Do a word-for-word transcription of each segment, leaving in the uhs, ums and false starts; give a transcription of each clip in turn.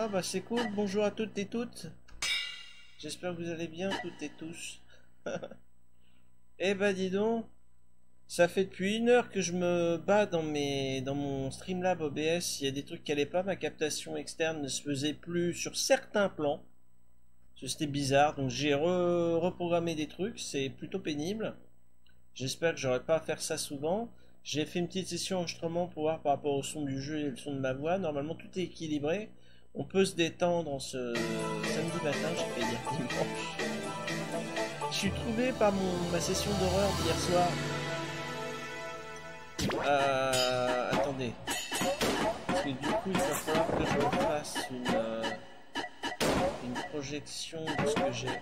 Ah bah c'est cool, bonjour à toutes et toutes. J'espère que vous allez bien toutes et tous. Eh bah dis donc, ça fait depuis une heure que je me bats dans mes dans mon Streamlab O B S. Il y a des trucs qui allaient pas, ma captation externe ne se faisait plus sur certains plans. C'était bizarre, donc j'ai re reprogrammé des trucs, c'est plutôt pénible. J'espère que j'aurai pas à faire ça souvent. J'ai fait une petite session enregistrement pour voir par rapport au son du jeu et le son de ma voix. Normalement tout est équilibré. On peut se détendre en ce samedi matin, j'ai failli dire dimanche. Je suis trouvé par mon, ma session d'horreur d'hier soir. Euh, attendez. Parce que du coup il va falloir que je refasse une, euh, une projection de ce que j'ai.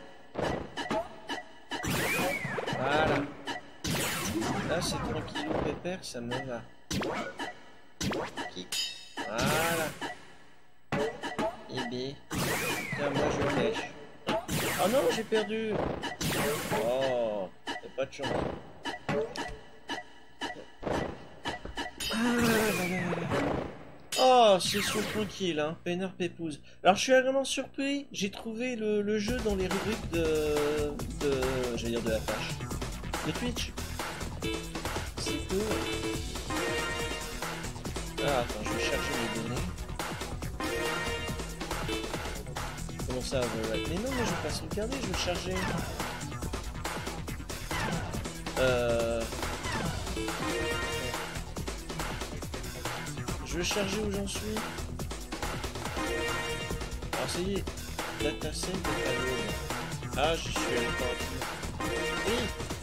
Voilà. Là c'est tranquille ou pépère, ça me va. Kick. Voilà. Et B. Tiens, moi je pêche. Oh non, j'ai perdu. Oh, t'as pas de chance. Ah, oh, c'est sur tranquille, hein. Peinard Pépouze. Alors je suis vraiment surpris. J'ai trouvé le, le jeu dans les rubriques de... de... j'allais dire de la page. De Twitch. C'est cool. Ah, attends, je vais chercher les données. Comment ça, ouais. Mais non, mais je vais pas sauvegarder, je vais charger. Euh... Je vais charger où j'en suis. Alors ça y est, dataset, datalogue. Ah, je suis encore. Oui.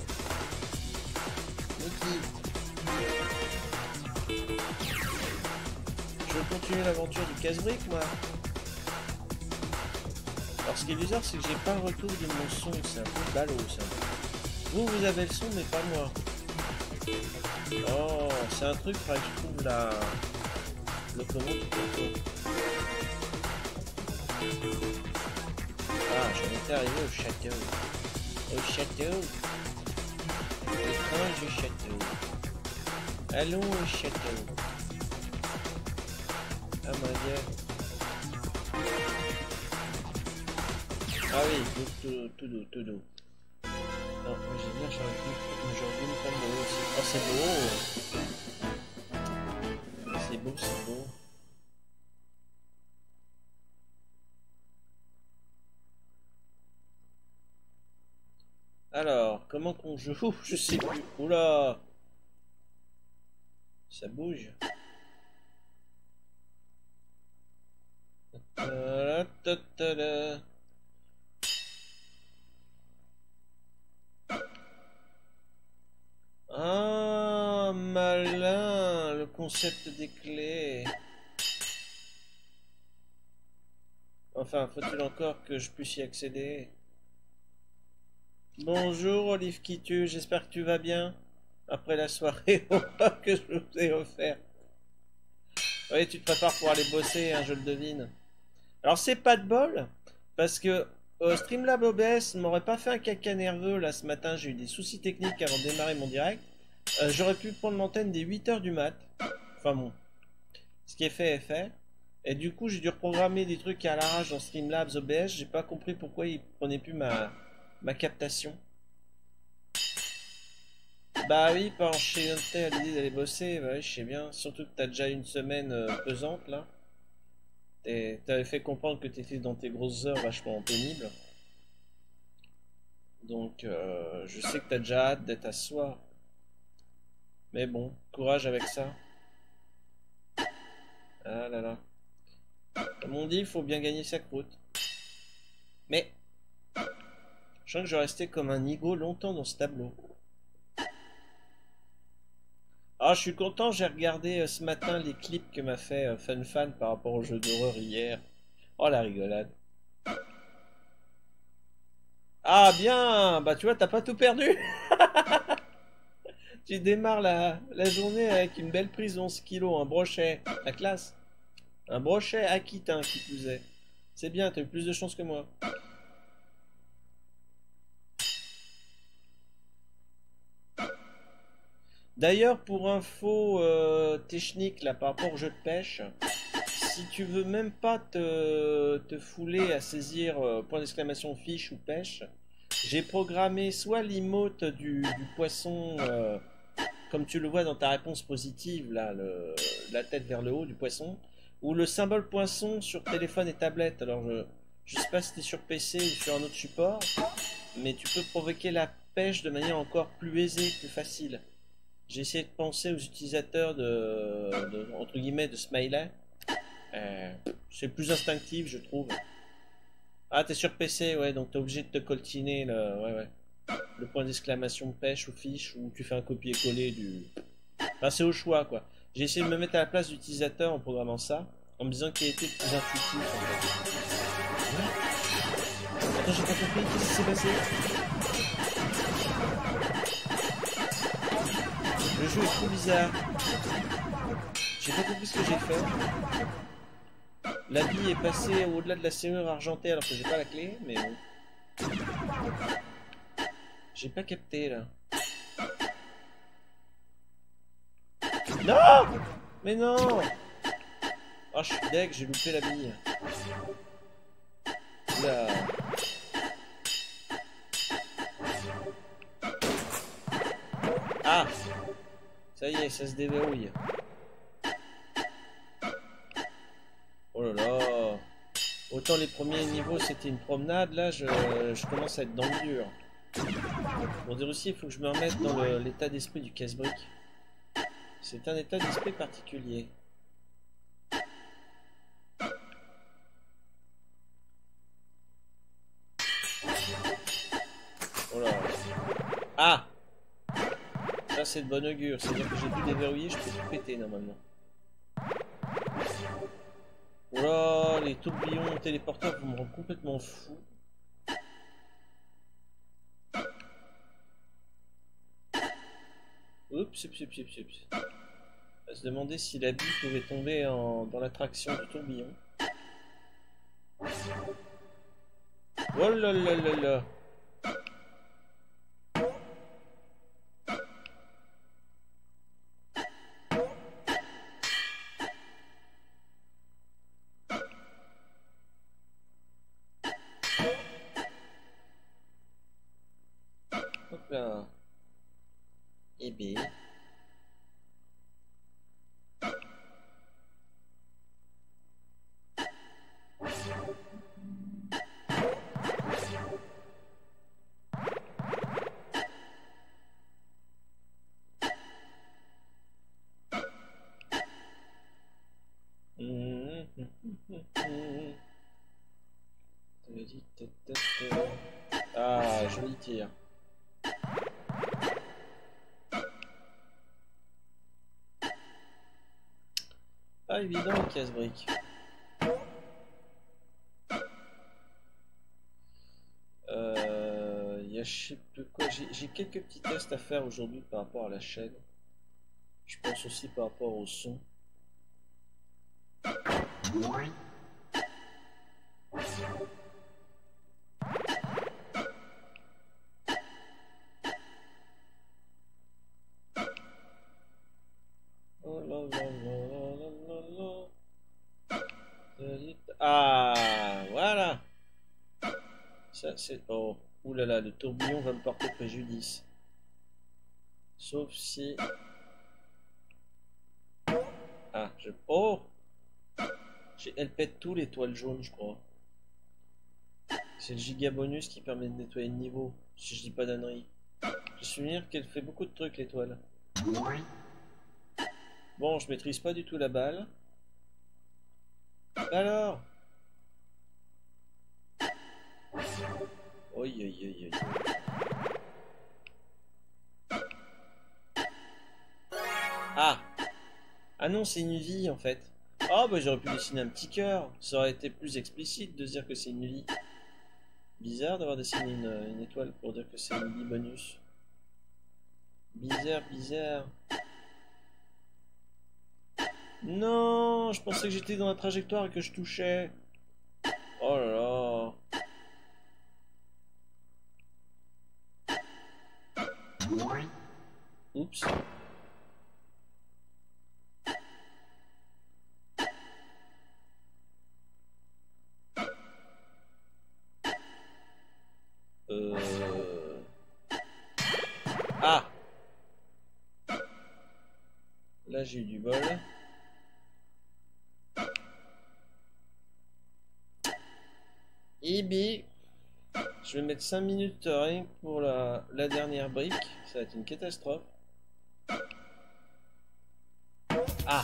Niki. Je veux continuer l'aventure du casse-brique, moi. Alors ce qui est bizarre, c'est que j'ai pas le retour de mon son, c'est un peu ballot ça. Vous, vous avez le son, mais pas moi. Oh, c'est un truc, faudrait que je trouve la... le comment du coco. Ah, j'en étais arrivé au château. Au château. Étrange château. Allons au château. Ah mon dieu. Ah oui, tout, tout, tout doux, tout doux. Non, moi j'ai bien, j'aurais pu, j'aurais pu me prendre de l'eau aussi. Oh, c'est beau! C'est beau, c'est beau. Alors, comment qu'on joue? Je sais plus. Oula! Ça bouge. Ta ta ta ta. Ah, malin, le concept des clés. Enfin, faut-il encore que je puisse y accéder? Bonjour Olive qui tue, j'espère que tu vas bien après la soirée que je vous ai offert. Oui, tu te prépares pour aller bosser, hein, je le devine. Alors c'est pas de bol, parce que euh, Streamlab O B S m'aurait pas fait un caca nerveux là ce matin, j'ai eu des soucis techniques avant de démarrer mon direct. Euh, J'aurais pu prendre l'antenne dès huit heures du mat. Enfin bon, ce qui est fait est fait. Et du coup j'ai dû reprogrammer des trucs à l'arrache dans Streamlabs O B S, j'ai pas compris pourquoi il prenait plus ma, ma captation. Bah oui, pas enchaîner à l'idée d'aller bosser, bah oui je sais bien, surtout que t'as déjà une semaine euh, pesante là. T'avais fait comprendre que t'étais dans tes grosses heures vachement pénibles. Donc euh, je sais que t'as déjà hâte d'être à ce soir. Mais bon, courage avec ça. Ah là là. Comme on dit, il faut bien gagner sa croûte. Mais je sens que je vais rester comme un nigo longtemps dans ce tableau. Ah, je suis content, j'ai regardé euh, ce matin les clips que m'a fait euh, FunFan par rapport au jeu d'horreur hier. Oh la rigolade. Ah bien, bah tu vois, t'as pas tout perdu. Tu démarres la, la journée avec une belle prise onze kilos, un brochet, la classe. Un brochet aquitain qui plus est. C'est bien, t'as eu plus de chance que moi. D'ailleurs, pour info euh, technique là par rapport au jeu de pêche, si tu veux même pas te, te fouler à saisir euh, point d'exclamation fiche ou pêche, j'ai programmé soit l'emote du, du poisson, euh, comme tu le vois dans ta réponse positive, là, le, la tête vers le haut du poisson, ou le symbole poisson sur téléphone et tablette. Alors je, je sais pas si tu es sur P C ou sur un autre support, mais tu peux provoquer la pêche de manière encore plus aisée, plus facile. J'ai essayé de penser aux utilisateurs de, de entre guillemets, de Smiley. Euh, c'est plus instinctif, je trouve. Ah, t'es sur P C, ouais, donc t'es obligé de te coltiner le, ouais, ouais, le point d'exclamation pêche ou fiche, ou tu fais un copier-coller du... Enfin, c'est au choix, quoi. J'ai essayé de me mettre à la place de l'utilisateur en programmant ça, en me disant qu'il était plus intuitif, en fait. Ouais. Attends, j'ai pas compris, qu'est-ce qui s'est passé? Le jeu est trop bizarre. J'ai pas compris ce que j'ai fait. La bille est passée au-delà de la serrure argentée alors que j'ai pas la clé, mais bon. J'ai pas capté là. Non! Mais non! Oh, je suis deg, j'ai loupé la bille. Oula. Ah! Ça y est, ça se déverrouille. Oh là là! Autant les premiers niveaux c'était une promenade, là je, je commence à être dans le dur. Pour dire aussi, il faut que je me remette dans l'état d'esprit du casse-brique. C'est un état d'esprit particulier. Oh là. Ah! Ça c'est de bon augure, c'est-à-dire que j'ai tout déverrouillé, je peux tout péter normalement. Oh là, les tourbillons téléporteurs vont me rendre complètement fou. Oups, oups, oups, oups, oups. On va se demander si la bille pouvait tomber en, dans l'attraction du tourbillon. Oh là là là là. Hop là. Et B. Ah, joli tir. Pas évident le casse-brique. Euh, y a je sais plus quoi. J'ai quelques petits tests à faire aujourd'hui par rapport à la chaîne. Je pense aussi par rapport au son. Oui. Oh là là là là là là. Ah, voilà. Ça c'est... Oh, oulala, le tourbillon va me porter préjudice. Sauf si... Ah, je... Oh! Elle pète tout l'étoile jaune, je crois. C'est le giga bonus qui permet de nettoyer le niveau, si je dis pas d'annerie. Je souviens qu'elle fait beaucoup de trucs, l'étoile. Bon, je maîtrise pas du tout la balle. Alors? Oi, oi, oi, oi. Ah! Ah non, c'est une vie, en fait. Oh, bah j'aurais pu dessiner un petit cœur. Ça aurait été plus explicite de dire que c'est une vie. Bizarre d'avoir dessiné une, une étoile pour dire que c'est une vie bonus. Bizarre, bizarre. Non, je pensais que j'étais dans la trajectoire et que je touchais. Oh là là. Oups. là j'ai eu du bol. Ibi. Je vais mettre cinq minutes rien que pour la, la dernière brique. Ça va être une catastrophe. Ah!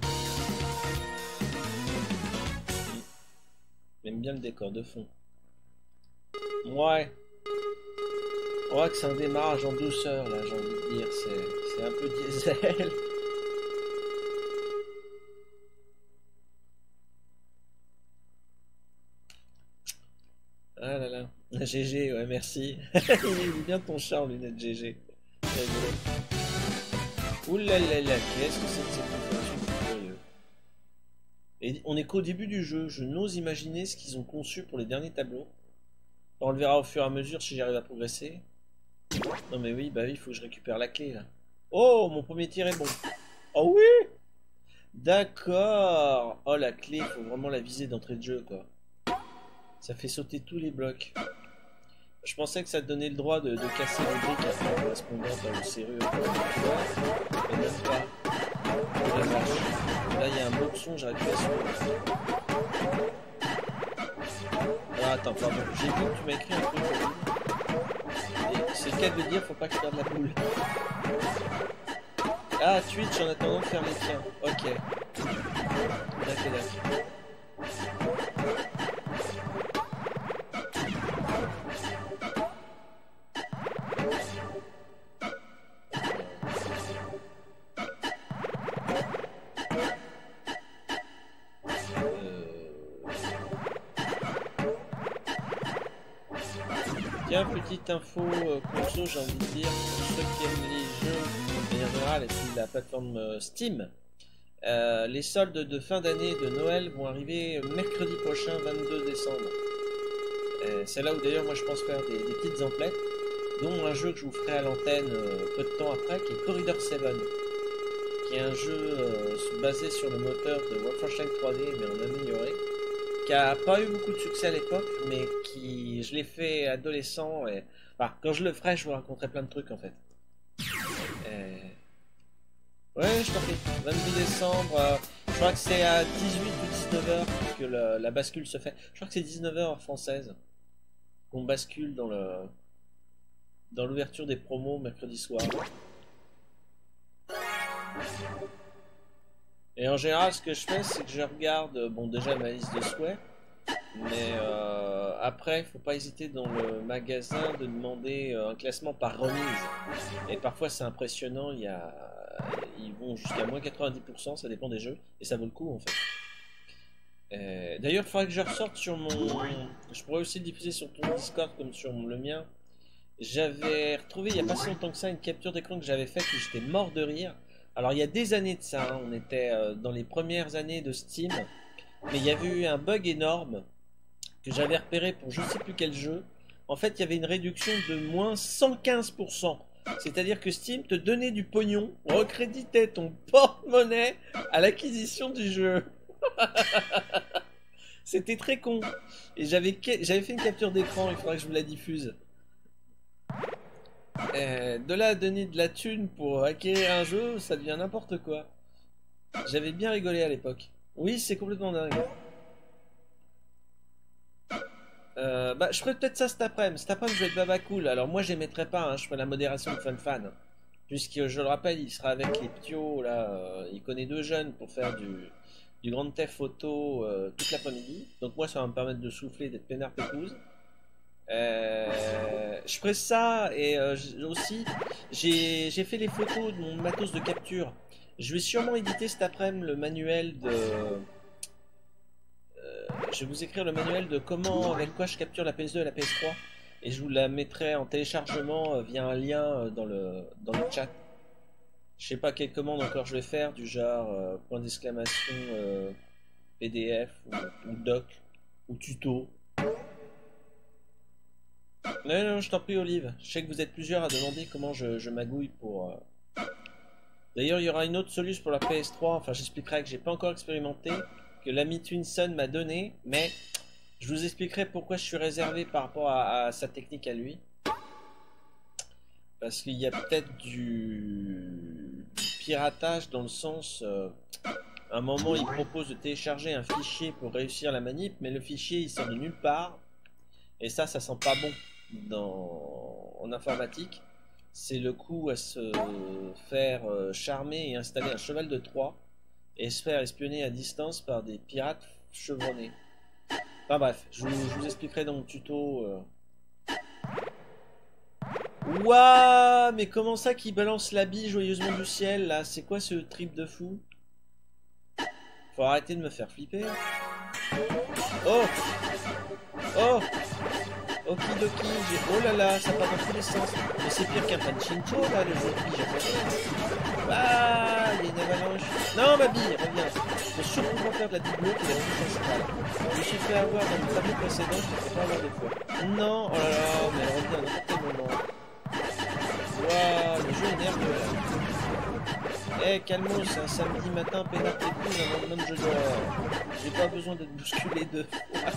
J'aime bien le décor de fond. Ouais. On voit que c'est un démarrage en douceur là, j'ai envie de dire. C'est un peu diesel. Ah là là. G G, ouais, merci. Il est bien ton chat en lunettes G G. Ouh là là là, qu'est-ce que c'est que cette information curieuse. Et on est qu'au début du jeu, je n'ose imaginer ce qu'ils ont conçu pour les derniers tableaux. On le verra au fur et à mesure si j'arrive à progresser. Non mais oui, bah oui, il faut que je récupère la clé là. Oh, mon premier tir est bon. Oh oui! D'accord. Oh, la clé, il faut vraiment la viser d'entrée de jeu quoi. Ça fait sauter tous les blocs. Je pensais que ça te donnait le droit de, de casser les briques à faire correspondante à une serrure. Mais même pas. Là, il y a un boxon, j'arrive pas à suivre. Ah, attends, pardon. J'ai vu que tu m'as écrit un truc. C'est le cas de dire, faut pas que je perde la boule. Ah, Twitch en attendant de faire les tiens. Ok. D'accord, d'accord. Petite info euh, conso, j'ai envie de dire, pour ceux qui aiment les jeux de manière générale et puis la plateforme euh, Steam, euh, les soldes de fin d'année de Noël vont arriver mercredi prochain, vingt-deux décembre. C'est là où d'ailleurs moi je pense faire des, des petites emplettes, dont un jeu que je vous ferai à l'antenne euh, peu de temps après, qui est Corridor sept, qui est un jeu euh, basé sur le moteur de Wolfenstein trois D mais en amélioré, qui a pas eu beaucoup de succès à l'époque, mais qui, je l'ai fait adolescent, et enfin, quand je le ferai, je vous raconterai plein de trucs en fait. Et... Ouais, je t'en prie. vingt-deux décembre, euh, je crois que c'est à dix-huit ou dix-neuf heures que le, la bascule se fait. Je crois que c'est dix-neuf heures française qu'on bascule dans le dans l'ouverture des promos mercredi soir. Et en général, ce que je fais, c'est que je regarde, bon, déjà ma liste de souhaits, mais euh, après, il ne faut pas hésiter dans le magasin de demander un classement par remise. Et parfois, c'est impressionnant, il y a, ils vont jusqu'à moins quatre-vingt-dix pour cent, ça dépend des jeux, et ça vaut le coup en fait. D'ailleurs, il faudrait que je ressorte sur mon... Je pourrais aussi le diffuser sur ton Discord comme sur le mien. J'avais retrouvé il n'y a pas si longtemps que ça une capture d'écran que j'avais faite où j'étais mort de rire. Alors il y a des années de ça, hein, on était euh, dans les premières années de Steam, mais il y avait eu un bug énorme que j'avais repéré pour je sais plus quel jeu. En fait il y avait une réduction de moins cent quinze pour cent, c'est-à-dire que Steam te donnait du pognon, recréditait ton porte-monnaie à l'acquisition du jeu. C'était très con. Et j'avais j'avais fait une capture d'écran, il faudra que je vous la diffuse. Euh, de là à donner de la thune pour acquérir un jeu, ça devient n'importe quoi. J'avais bien rigolé à l'époque. Oui, c'est complètement dingue. Euh, bah, je ferai peut-être ça cet après-midi. Cet après-midi, je vais être baba cool. Alors moi, j'émettrai pas, hein, je ferai la modération de Fun Fan. Puisque, je le rappelle, il sera avec les ptios, là. Euh, il connaît deux jeunes pour faire du, du Grand Theft Auto euh, toute l'après-midi. Donc moi, ça va me permettre de souffler, d'être peinard pépouse. Euh, je ferai ça et euh, aussi j'ai fait les photos de mon matos de capture. Je vais sûrement éditer cet après-midi le manuel de euh, je vais vous écrire le manuel de comment, avec quoi je capture la P S deux et la P S trois, et je vous la mettrai en téléchargement via un lien dans le, dans le chat. Je sais pas quelle commande encore je vais faire, du genre euh, point d'exclamation euh, P D F ou, ou doc ou tuto. Non, non, je t'en prie, Olive. Je sais que vous êtes plusieurs à demander comment je, je magouille pour... Euh... D'ailleurs, il y aura une autre solution pour la P S trois. Enfin, j'expliquerai que j'ai pas encore expérimenté, que l'ami Twinson m'a donné, mais je vous expliquerai pourquoi je suis réservé par rapport à, à sa technique à lui. Parce qu'il y a peut-être du... du piratage dans le sens... Euh, à un moment, il propose de télécharger un fichier pour réussir la manip, mais le fichier, il sort de nulle part. Et ça, ça sent pas bon dans... en informatique. C'est le coup à se faire charmer et installer un cheval de Troie et se faire espionner à distance par des pirates chevronnés. Enfin bref, je vous, je vous expliquerai dans mon tuto... Euh... Ouah, mais comment ça qu'il balance la bille joyeusement du ciel là? C'est quoi ce trip de fou? Faut arrêter de me faire flipper. Oh! Oh! Okidoki, j'ai... Oh là là, ça part dans tous les sens. Mais c'est pire qu'un Pachinko là, le jeu de bille japonais. Ah, il y a une avalanche. Non, ma bille, reviens. Faut surtout pas faire de la double qui est la plus principale. Je me suis fait avoir dans le tableau précédent, je ne peux pas avoir deux fois. Non, oh là là, mais elle revient à n'importe quel moment. Waouh, le jeu est nerveux là. Eh, hey, calmos, c'est un samedi matin, pénard tes poules avant le même jeu d'horreur. J'ai pas besoin d'être bousculé deux fois.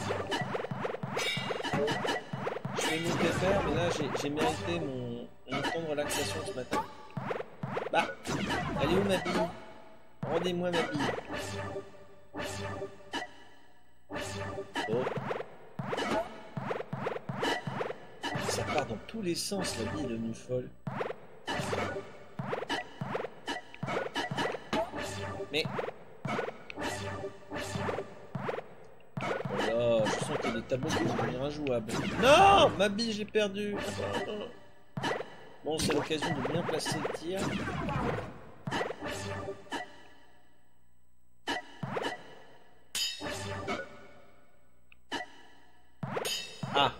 Je fais mon pépère, mais là j'ai mérité mon, mon temps de relaxation ce matin. Bah, elle est où ma bille? Rendez-moi ma bille. Oh. Ça part dans tous les sens la bille devenue folle. Mais... Oh là, je sens qu'il y a des tableaux qui vont devenir injouables. Non, ma bille, j'ai perdu. Bon, c'est l'occasion de bien placer le tir. Ah.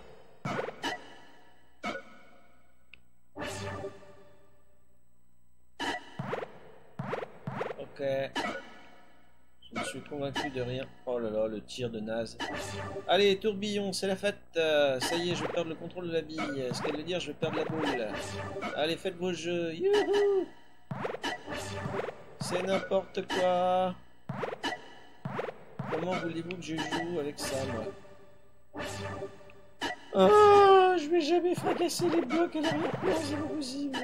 Ok. Je me suis convaincu de rien. Oh là là, le tir de naze. Allez, tourbillon, c'est la fête. Euh, ça y est, je vais perdre le contrôle de la bille. Ce qu'elle veut dire, je vais perdre la boule. Allez, faites vos jeux. Youhou! C'est n'importe quoi. Comment voulez-vous que je joue avec ça, moi? Oh, je vais jamais fracasser les blocs à l'arrière-plan, c'est pas possible.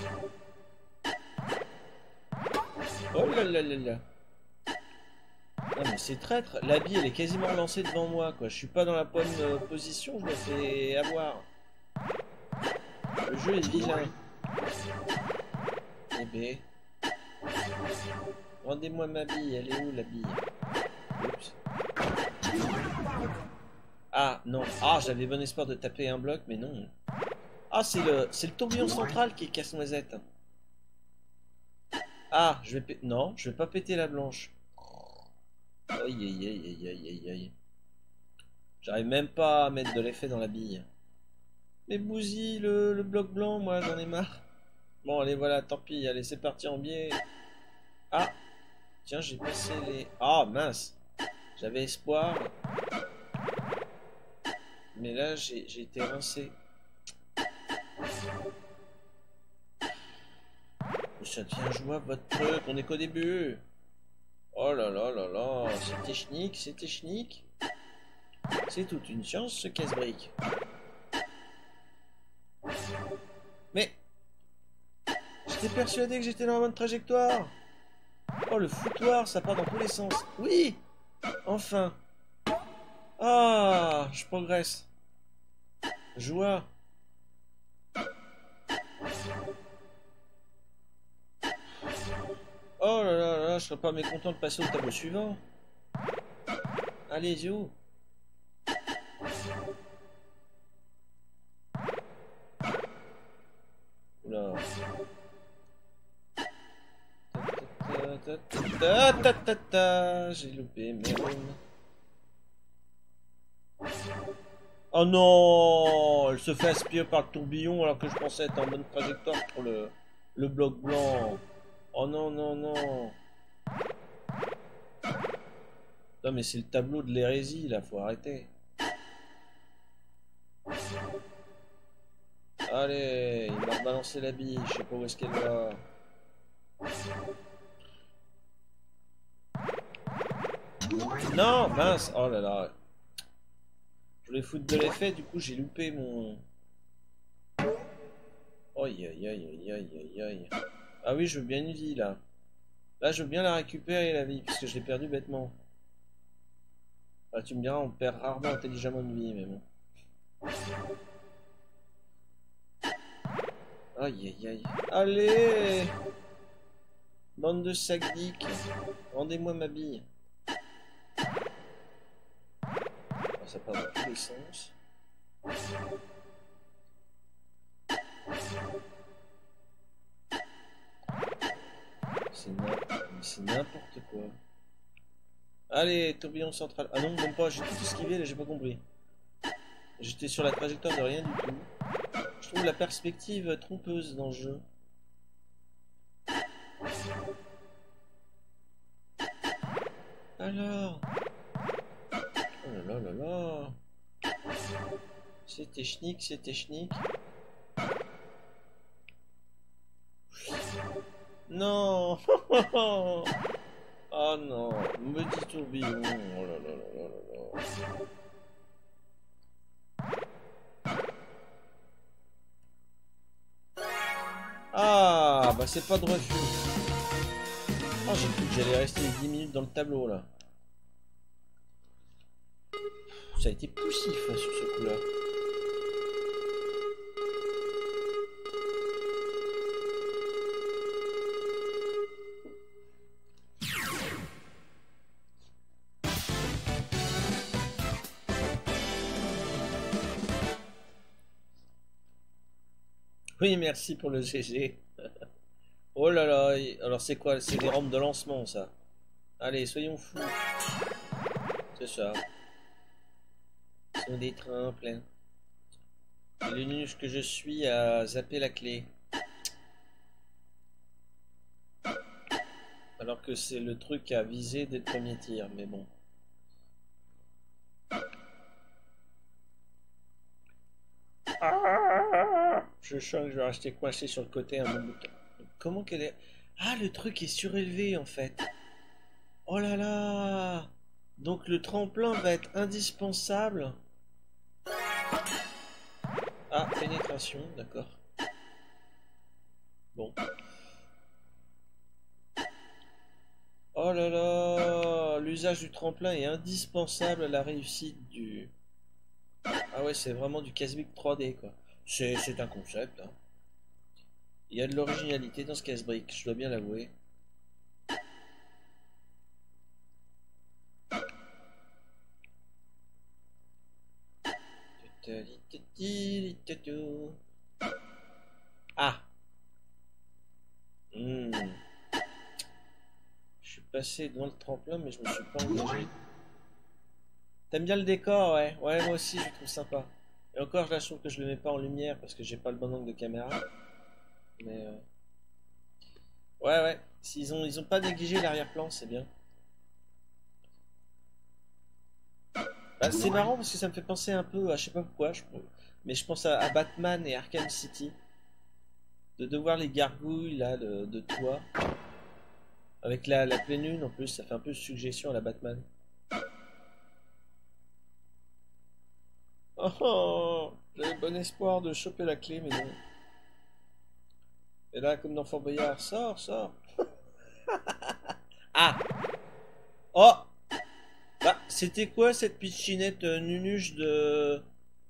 Oh là là là là. Non mais c'est traître, la bille elle est quasiment lancée devant moi quoi, je suis pas dans la bonne euh, position, je me fais avoir. Le jeu est vilain. Eh ben. Rendez-moi ma bille, elle est où la bille? Oups. Ah non, ah j'avais bon espoir de taper un bloc mais non. Ah c'est le c'est le tourbillon central qui est casse-noisette. Ah je vais péter, non je vais pas péter la blanche. Aïe aïe aïe aïe aïe aïe aïe. J'arrive même pas à mettre de l'effet dans la bille. Mais bousille le, le bloc blanc, moi j'en ai marre. Bon allez voilà, tant pis, allez c'est parti en biais. Ah tiens j'ai passé les... Ah mince. J'avais espoir. Mais là j'ai été rincé. Ça devient jouable votre truc, on est qu'au début. Oh là là là là, c'est technique, c'est technique. C'est toute une science ce casse-brique. Mais j'étais persuadé que j'étais dans la bonne trajectoire. Oh le foutoir, ça part dans tous les sens. Oui, enfin. Ah, je progresse. Joie. Oh là là là, je serais pas mécontent de passer au tableau suivant. Allez, you. Oula. Ta ta ta ta ta. J'ai loupé, merde. Oh non, elle se fait aspirer par le tourbillon alors que je pensais être en bonne trajectoire pour le, le bloc blanc. Oh non, non, non. Non mais c'est le tableau de l'hérésie là, faut arrêter. Allez, il m'a balancé la bille, je sais pas où est-ce qu'elle va. Non, mince, oh là là. Je voulais foutre de l'effet, du coup j'ai loupé mon... Aïe aïe aïe aïe aïe aïe aïe. Ah oui, je veux bien une vie là. Là, je veux bien la récupérer, la vie, parce que je l'ai perdue bêtement. Ah, tu me diras, on perd rarement intelligemment une vie, mais bon. Aïe, aïe, aïe. Allez! Bande de sacs-dick. Rendez-moi ma bille. Ah, ça part dans tous les sens. C'est n'importe quoi. Allez, tourbillon central. Ah non, même pas, j'ai tout esquivé, là j'ai pas compris. J'étais sur la trajectoire de rien du tout. Je trouve la perspective trompeuse dans le jeu. Alors. Oh là là là là. C'était schnick, c'était schnick. Non. Oh non, maudit tourbillon. Oh là là là là là là. Ah, bah c'est pas de refus. Oh, j'ai cru que j'allais rester dix minutes dans le tableau là. Ça a été poussif hein, sur ce coup-là. Oui, merci pour le G G. Oh là là, alors c'est quoi? C'est des rampes de lancement ça. Allez, soyons fous. C'est ça. Ce sont des trains pleins. Et le nuage que je suis a zappé la clé. Alors que c'est le truc à viser dès le premier tir, mais bon. Je sens que je vais rester coincé sur le côté un bon bout de temps. Comment qu'elle est... Ah, le truc est surélevé en fait. Oh là là. Donc le tremplin va être indispensable. Ah, pénétration, d'accord. Bon. Oh là là. L'usage du tremplin est indispensable à la réussite du... Ah ouais, c'est vraiment du casse-brique trois D quoi. C'est un concept. Hein. Il y a de l'originalité dans ce casse-brique, je dois bien l'avouer. Ah. Hmm. Je suis passé devant le tremplin, mais je me suis pas engagé. T'aimes bien le décor, ouais. Ouais, moi aussi, je le trouve sympa. Et encore, je trouve que je le mets pas en lumière parce que j'ai pas le bon angle de caméra. Mais euh... ouais, ouais. S'ils ont, ils ont pas négligé l'arrière-plan, c'est bien. Bah, c'est marrant parce que ça me fait penser un peu à, je sais pas pourquoi, je... mais je pense à, à Batman et Arkham City. De devoir les gargouilles là de, de toit. Avec la, la pleine lune en plus, ça fait un peu suggestion à la Batman. Oh, oh j'avais bon espoir de choper la clé, mais non. Et là, comme dans Fort Boyard, sors, sors. Ah. Oh. Bah, c'était quoi cette pitchinette euh, nunuche de...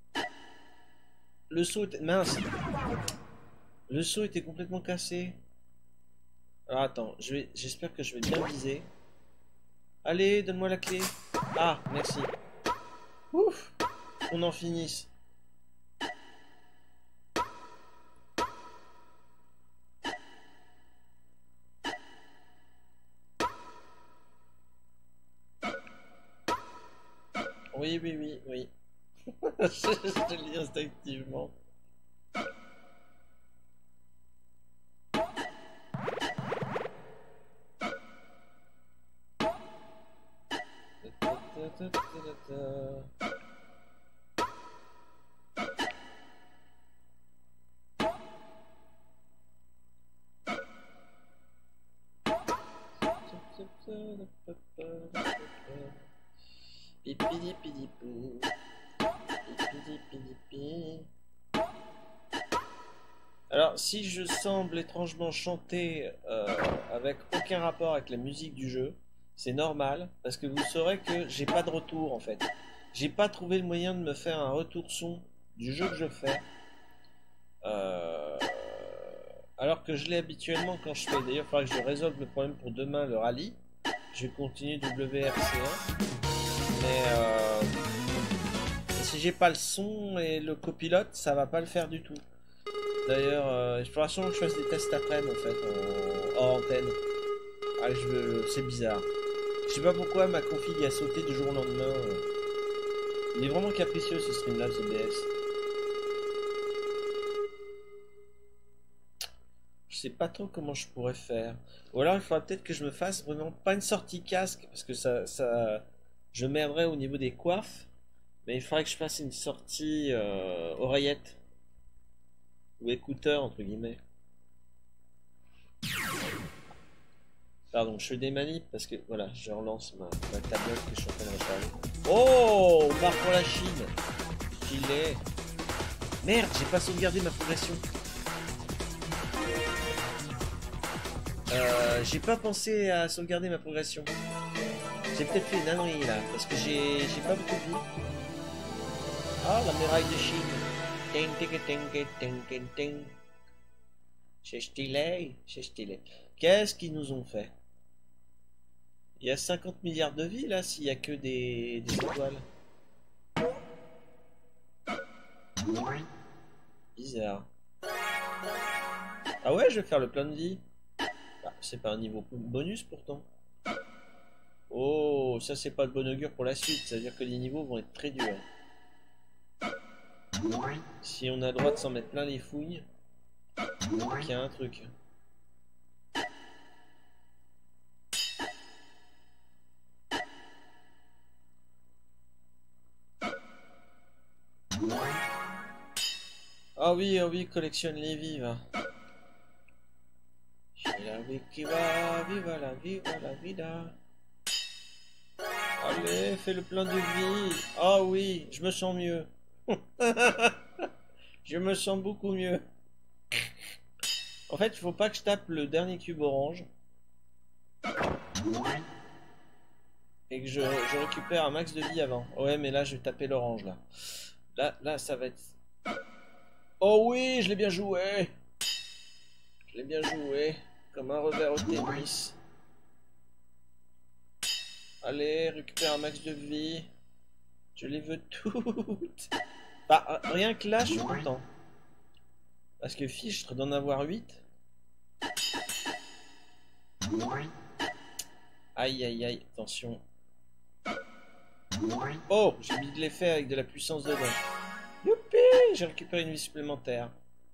Le saut était... Mince. Le saut était complètement cassé. Alors attends, je vais... j'espère que je vais bien viser. Allez, donne-moi la clé. Ah, merci. Ouf. On en finisse. Oui, oui, oui, oui. je, je le lis instinctivement. Alors, si je semble étrangement chanter euh, avec aucun rapport avec la musique du jeu, c'est normal, parce que vous saurez que j'ai pas de retour en fait. J'ai pas trouvé le moyen de me faire un retour son du jeu que je fais. Euh, alors que je l'ai habituellement quand je fais. D'ailleurs, il faudra que je résolve le problème pour demain, le rallye. Je vais continuer W R C un. Mais euh, si j'ai pas le son et le copilote, ça va pas le faire du tout. D'ailleurs, euh, il faudra sûrement que je fasse des tests après-midi en fait, en, en antenne. Ah, je veux, c'est bizarre. Je sais pas pourquoi ma config a sauté du jour au lendemain. Il est vraiment capricieux ce Streamlabs O B S. Je sais pas trop comment je pourrais faire. Ou alors il faudra peut-être que je me fasse vraiment pas une sortie casque, parce que ça, ça, je merderais au niveau des coiffes. Mais il faudrait que je fasse une sortie euh, oreillette. Ou écouteur entre guillemets. Pardon, je fais des manips parce que voilà, je relance ma, ma tablette que je suis en train de recharger. Oh, on part pour la Chine. Stylé. Merde, j'ai pas sauvegardé ma progression. Euh, j'ai pas pensé à sauvegarder ma progression. J'ai peut-être fait une ânerie là, parce que j'ai j'ai pas beaucoup de vie. Ah, la muraille de Chine. Ting, ting, ting, ting, ting, ting. C'est stylé, c'est stylé. Qu'est-ce qu'ils nous ont fait? Il y a cinquante milliards de vies là, s'il y a que des, des étoiles. Bizarre. Ah ouais, je vais faire le plein de vie. Bah, c'est pas un niveau bonus pourtant. Oh, ça c'est pas de bon augure pour la suite. Ça veut dire que les niveaux vont être très durs. Si on a le droit de s'en mettre plein les fouilles, il y a un truc. Ah oui, ah oui, collectionne les vies, va. J'ai la vie qui va, viva la viva la vida. Allez, fais le plein de vie. Ah oui, je me sens mieux. Je me sens beaucoup mieux. En fait, il faut pas que je tape le dernier cube orange. Et que je, je récupère un max de vie avant. Ouais, mais là, je vais taper l'orange, là. Là, là, ça va être... Oh oui, je l'ai bien joué. Je l'ai bien joué. Comme un revers au tennis. Allez, récupère un max de vie. Je les veux toutes. Bah, rien que là, je suis content. Parce que fichtre d'en avoir huit. Aïe, aïe, aïe, attention. Oh, j'ai mis de l'effet avec de la puissance dedans. Youpi, j'ai récupéré une vie supplémentaire.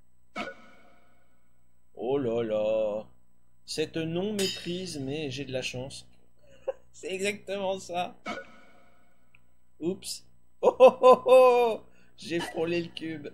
Oh là là. Cette non-maîtrise, mais j'ai de la chance. C'est exactement ça. Oups. Oh oh oh oh. J'ai frôlé le cube.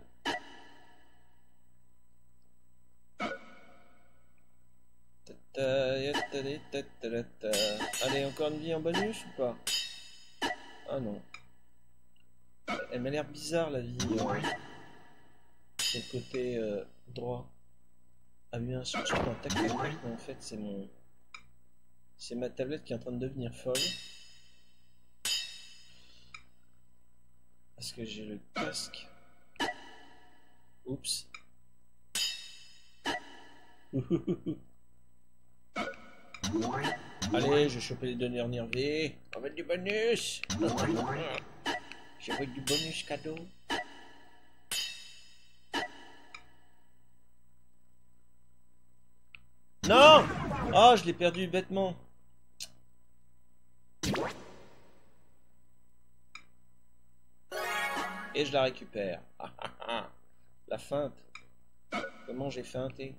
Allez, encore une vie en bonus ou pas? Ah non. Elle m'a l'air bizarre la vie. Euh, sur le côté euh, droit. Ah oui, un sur un tac tac tac, mais en fait c'est mon... C'est ma tablette qui est en train de devenir folle. Parce que j'ai le casque. Oups. Allez, je vais choper les dernières nervées. On va mettre du bonus. Je veux du bonus cadeau. Non! Oh, je l'ai perdu bêtement. Et je la récupère. Ah, ah, ah. La feinte. Comment j'ai feinté?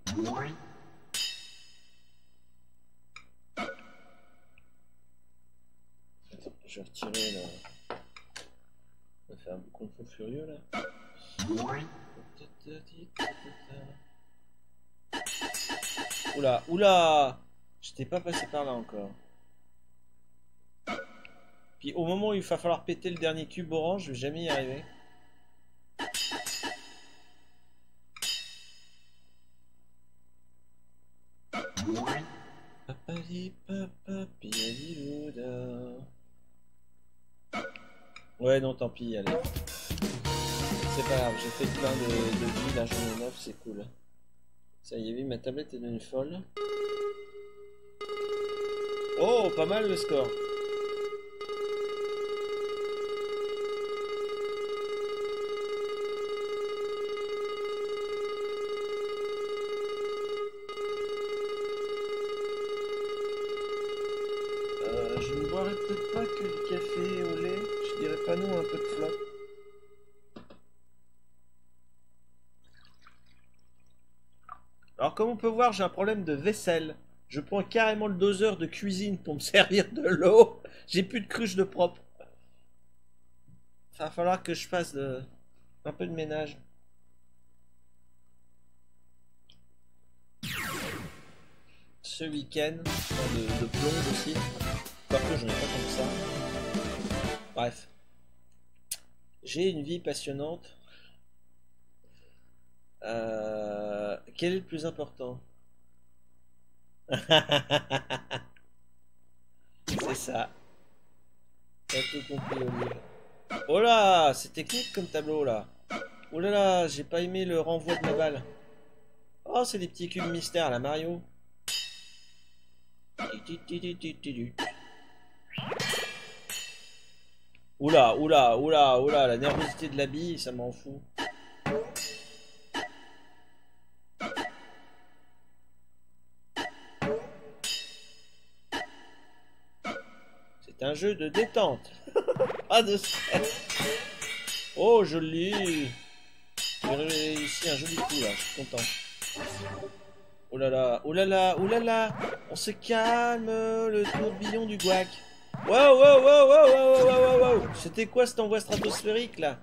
Attends, je vais retirer là. On va faire un boucan fou furieux là. Oula, oula! J'étais pas passé par là encore. Puis au moment où il va falloir péter le dernier cube orange, je vais jamais y arriver. Ouais, non, tant pis, allez. C'est pas grave, j'ai fait plein de, de vies, là j'en ai neuf, c'est cool. Ça y est, oui, ma tablette est devenue folle. Oh, pas mal le score. Euh, je ne boirais peut-être pas que du café au lait. Je dirais pas non, un peu de flop. Alors comme on peut voir, j'ai un problème de vaisselle. Je prends carrément le doseur de cuisine pour me servir de l'eau. J'ai plus de cruche de propre. Ça va falloir que je fasse de... un peu de ménage. Ce week-end, enfin de, de plomb aussi. Quoique j'en ai pas comme ça. Bref. J'ai une vie passionnante. Euh... Quel est le plus important? C'est ça. T'as tout compris, Olive. Oh là, c'est technique comme tableau là. Oh là là, j'ai pas aimé le renvoi de ma balle. Oh, c'est des petits cubes mystères là, Mario. Oula, oula, oula, oula, la nervosité de la bille, ça m'en fout. C'est un jeu de détente. Pas de stress. Oh, joli. J'ai réussi un joli coup là, je suis content. Oh là là, oh là là, oh là là. On se calme, le tourbillon du guac. Wow, wow, wow, wow, wow, wow, wow, wow. C'était quoi cet envoi stratosphérique là?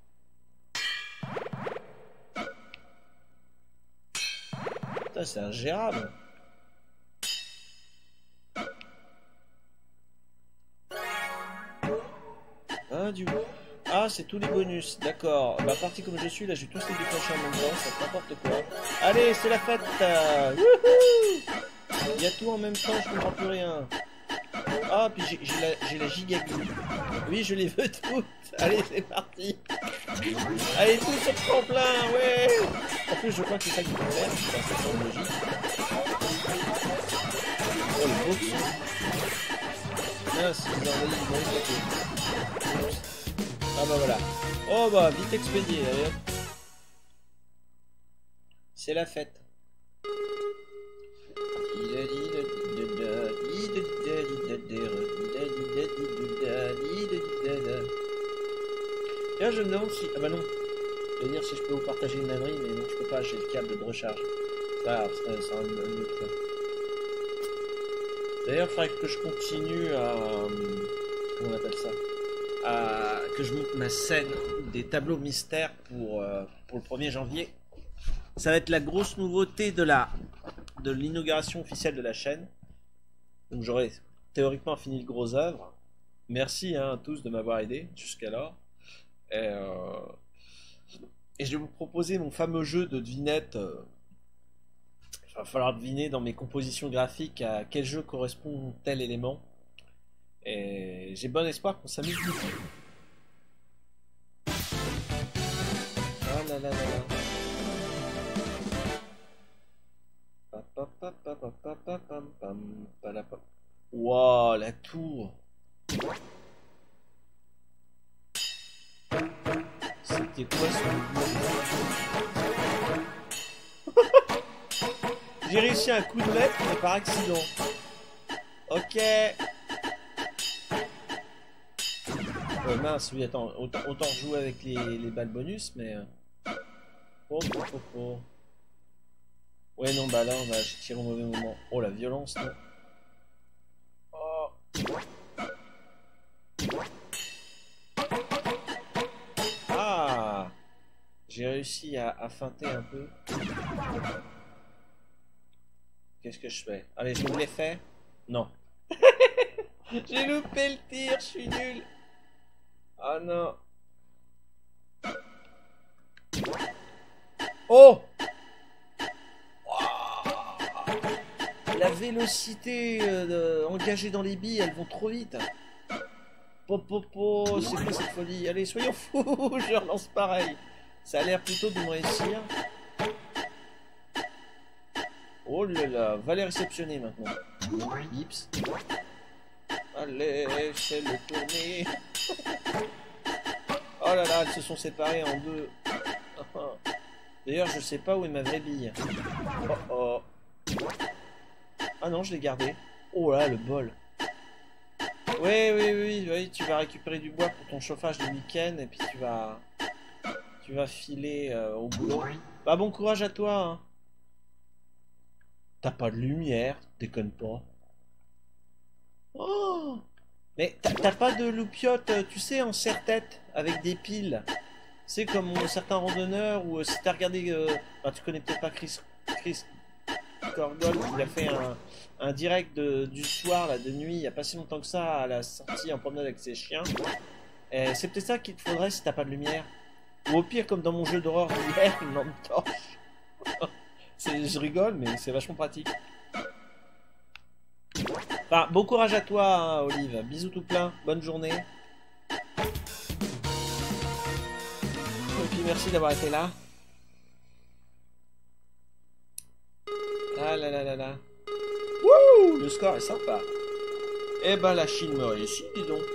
Putain, c'est ingérable. Hein, du... Ah, c'est tous les bonus, d'accord. Bah, parti comme je suis, là, je vais tous les déclencher en même temps, ça n'importe quoi. Allez, c'est la fête. Wouhou! Il y a tout en même temps, je comprends plus rien. Ah, puis j'ai la, la giga glue. Oui, je les veux toutes. Allez, c'est parti. Allez, tous sur le tremplin, ouais. En plus, je crois que c'est ça qu'il faut faire. C'est ça, logique. Oh, le beau son. Mince, ils ont envoyé du bon côté. Ah bah voilà. Oh bah, vite expédié, allez hop. C'est la fête. Là, je me demande si... Ah bah non. Je veux dire si je peux vous partager une ânerie, mais non, je peux pas, j'ai le câble de recharge. Ça, ça, ça une autre fois. D'ailleurs, il faudrait que je continue à... Comment on appelle ça? À... Que je monte ma scène des tableaux mystères pour, euh, pour le premier janvier. Ça va être la grosse nouveauté de la de l'inauguration officielle de la chaîne. Donc j'aurai théoriquement fini le gros œuvre. Merci hein, à tous de m'avoir aidé jusqu'alors. Et, euh, et je vais vous proposer mon fameux jeu de devinette. Euh, il va falloir deviner dans mes compositions graphiques à quel jeu correspond tel élément. Et j'ai bon espoir qu'on s'amuse beaucoup. Ah là là là là. Wow, la tour. C'était quoi ce mouvement? J'ai réussi un coup de maître, mais par accident. Ok. Oh mince, oui, attends, autant, autant jouer avec les, les balles bonus, mais... Oh, oh, oh, oh. Ouais, non, bah là, on va tirer au mauvais moment. Oh, la violence, non. Oh. Ah. J'ai réussi à, à feinter un peu. Qu'est-ce que je fais? Allez, je vous l'ai fait? Non. J'ai loupé le tir, je suis nul. Ah non. Oh! La vélocité euh, engagée dans les billes, elles vont trop vite. Popopo, c'est quoi cette folie? Allez, soyons fous, je relance pareil. Ça a l'air plutôt de me réussir. Oh là là, va les réceptionner maintenant. Ips. Allez, c'est le tourner. Oh là là, elles se sont séparées en deux. D'ailleurs, je sais pas où est ma vraie bille. Oh oh. Ah non, je l'ai gardée. Oh là, le bol. Oui, oui, oui, oui, tu vas récupérer du bois pour ton chauffage du week-end et puis tu vas... Tu vas filer euh, au boulot. Bah bon courage à toi. Hein. T'as pas de lumière, déconne pas. Oh! Mais t'as pas de loupiote, tu sais, en serre-tête, avec des piles. C'est comme certains randonneurs, ou euh, si t'as regardé... Euh, bah, tu connais peut-être pas Chris... Chris Corgol, il a fait un, un direct de, du soir, là, de nuit, il y a pas si longtemps que ça, à la sortie en promenade avec ses chiens. C'est peut-être ça qu'il te faudrait si t'as pas de lumière. Ou au pire, comme dans mon jeu d'horreur d'hier, une lampe torche. Je rigole, mais c'est vachement pratique. Enfin, bon courage à toi, hein, Olive. Bisous tout plein. Bonne journée. Et puis merci d'avoir été là. Ah là là là là. Wouh, le score est sympa. Eh ben la Chine me réussit, dis donc.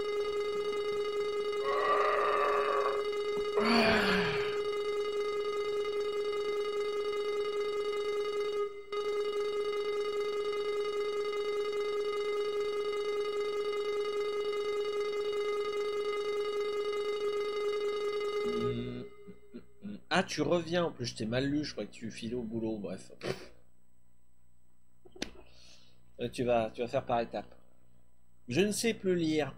Ah, tu reviens, en plus je t'ai mal lu, je crois que tu filais au boulot, bref. Euh, tu vas, tu vas faire par étapes. Je ne sais plus lire.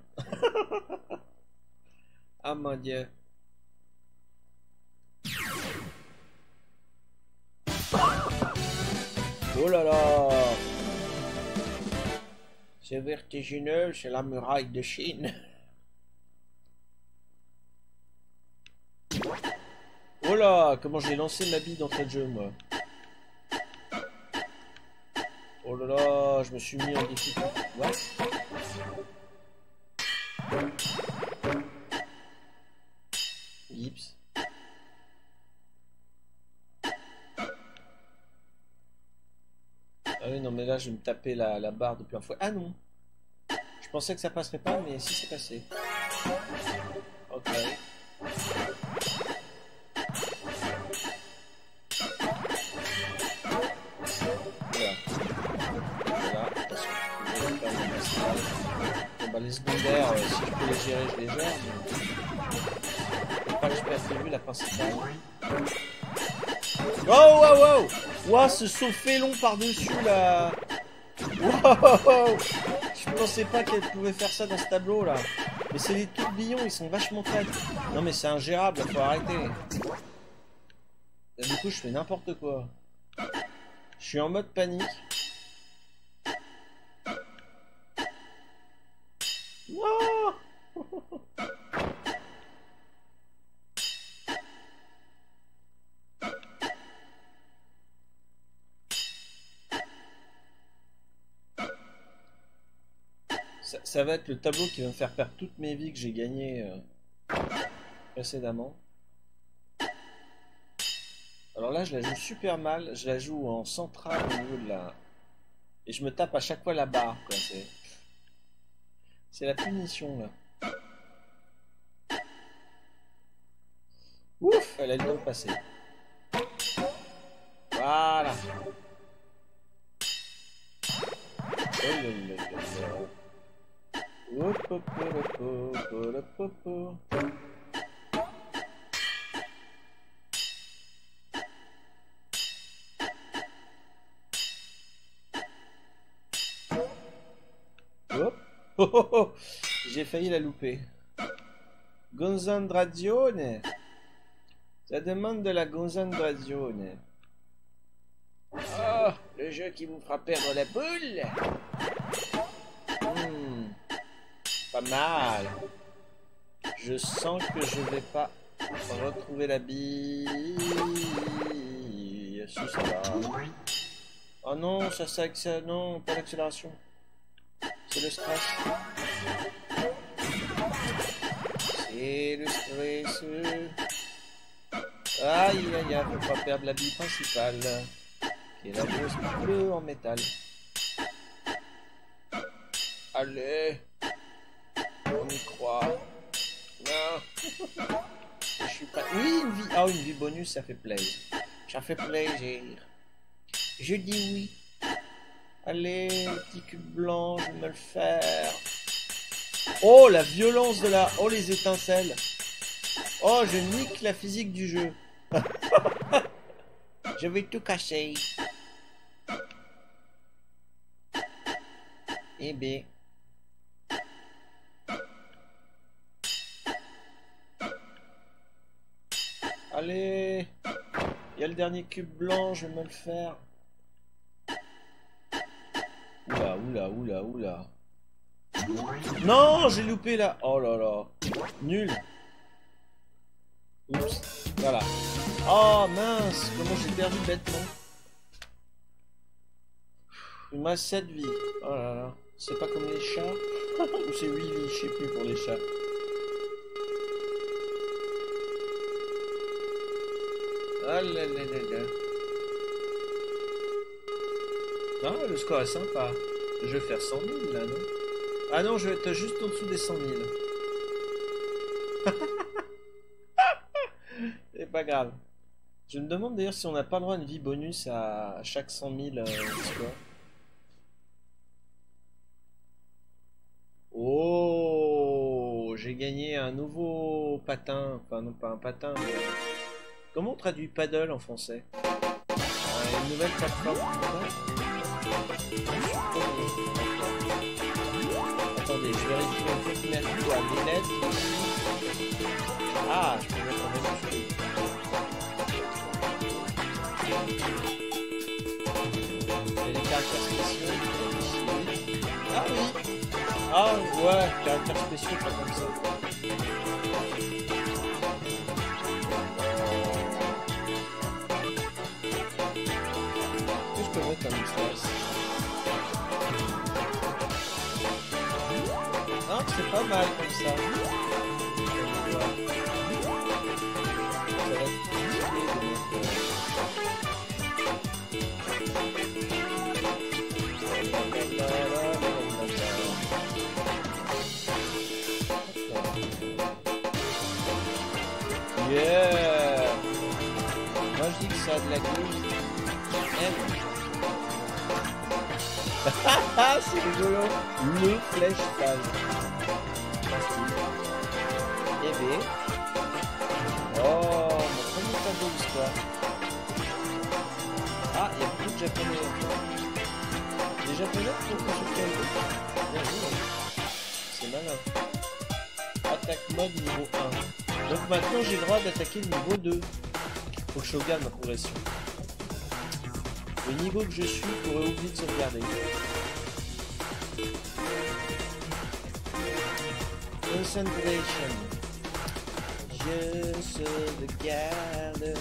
Ah mon Dieu. Oh là là. C'est vertigineux, c'est la muraille de Chine. Oh là, comment j'ai lancé ma bille d'entrée de jeu, moi. Oh là là, je me suis mis en difficulté. Ouais. Gips. Ah oui, non, mais là, je vais me taper la, la barre de plein fouet. Ah non. Je pensais que ça passerait pas, mais si, c'est passé. Ok. Bah, les secondaires, euh, si je peux les gérer, je les gère, mais faut pas que je perde de vue la principale. Oh, wow, wow! Wow, ce saut félon par-dessus là! Wow! Je pensais pas qu'elle pouvait faire ça dans ce tableau là. Mais c'est les tourbillons, ils sont vachement faibles. Non, mais c'est ingérable, faut arrêter. Et du coup, je fais n'importe quoi. Je suis en mode panique. Non. ça, ça va être le tableau qui va me faire perdre toutes mes vies que j'ai gagnées euh, précédemment. Alors là, je la joue super mal. Je la joue en centrale au niveau de la... Et je me tape à chaque fois la barre, quoi. C'est... C'est la punition, là. Ouf, elle a le temps de passer. Voilà. Oh là là là là. Hop, hop, hop, hop, hop, hop, hop. Hop. Oh, oh, oh. J'ai failli la louper. Gonzandrazione. Ça demande de la Gonzandrazione. Oh, le jeu qui vous fera perdre la boule. Hmm, pas mal. Je sens que je vais pas retrouver la bille. Si, ça va. Oh non, ça s'accélère. Non, pas l'accélération. C'est le stress. là, faut pas perdre la bille principale, qui est la grosse bleue en métal. Allez, on y croit. Non, je suis pas. Oui, une vie. Ah, une vie bonus, ça fait plaisir. Ça fait plaisir. Je dis oui. Allez, petit cube blanc, je vais me le faire. Oh, la violence de la... Oh, les étincelles. Oh, je nique la physique du jeu. Je vais tout casser. Eh bien. Allez. Il y a le dernier cube blanc, je vais me le faire. Oula, oula, oula, oula. Non, j'ai loupé là. Oh là là. Nul. Oups. Voilà. Oh mince, comment j'ai perdu bêtement. Il me reste sept vies. Oh là là. C'est pas comme les chats. Ou c'est huit vies, je sais plus pour les chats. Ah là là là là. Ah, le score est sympa. Je vais faire cent mille là, non? Ah non, je vais être juste en dessous des cent mille. C'est pas grave. Je me demande d'ailleurs si on n'a pas le droit à une vie bonus à chaque cent mille euh, score. Oh, j'ai gagné un nouveau patin. Enfin, non, pas un patin, mais... Comment on traduit paddle en français? euh, Une nouvelle plateforme. Attendez, je vérifie un peu mettre quoi, des lettres. Ah, je peux mettre en majuscule. Il y a des caractères spéciaux. Ah oui. Ah ouais, caractères spéciaux, pas comme ça. Qu'est-ce que je peux mettre comme espace? Ah, c'est pas mal comme ça. Ça va être compliqué de mettre... Yeah! Moi je dis que ça a de la gueule. Ah, c'est rigolo. Le flèche phase. Et B. Oh, mon premier tableau d'histoire. Ah, il y a beaucoup de japonais encore. Les japonais pour que je fasse. Bien joué. C'est malin. Attaque mode niveau un. Donc maintenant j'ai le droit d'attaquer le niveau deux. Faut que je sauvegarde ma progression. Le niveau que je suis pourrait oublier de sauvegarder. Concentration. Je sauvegarde.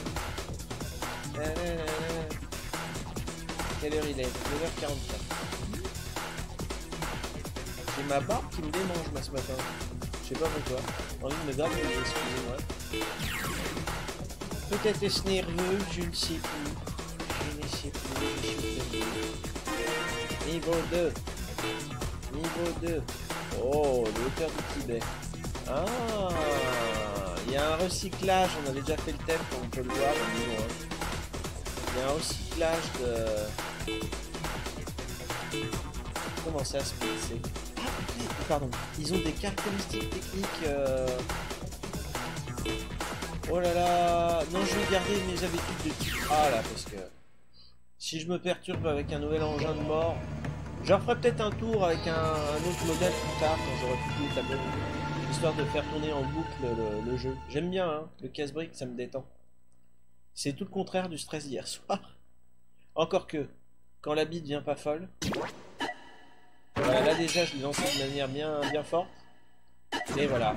Quelle heure il est? neuf heures quarante-quatre. J'ai ma barbe qui me démange moi, ce matin. Je sais pas pourquoi. Envie de me garder, excusez-moi. Peut-être est-ce nerveux, je ne sais plus. Je ne sais plus, je suis perdu. Niveau deux. Niveau deux. Oh, le hauteur du Tibet. Ah, il y a un recyclage, on avait déjà fait le thème, comme on peut le voir dans le niveau un. Il y a un recyclage de... Comment ça se passer? Pardon, ils ont des caractéristiques techniques. Euh... Oh là là, non, je vais garder mes habitudes de type A là, parce que si je me perturbe avec un nouvel engin de mort, j'en ferai peut-être un tour avec un, un autre modèle plus tard quand j'aurai tous les tableaux, histoire de faire tourner en boucle le, le jeu. J'aime bien, hein, le casse-brique, ça me détend. C'est tout le contraire du stress d'hier soir. Encore que, quand la bille devient pas folle. Voilà, là déjà je l'ai lancé de manière bien, bien forte. Et voilà.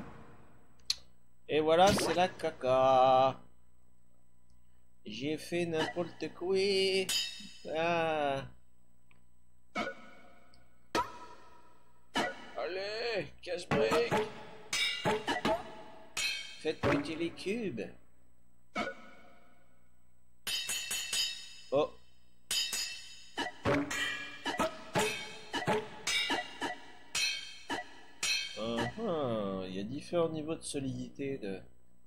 Et voilà, c'est la caca. J'ai fait n'importe quoi. Ah. Allez, casse-brique. Faites péter les cubes. Ah, il y a différents niveaux de solidité de...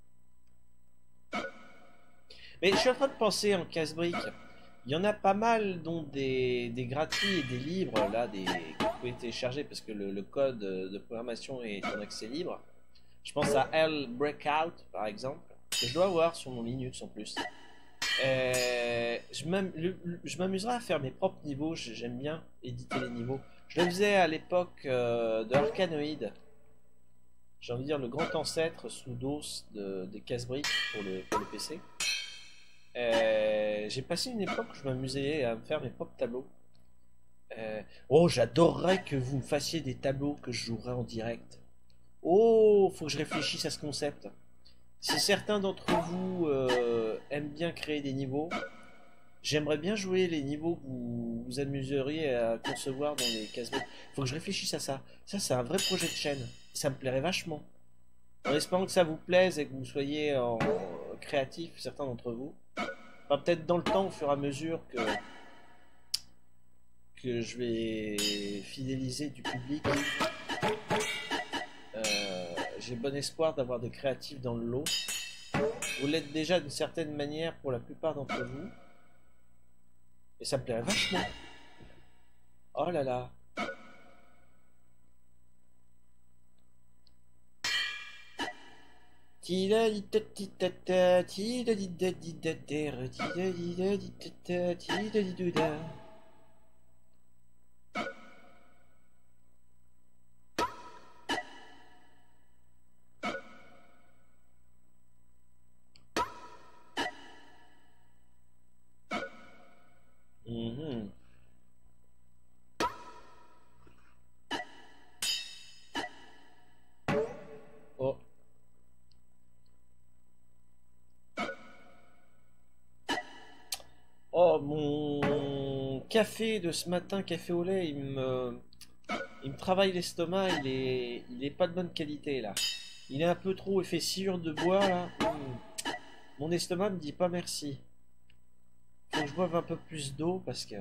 Mais je suis en train de penser en casse-briques. Il y en a pas mal, dont des, des gratuits et des libres, là, des, que vous pouvez télécharger parce que le, le code de programmation est en accès libre. Je pense à Hell Breakout, par exemple, que je dois avoir sur mon Linux en plus. Euh, je m'amuserai à faire mes propres niveaux, j'aime bien éditer les niveaux. Je le faisais à l'époque euh, de Arkanoid. J'ai envie de dire le grand ancêtre sous DOS de, des casse-briques pour le, pour le P C. Euh, j'ai passé une époque où je m'amusais à me faire mes propres tableaux. Euh, oh, j'adorerais que vous me fassiez des tableaux que je jouerais en direct. Oh, faut que je réfléchisse à ce concept. Si certains d'entre vous euh, aiment bien créer des niveaux, j'aimerais bien jouer les niveaux que vous vous amuseriez à concevoir dans les casse-briques. Faut que je réfléchisse à ça. Ça, c'est un vrai projet de chaîne. Ça me plairait vachement. En espérant que ça vous plaise et que vous soyez en créatif, certains d'entre vous. Enfin, peut-être dans le temps, au fur et à mesure que, que je vais fidéliser du public. Euh, J'ai bon espoir d'avoir des créatifs dans le lot. Vous l'êtes déjà d'une certaine manière pour la plupart d'entre vous. Et ça me plairait vachement. Oh là là. Mhm. Oh. Oh, mon café de ce matin, café au lait, il me, il me travaille l'estomac, il est, il est pas de bonne qualité là. Il est un peu trop effet sciure de bois là. Mm. Mon estomac me dit pas merci. Faut que je boive un peu plus d'eau parce que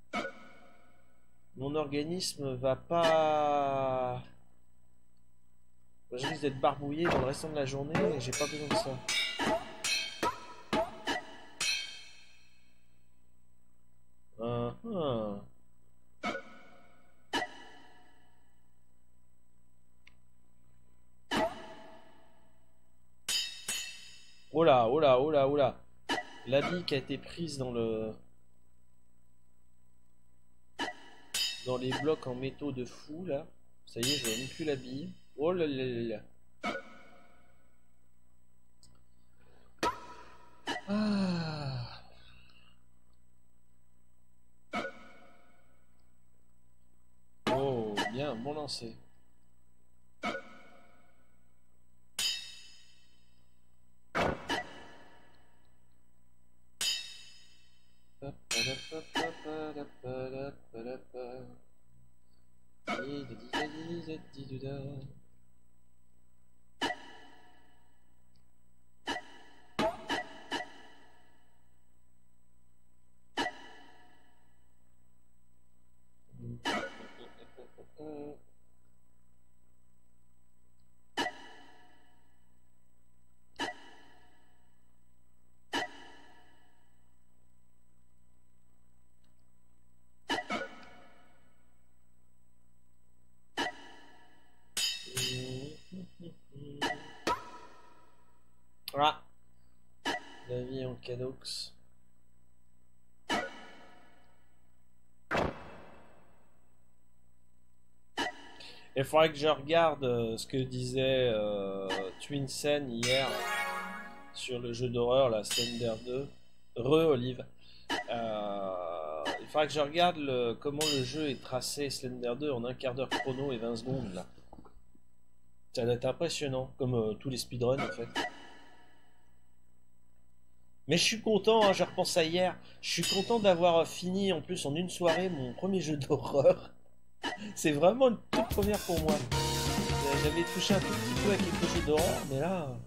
mon organisme va pas... Je risque d'être barbouillé dans le restant de la journée et j'ai pas besoin de ça. Uh -huh. Oh là, oh là, oh là, oh là. La bille qui a été prise dans le... dans les blocs en métaux de fou là. Ça y est, je vois même plus la bille. Oh là là là là. Ah. Oh, bien, bon lancer. Ah, la vie en Cadox. Il faudrait que je regarde euh, ce que disait euh, Twinsen hier sur le jeu d'horreur, la Slender deux. Re Olive. Euh, il faudrait que je regarde le, comment le jeu est tracé Slender deux en un quart d'heure chrono et vingt secondes là. Ça doit être impressionnant, comme euh, tous les speedruns en fait. Mais je suis content, hein, je repense à hier, je suis content d'avoir fini en plus en une soirée mon premier jeu d'horreur. C'est vraiment une toute première pour moi. J'avais touché un tout petit peu à quelques jeux d'horreur, mais là...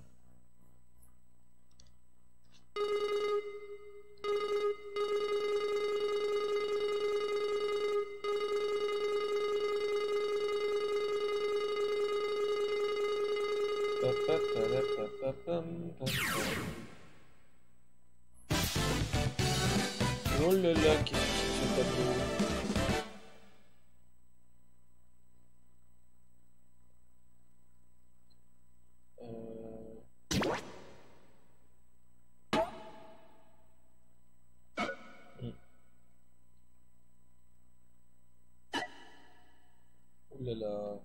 Oh là là, qu'est-ce que c'est ce tableau? Oh là là.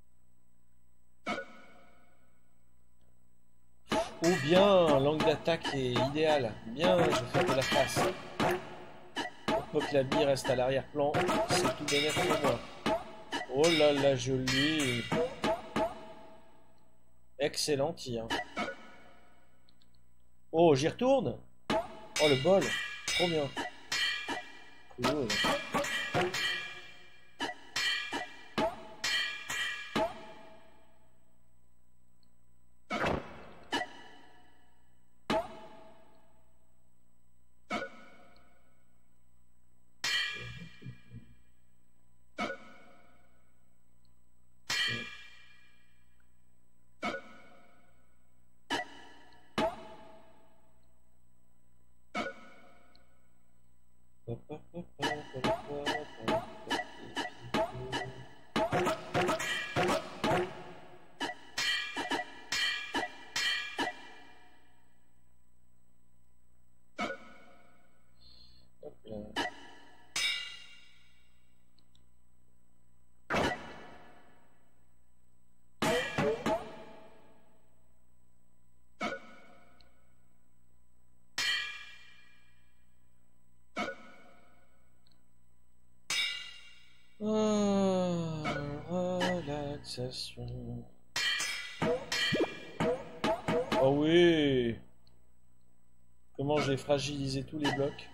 Oh bien, l'angle d'attaque est idéal. Bien, je fais de la face. Pour pas que la bille reste à l'arrière-plan, c'est tout bénéfique pour moi. Oh là là, joli. Excellent tir. Oh, j'y retourne. Oh, le bol. Trop bien. Cool. Oh, relaxation. Oh oui. Comment j'ai fragilisé tous les blocs.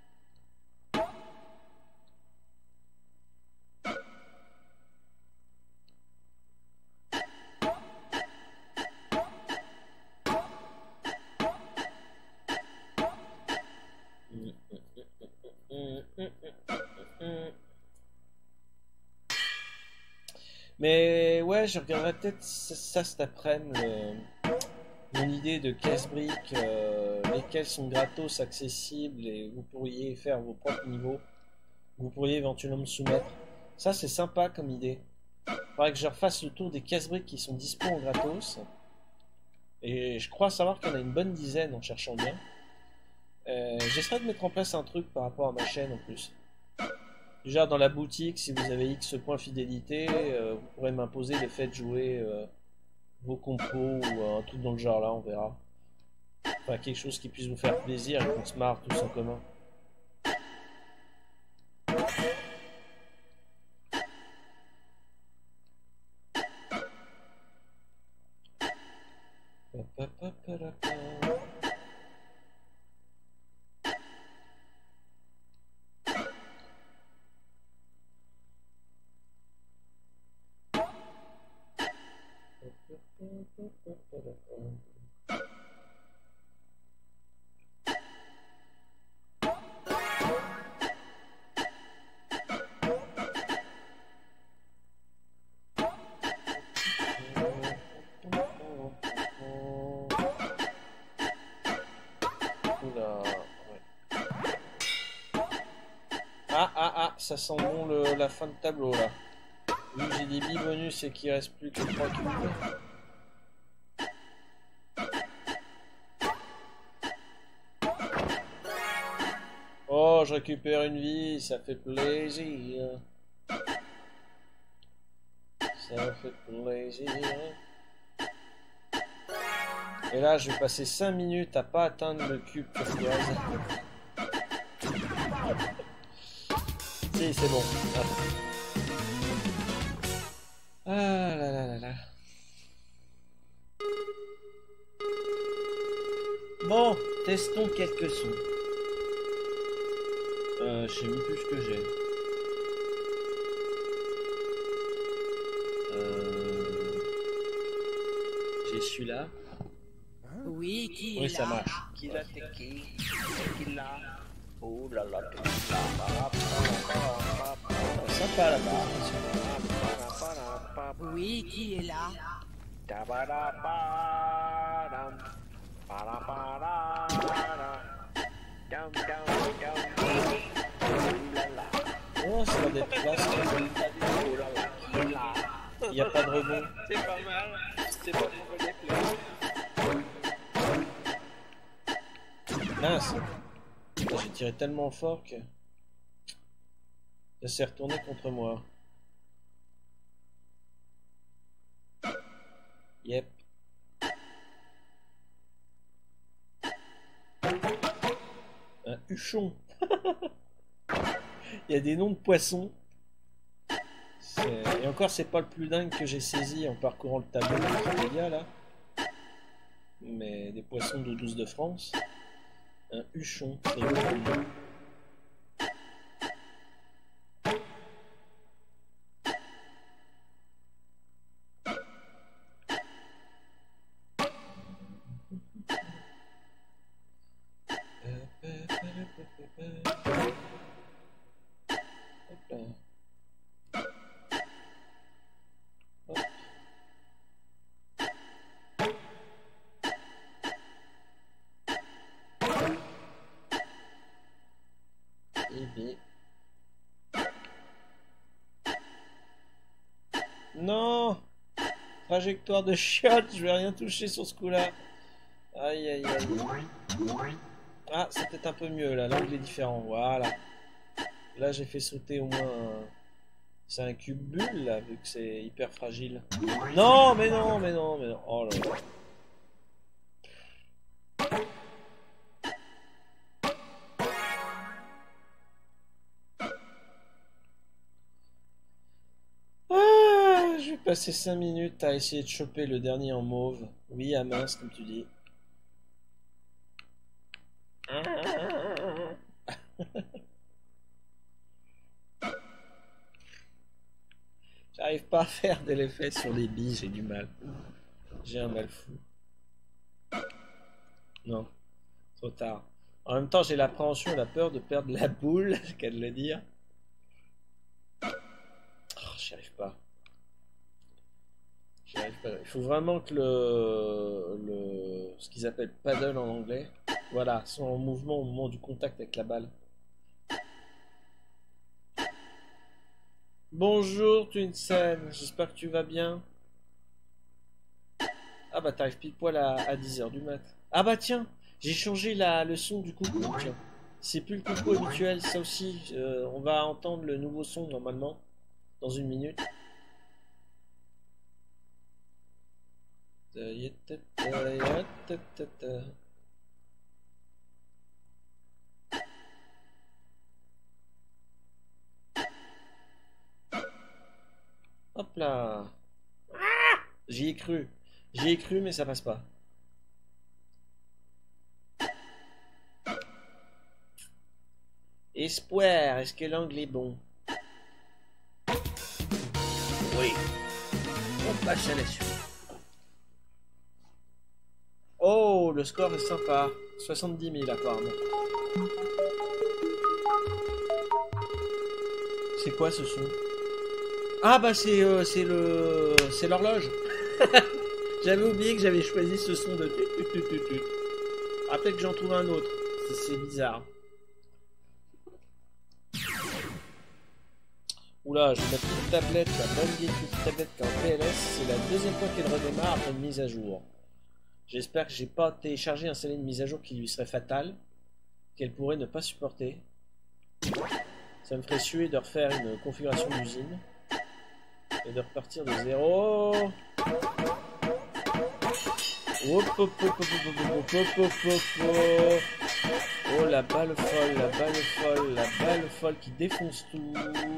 Mais ouais, je regarderai peut-être ça, ça cet après-midi, mon idée de casse-briques, euh, lesquels sont gratos, accessibles, et vous pourriez faire vos propres niveaux. Vous pourriez éventuellement me soumettre. Ça, c'est sympa comme idée. Il faudrait que je refasse le tour des casse-briques qui sont dispo en gratos. Et je crois savoir qu'il y en a une bonne dizaine en cherchant bien. Euh, J'essaierai de mettre en place un truc par rapport à ma chaîne en plus. Déjà dans la boutique, si vous avez X points fidélité, euh, vous pourrez m'imposer le fait de jouer euh, vos compos ou un truc dans le genre là, on verra. Enfin quelque chose qui puisse vous faire plaisir et qu'on se marre tous en commun. Ah ah ah, ça sent bon le, la fin de tableau là. Vu que j'ai des billes bonus et qu'il reste plus que trois cubes. Oh, je récupère une vie, ça fait plaisir. Ça fait plaisir. Et là, je vais passer cinq minutes à pas atteindre le cube turquoise. Si, c'est bon. Ah là là là là. Bon, testons quelques sons. Euh, je sais même plus ce que j'ai. Euh... J'ai celui-là. Oui, qui Oui, est ça là? marche. Qui l'a t'es qui? C'est qui l'a? Oh là là, t'es Sympa la position. Oui, qui est là? Ta-ba-da-ba-dam. Ba-da-ba-da-da. Dum, dum, dum, dum. Oulala. Oh, ça va d'être classe. Oulala. Oulala. Il n'y a pas de rebond. C'est pas mal. C'est pas pour les fleurs. Mince. J'ai tiré tellement fort que ça s'est retourné contre moi. Yep. Un huchon. Il y a des noms de poissons. Et encore, c'est pas le plus dingue que j'ai saisi en parcourant le tableau de Wikipédia là. Mais des poissons d'eau douce de France. Un huchon. C'est une... Non! Trajectoire de chiotte, je vais rien toucher sur ce coup-là. Aïe aïe aïe. Ah, c'est peut-être un peu mieux là, l'angle est différent, voilà. Là j'ai fait sauter au moins un... C'est un cube bulle là, vu que c'est hyper fragile. Non, mais non, mais non, mais non. Oh là là. Ah, je vais passer cinq minutes à essayer de choper le dernier en mauve. Oui, à mince, comme tu dis. J'arrive pas à faire de l'effet sur les billes, j'ai du mal. J'ai un mal fou. Non, trop tard. En même temps, j'ai l'appréhension et la peur de perdre la boule, qu'à de le dire. Oh, j'y arrive pas. J'y arrive pas. Il faut vraiment que le, le ce qu'ils appellent paddle en anglais, voilà, soit en mouvement au moment du contact avec la balle. Bonjour Twinsen, j'espère que tu vas bien. Ah bah t'arrives pile poil à, à dix heures du mat. Ah bah tiens, j'ai changé la, le son du coucou, tiens. C'est plus le coucou habituel, ça aussi, euh, on va entendre le nouveau son normalement, dans une minute. Hop là. Ah, j'y ai cru. J'y ai cru, mais ça passe pas. Espoir, est-ce que l'angle est bon? Oui. On passe à la suite. Oh, le score est sympa. soixante-dix mille apparemment. C'est quoi ce son? Ah bah c'est euh, c'est le c'est l'horloge. J'avais oublié que j'avais choisi ce son de tut tut tut tut tut. Ah peut-être que j'en trouve un autre. C'est bizarre. Oula, je vais mettre une tablette, la bonne vieille petite tablette qui est en P L S. C'est la deuxième fois qu'elle redémarre après une mise à jour. J'espère que j'ai pas téléchargé et installé une mise à jour qui lui serait fatale, qu'elle pourrait ne pas supporter. Ça me ferait suer de refaire une configuration d'usine et de repartir de zéro. Hop, hop, hop, hop, hop, hop, hop, hop, hop. Oh la balle folle, la balle folle, la balle folle qui défonce tout.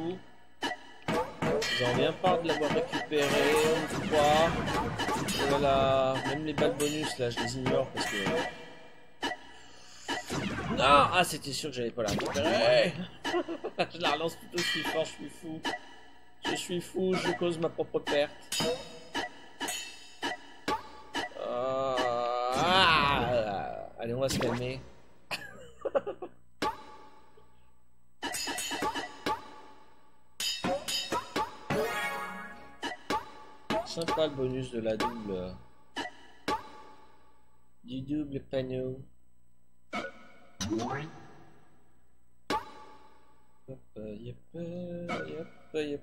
J'en reviens pas de l'avoir récupéré, on ne croit. Voilà, même les balles bonus là, je les ignore parce que. Non, ah c'était sûr que j'allais pas la récupérer. Je la relance tout aussi fort, je suis fou. Je suis fou, je cause ma propre perte. Euh... Ah, allez, on va se calmer. pas le bonus de la double. Du double panneau. Hop, yep, yep, yep.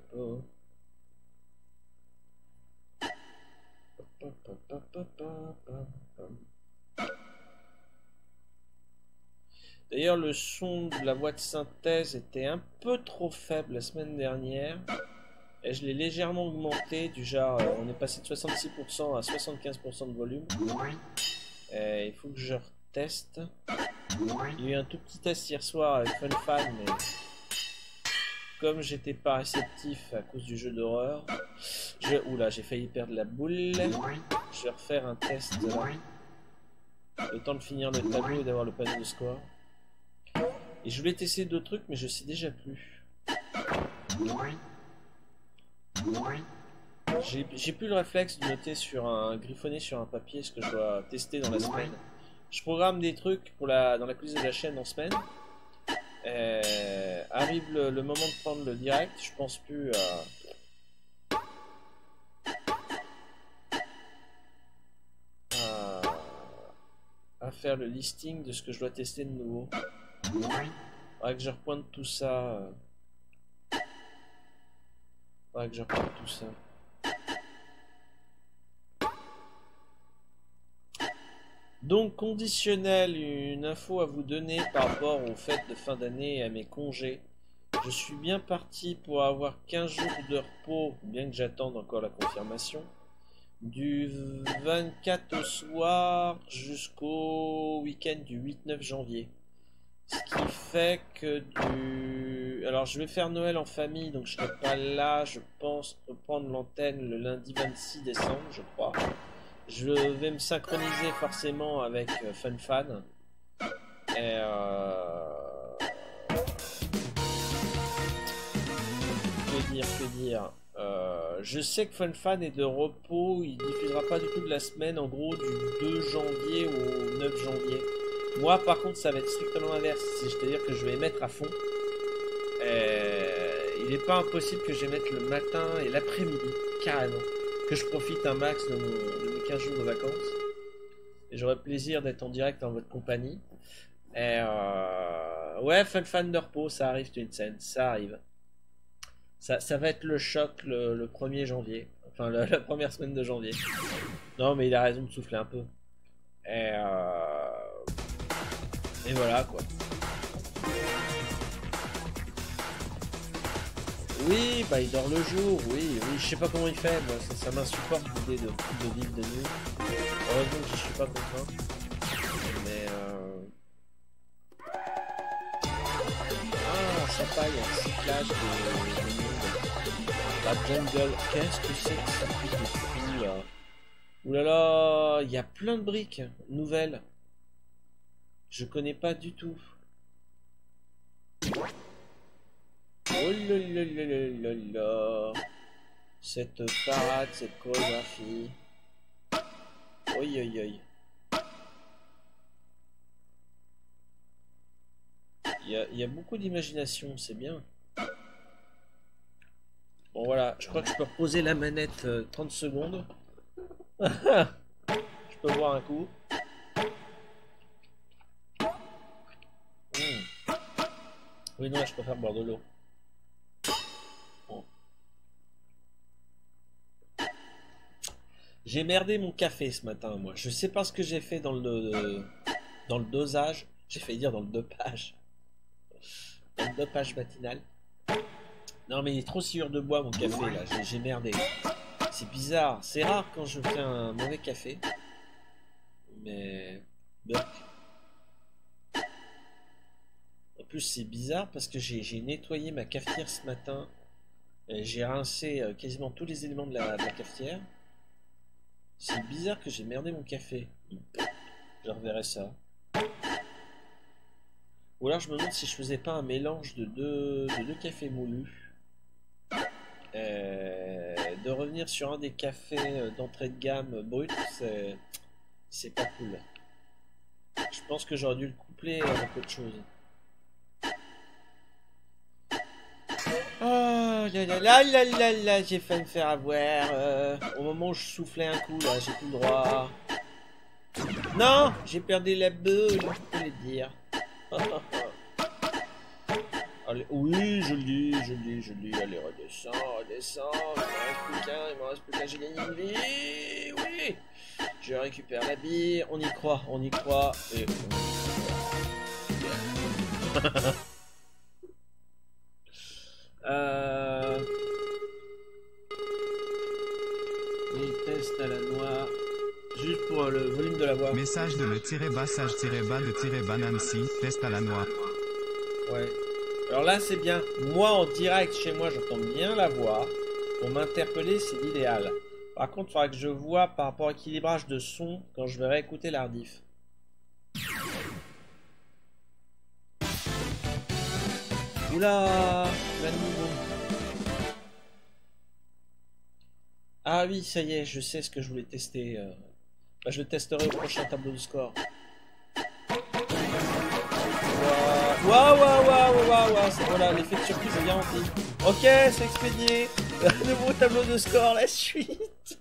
D'ailleurs, le son de la voix de synthèse était un peu trop faible la semaine dernière. Et je l'ai légèrement augmenté, du genre, euh, on est passé de soixante-six pour cent à soixante-quinze pour cent de volume. Et il faut que je reteste. Il y a eu un tout petit test hier soir avec FunFan, mais comme j'étais pas réceptif à cause du jeu d'horreur, je... Oula, j'ai failli perdre la boule. Je vais refaire un test là. Le temps de finir le tableau et d'avoir le panneau de score. Et je voulais tester d'autres trucs, mais je sais déjà plus. J'ai plus le réflexe de noter sur un griffonné sur un papier ce que je dois tester dans la semaine. Je programme des trucs pour la, dans la coulisses de la chaîne en semaine. Euh, arrive le, le moment de prendre le direct, je pense plus à, à, à faire le listing de ce que je dois tester de nouveau. Il faudrait que je repointe tout ça. Il faudrait que je repointe tout ça. Donc conditionnel, une info à vous donner par rapport aux fêtes de fin d'année et à mes congés. Je suis bien parti pour avoir quinze jours de repos, bien que j'attende encore la confirmation, du vingt-quatre au soir jusqu'au week-end du huit neuf janvier. Ce qui fait que du... Alors je vais faire Noël en famille, donc je serai pas là, je pense reprendre l'antenne le lundi vingt-six décembre, je crois. Je vais me synchroniser forcément avec euh, FunFan. Et euh... que dire, que dire euh, je sais que FunFan est de repos, il diffusera pas du tout de la semaine, en gros du deux janvier au neuf janvier. Moi par contre ça va être strictement l'inverse, c'est-à-dire que je vais mettre à fond. Et il n'est pas impossible que je mette le matin et l'après-midi, carrément. Que je profite un max de, mon, de mes quinze jours de vacances. Et j'aurai plaisir d'être en direct en votre compagnie. Et euh... ouais, FunFan de repos, ça arrive, Twinsen, ça arrive. Ça, ça va être le choc le, le premier janvier. Enfin, le, la première semaine de janvier. Non, mais il a raison de souffler un peu. Et, euh... Et voilà, quoi. Oui, bah il dort le jour, oui, oui, je sais pas comment il fait, moi, ça, ça m'insupporte l'idée de, de vivre de nuit. Heureusement que je suis pas contraint. Mais euh... ah, sympa, il y a un cyclage de, de monde. La jungle, qu'est-ce que c'est que ça truc de fou là? Oulala, il y a plein de briques nouvelles. Je connais pas du tout. Oh là là là là là là. Cette parade, cette chorégraphie. Oi oi oi. Il y a, il y a beaucoup d'imagination, c'est bien. Bon voilà, je crois que je peux reposer la manette euh, trente secondes. Je peux boire un coup. Mmh. Oui non, je préfère boire de l'eau. J'ai merdé mon café ce matin, moi. Je sais pas ce que j'ai fait dans le dans le dosage. J'ai failli dire dans le dopage. Dans le dopage matinal. Non mais il est trop sûr de bois mon café là. J'ai merdé. C'est bizarre. C'est rare quand je fais un mauvais café. Mais donc. En plus c'est bizarre parce que j'ai nettoyé ma cafetière ce matin. J'ai rincé quasiment tous les éléments de la, de la cafetière. C'est bizarre que j'ai merdé mon café. Je reverrai ça. Ou alors je me demande si je faisais pas un mélange de deux, de deux cafés moulus. Euh, de revenir sur un des cafés d'entrée de gamme brut, c'est pas cool. Je pense que j'aurais dû le coupler avec autre chose. Oh là là là là là là, j'ai failli me faire avoir. Euh, au moment où je soufflais un coup, là, j'ai plus le droit. Non, j'ai perdu la boule, je peux le dire. Allez, oui, je le dis, je le dis, je le dis. Allez, redescends, redescends. Il m'en reste plus qu'un, il m'en reste plus qu'un, j'ai gagné une vie. Oui, je récupère la bille. On y croit, on y croit. Et euh... les tests à la noix. Juste pour le volume de la voix. Message de le tiret bas sage tiret bas de tiret bas Nancy, test à la noix. Ouais. Alors là c'est bien. Moi en direct chez moi j'entends bien la voix. Pour m'interpeller c'est l'idéal. Par contre il faudra que je vois par rapport à l'équilibrage de son quand je vais réécouter la rediff. Oula, la niveau. Ah oui ça y est, je sais ce que je voulais tester. Euh... Bah, je le testerai au prochain tableau de score. Waouh, waouh, waouh, waouh, waouh, c'est voilà, l'effet de surprise est garanti. Ok, c'est expédié. Nouveau tableau de score, la suite.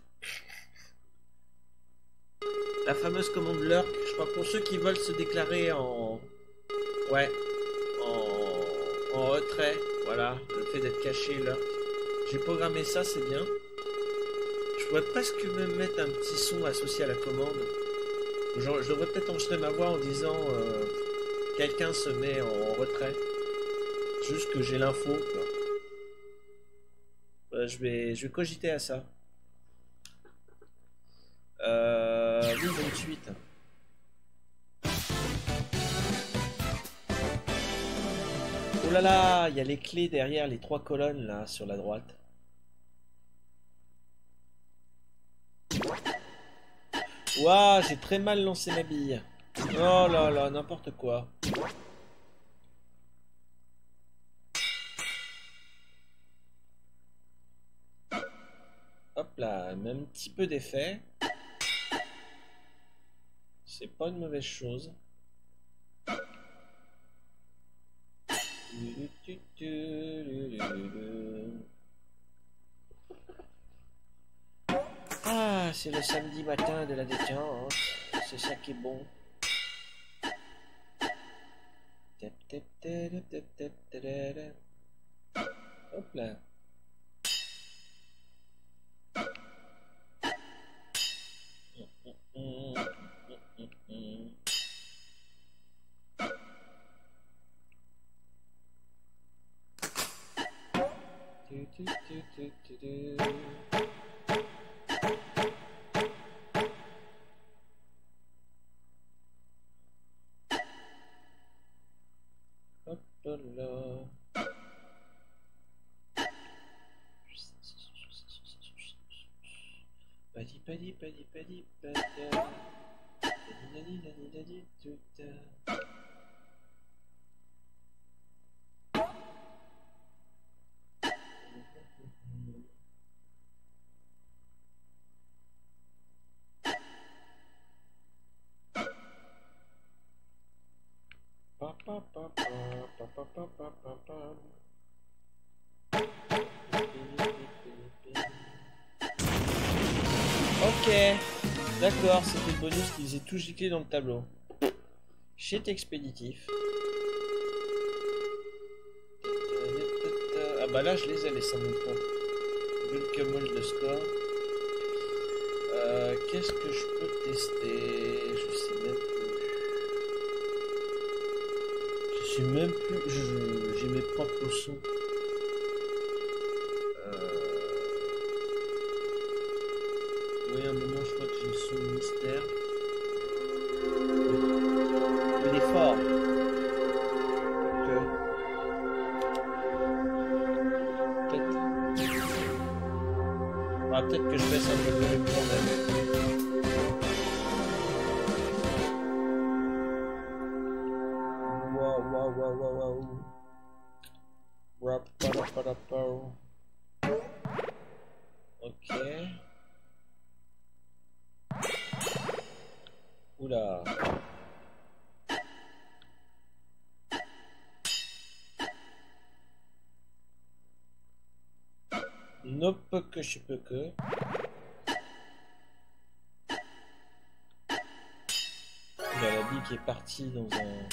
La fameuse commande lurk, je crois pour ceux qui veulent se déclarer en... Ouais, en, en retrait, voilà, le fait d'être caché lurk. J'ai programmé ça, c'est bien. Je pourrais presque même mettre un petit son associé à la commande. Genre, je devrais peut-être enregistrer ma voix en disant euh, quelqu'un se met en retrait. Juste que j'ai l'info. Euh, je vais, je vais cogiter à ça. Euh, oui, vingt-huit. Oh là là, il y a les clés derrière les trois colonnes là sur la droite. Waouh, j'ai très mal lancé ma bille. Oh là là, n'importe quoi. Hop là, même un petit peu d'effet. C'est pas une mauvaise chose. Ah, c'est le samedi matin de la détente. C'est ça qui est bon. Hop là. Hop là. Padi padi padi padi pada. Padi nadi nadi tuta. Pa pa pa pa pa pa pa pa pa pa. Ok, d'accord, c'était le bonus qui faisait tout gicler dans le tableau. Shit expéditif. Ah bah là je les ai les cinq mille points. Bulk de score. Euh, Qu'est-ce que je peux tester? Je sais même plus. Je sais même plus. J'ai mes propres sons. Oui, à un moment, je crois que j'ai le son mystère. Oui. Il est fort. Donc, peut-être. Ah, peut-être que je baisse un peu le volume quand même. Waouh, waouh, waouh, waouh, waouh. Rap, rap, rap, rap. Ok. Oula. Nope, que je peux que. Il y a la bille qui est partie dans un...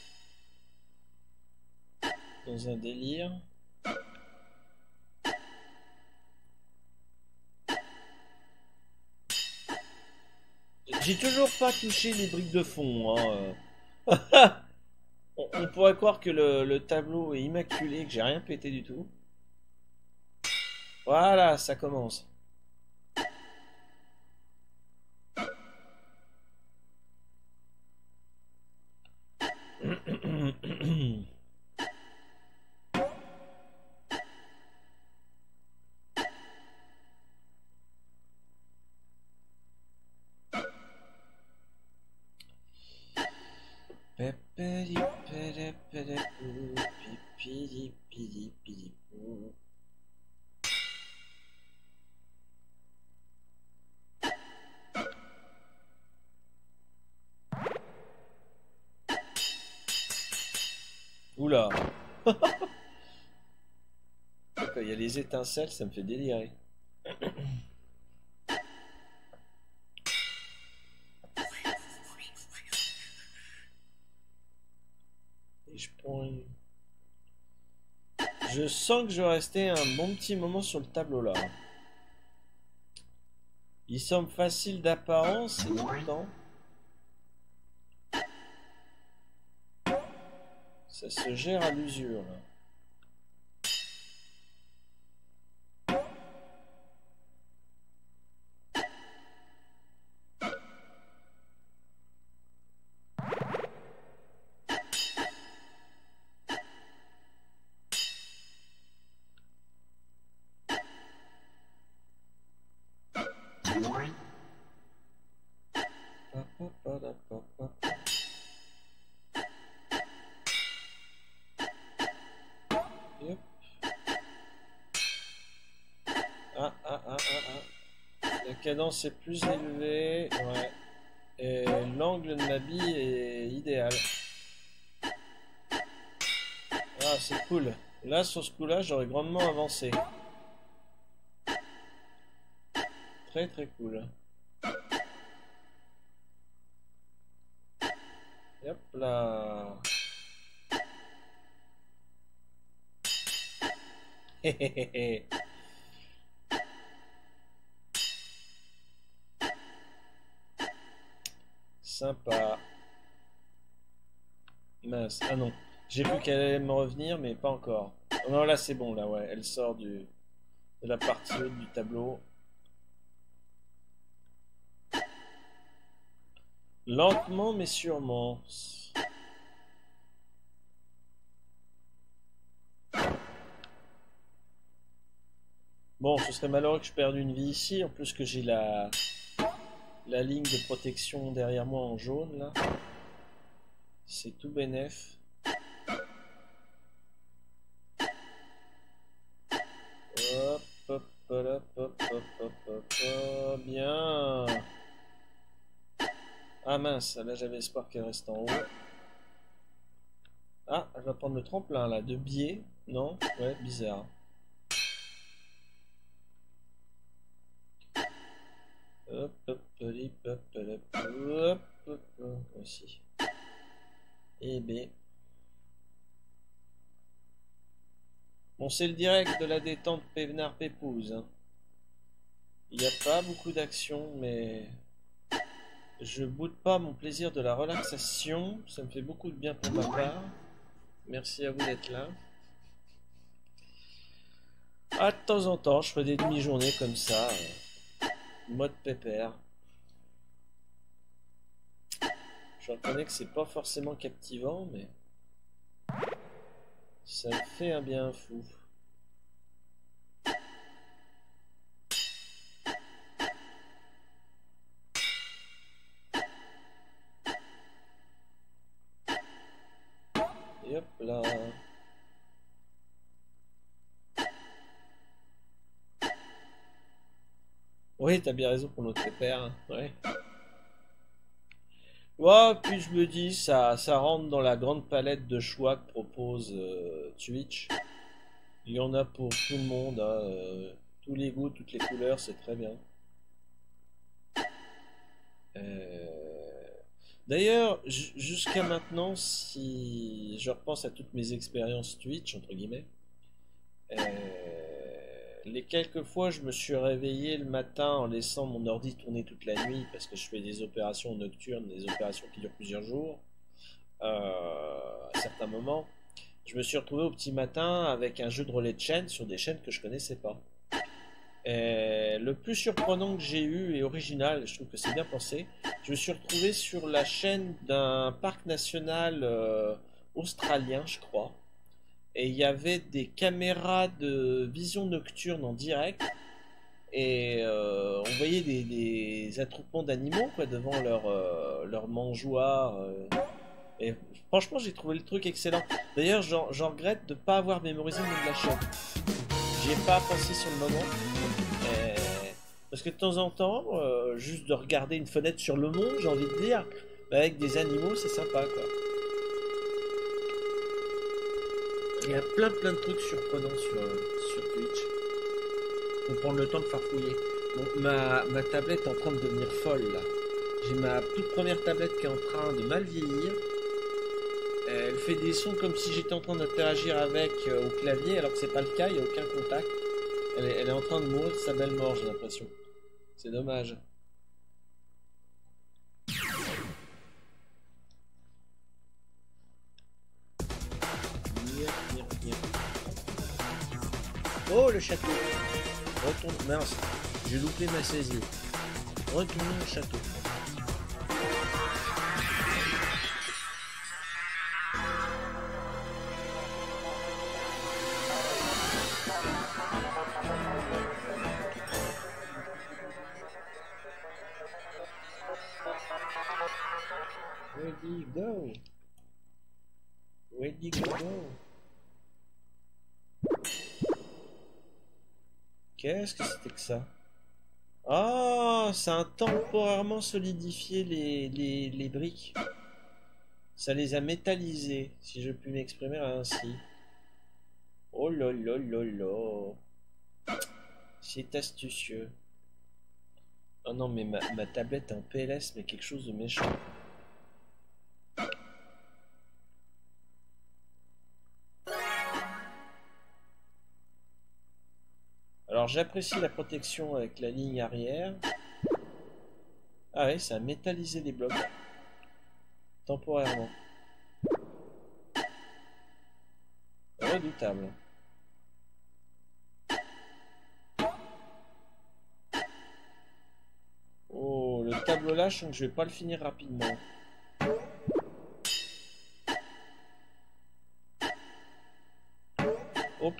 dans un délire. J'ai toujours pas touché les briques de fond. Hein. on, on pourrait croire que le, le tableau est immaculé, que j'ai rien pété du tout. Voilà, ça commence. Oula. Quand il y a les étincelles, ça me fait délirer. Et je prends une... Je sens que je vais rester un bon petit moment sur le tableau là. Il semble facile d'apparence et pourtant... ça se gère à l'usure. Cadence est plus élevée, ouais. Et l'angle de ma bille est idéal. Ah, c'est cool. Là, sur ce coup-là, j'aurais grandement avancé. Très très cool. Et hop là. Hé hé hé hé. Sympa. Mince. Ah non. J'ai vu qu'elle allait me revenir, mais pas encore. Oh non, là c'est bon, là, ouais. Elle sort du, de la partie haute du tableau. Lentement, mais sûrement. Bon, ce serait malheureux que je perde une vie ici. En plus que j'ai la... la ligne de protection derrière moi en jaune là, c'est tout bénef. Hop, hop, hop, hop, hop, hop, hop, hop, bien. Ah mince, là j'avais espoir qu'elle reste en haut. Ah, elle va prendre le tremplin là, de biais, non? Ouais, bizarre. Hop, hop, hop, hop, hop, hop, hop, hop, aussi. Et B. Bon, c'est le direct de la détente Pévenard Pépouze. Hein. Il n'y a pas beaucoup d'action, mais je boude pas mon plaisir de la relaxation. Ça me fait beaucoup de bien pour ma part. Merci à vous d'être là. Ah, de temps en temps, je ferai des demi-journées comme ça. Euh, mode pépère. Je reconnais que c'est pas forcément captivant, mais ça me fait un bien fou. Et hop là. Oui, t'as bien raison pour notre pépère. Hein. Ouais. Ouais, puis je me dis, ça, ça rentre dans la grande palette de choix que propose euh, Twitch. Il y en a pour tout le monde. Hein, euh, Tous les goûts, toutes les couleurs, c'est très bien. Euh... D'ailleurs, jusqu'à maintenant, si je repense à toutes mes expériences Twitch, entre guillemets, euh... les quelques fois je me suis réveillé le matin en laissant mon ordi tourner toute la nuit parce que je fais des opérations nocturnes, des opérations qui durent plusieurs jours, euh... à certains moments, je me suis retrouvé au petit matin avec un jeu de relais de chaîne sur des chaînes que je connaissais pas. Et le plus surprenant que j'ai eu et original, je trouve que c'est bien pensé, je me suis retrouvé sur la chaîne d'un parc national euh, australien, je crois, et il y avait des caméras de vision nocturne en direct, et euh, on voyait des, des attroupements d'animaux quoi devant leur, euh, leur mangeoire. Euh, et franchement, j'ai trouvé le truc excellent. D'ailleurs, j'en regrette de ne pas avoir mémorisé le nom de la chaîne. J'y ai pas pensé sur le moment. Euh, parce que de temps en temps, euh, juste de regarder une fenêtre sur le monde, j'ai envie de dire, avec des animaux, c'est sympa quoi. Il y a plein plein de trucs surprenants sur, sur Twitch. Faut prendre le temps de farfouiller. Bon, ma, ma tablette est en train de devenir folle là. J'ai ma toute première tablette qui est en train de mal vieillir. Elle fait des sons comme si j'étais en train d'interagir avec euh, au clavier, alors que c'est pas le cas, il n'y a aucun contact. Elle est, elle est en train de mourir sa belle mort, j'ai l'impression. C'est dommage. Oh, le château. Retourne. Mince, j'ai loupé ma saisie. Retournons au château. Where do you go? Where do you go? Qu'est-ce que c'était que ça? Ah, ça a temporairement solidifié les, les, les briques. Ça les a métallisées, si je puis m'exprimer ainsi. Oh là là là là. C'est astucieux. Oh non, mais ma, ma tablette est en P L S, mais quelque chose de méchant. Alors j'apprécie la protection avec la ligne arrière. Ah oui, ça a métallisé les blocs. Temporairement. Redoutable. Oh, le tableau là, je sens que je vais pas le finir rapidement. Hop.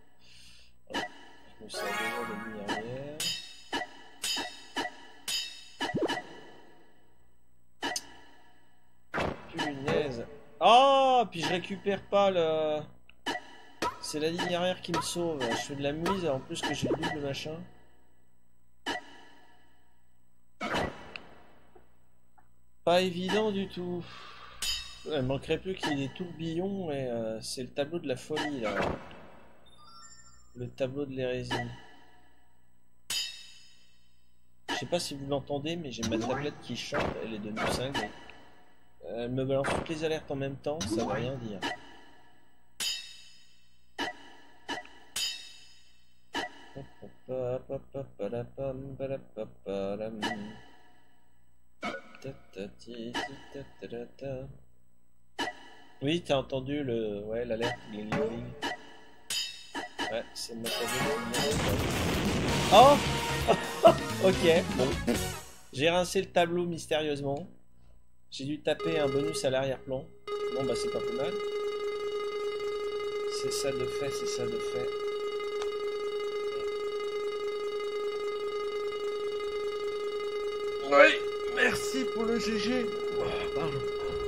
Je me sers déjà de ligne arrière. Punaise. Oh, puis je récupère pas le... C'est la ligne arrière qui me sauve. Je fais de la mise, en plus que j'ai le double machin. Pas évident du tout. Il manquerait plus qu'il y ait des tourbillons et euh, c'est le tableau de la folie là. Le tableau de l'hérésie. Je sais pas si vous l'entendez, mais j'ai ma tablette qui chante, elle est devenue cinglée. Elle me balance toutes les alertes en même temps, ça veut rien dire. Oui, t'as entendu le... Ouais, l'alerte. Ouais, c'est ma tablette. Oh. Ok, bon. J'ai rincé le tableau mystérieusement. J'ai dû taper un bonus à l'arrière-plan. Bon, bah c'est pas plus mal. C'est ça de fait, c'est ça de fait. Oui, merci pour le G G. Oh, pardon.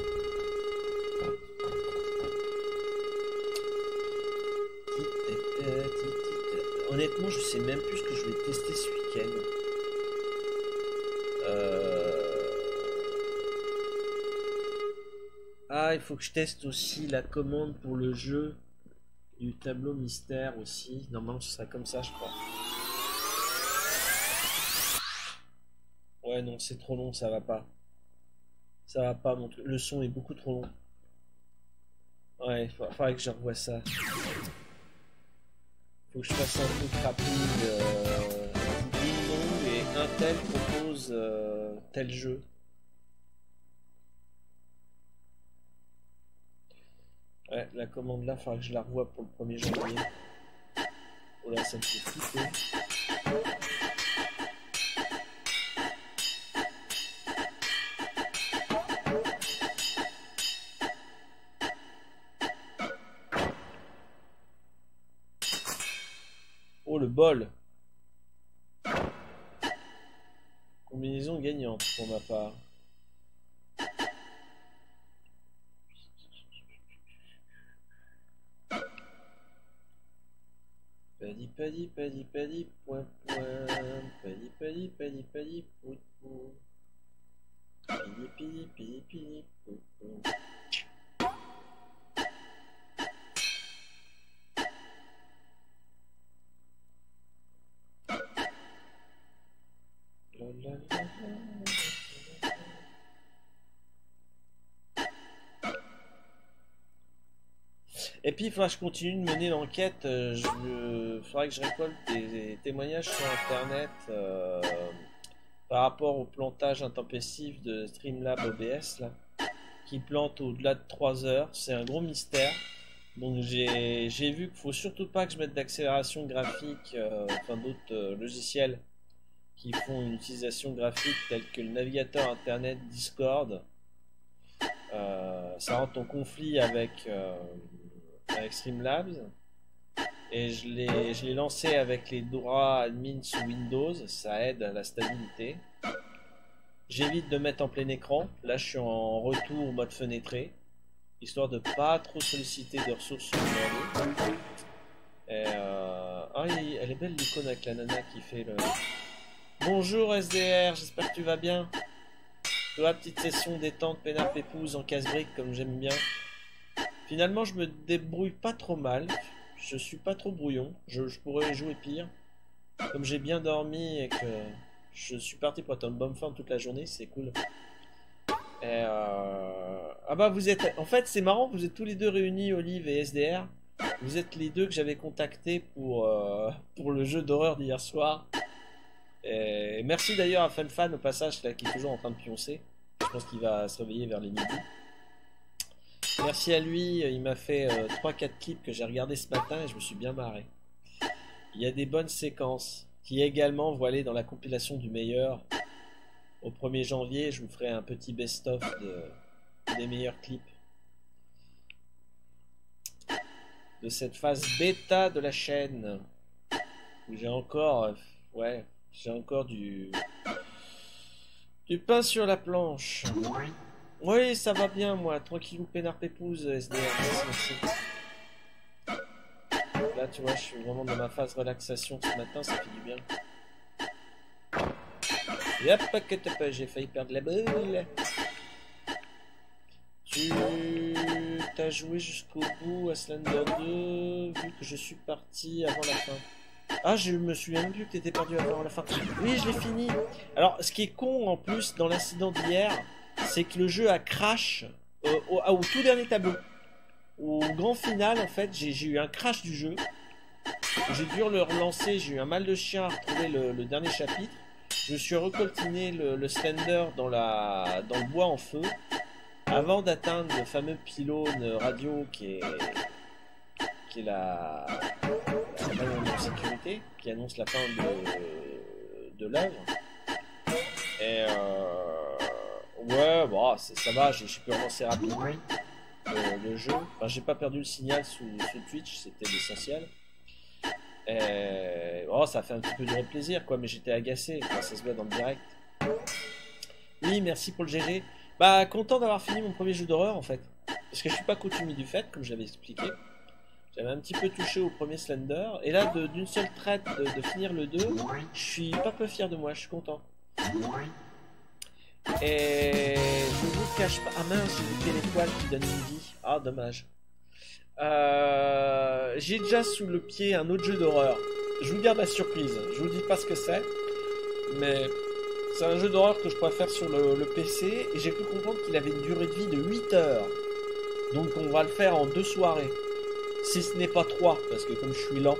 Honnêtement, je sais même plus ce que je vais tester ce week-end. Euh... Ah, il faut que je teste aussi la commande pour le jeu du tableau mystère aussi. Normalement, ce sera comme ça, je crois. Ouais, non, c'est trop long, ça va pas. Ça va pas, mon truc. Le son est beaucoup trop long. Ouais, il faudrait que je revoie ça. Faut que je fasse un truc rapide. Euh... Et un tel propose euh, tel jeu. Ouais, la commande là, il faudra que je la revoie pour le premier janvier. Oh là, ça me fait flipper. Oh, le bol. Combinaison gagnante pour ma part. Padi padi padi padi point point. Padi padi padi padi point point. Pidi pidi pidi pidi point point. Et puis il faudra que je continue de mener l'enquête. Euh, il faudra que je récolte des, des témoignages sur internet euh, par rapport au plantage intempestif de Streamlabs O B S là, qui plante au-delà de trois heures. C'est un gros mystère. Donc j'ai vu qu'il faut surtout pas que je mette d'accélération graphique, euh, enfin d'autres euh, logiciels qui font une utilisation graphique telle que le navigateur internet Discord. Euh, ça rentre en conflit avec, euh, avec Streamlabs. Et je l'ai lancé avec les droits admin sous Windows, ça aide à la stabilité. J'évite de mettre en plein écran, là je suis en retour mode fenêtré, histoire de pas trop solliciter de ressources sur le ordi. Et euh... ah, elle est belle l'icône avec la nana qui fait le... Bonjour S D R, j'espère que tu vas bien. Toi, petite session détente, peinard pépouze en casse-brique comme j'aime bien. Finalement, je me débrouille pas trop mal. Je suis pas trop brouillon. Je, je pourrais jouer pire. Comme j'ai bien dormi et que je suis parti pour être en bonne forme toute la journée, c'est cool. Et euh... Ah bah vous êtes... En fait, c'est marrant, vous êtes tous les deux réunis, Olive et S D R. Vous êtes les deux que j'avais contactés pour, euh... pour le jeu d'horreur d'hier soir. Et merci d'ailleurs à FanFan au passage là, qui est toujours en train de pioncer. Je pense qu'il va se réveiller vers les midi. Merci à lui, il m'a fait euh, trois quatre clips que j'ai regardé ce matin et je me suis bien marré. Il y a des bonnes séquences qui également voilées dans la compilation du meilleur. Au premier janvier, je vous ferai un petit best-of de, des meilleurs clips de cette phase bêta de la chaîne où j'ai encore, euh, ouais, j'ai encore du du pain sur la planche. Oui, ça va bien, moi. Tranquillou, peinard pépouze, S D R. Merci, merci. Là, tu vois, je suis vraiment dans ma phase relaxation ce matin, ça fait du bien. Et hop, j'ai failli perdre la boule. Tu t'as joué jusqu'au bout à Slender deux, vu que je suis parti avant la fin. Ah, je me souviens même plus que t'étais perdu avant la fin. Oui, je l'ai fini. Alors, ce qui est con, en plus, dans l'incident d'hier, c'est que le jeu a crash euh, au, au tout dernier tableau. Au grand final, en fait, j'ai eu un crash du jeu. J'ai dû le relancer, j'ai eu un mal de chien à retrouver le, le dernier chapitre. Je me suis recoltiné le, le Slender dans, la, dans le bois en feu, avant d'atteindre le fameux pylône radio qui est, qui est la, la, la, la sécurité, qui annonce la fin de, de l'œuvre. Et euh, ouais, bon, ça va, j'ai pu relancer rapidement euh, le jeu. Enfin, j'ai pas perdu le signal sous, sous Twitch, c'était l'essentiel. Et oh, ça fait un petit peu de plaisir, quoi, mais j'étais agacé, enfin, ça se voit dans le direct. Oui, merci pour le G G. Bah, content d'avoir fini mon premier jeu d'horreur, en fait. Parce que je suis pas coutumier du fait, comme j'avais expliqué. J'avais un petit peu touché au premier Slender. Et là, d'une seule traite de, de finir le deux, je suis pas peu fier de moi, je suis content. Et je vous cache pas... Ah mince, j'ai loupé l'étoile qui donne une vie. Ah, dommage. Euh... J'ai déjà sous le pied un autre jeu d'horreur. Je vous garde la surprise. Je vous dis pas ce que c'est. Mais C'est un jeu d'horreur que je préfère sur le, le P C et j'ai cru comprendre qu'il avait une durée de vie de huit heures. Donc on va le faire en deux soirées. Si ce n'est pas trois, parce que comme je suis lent.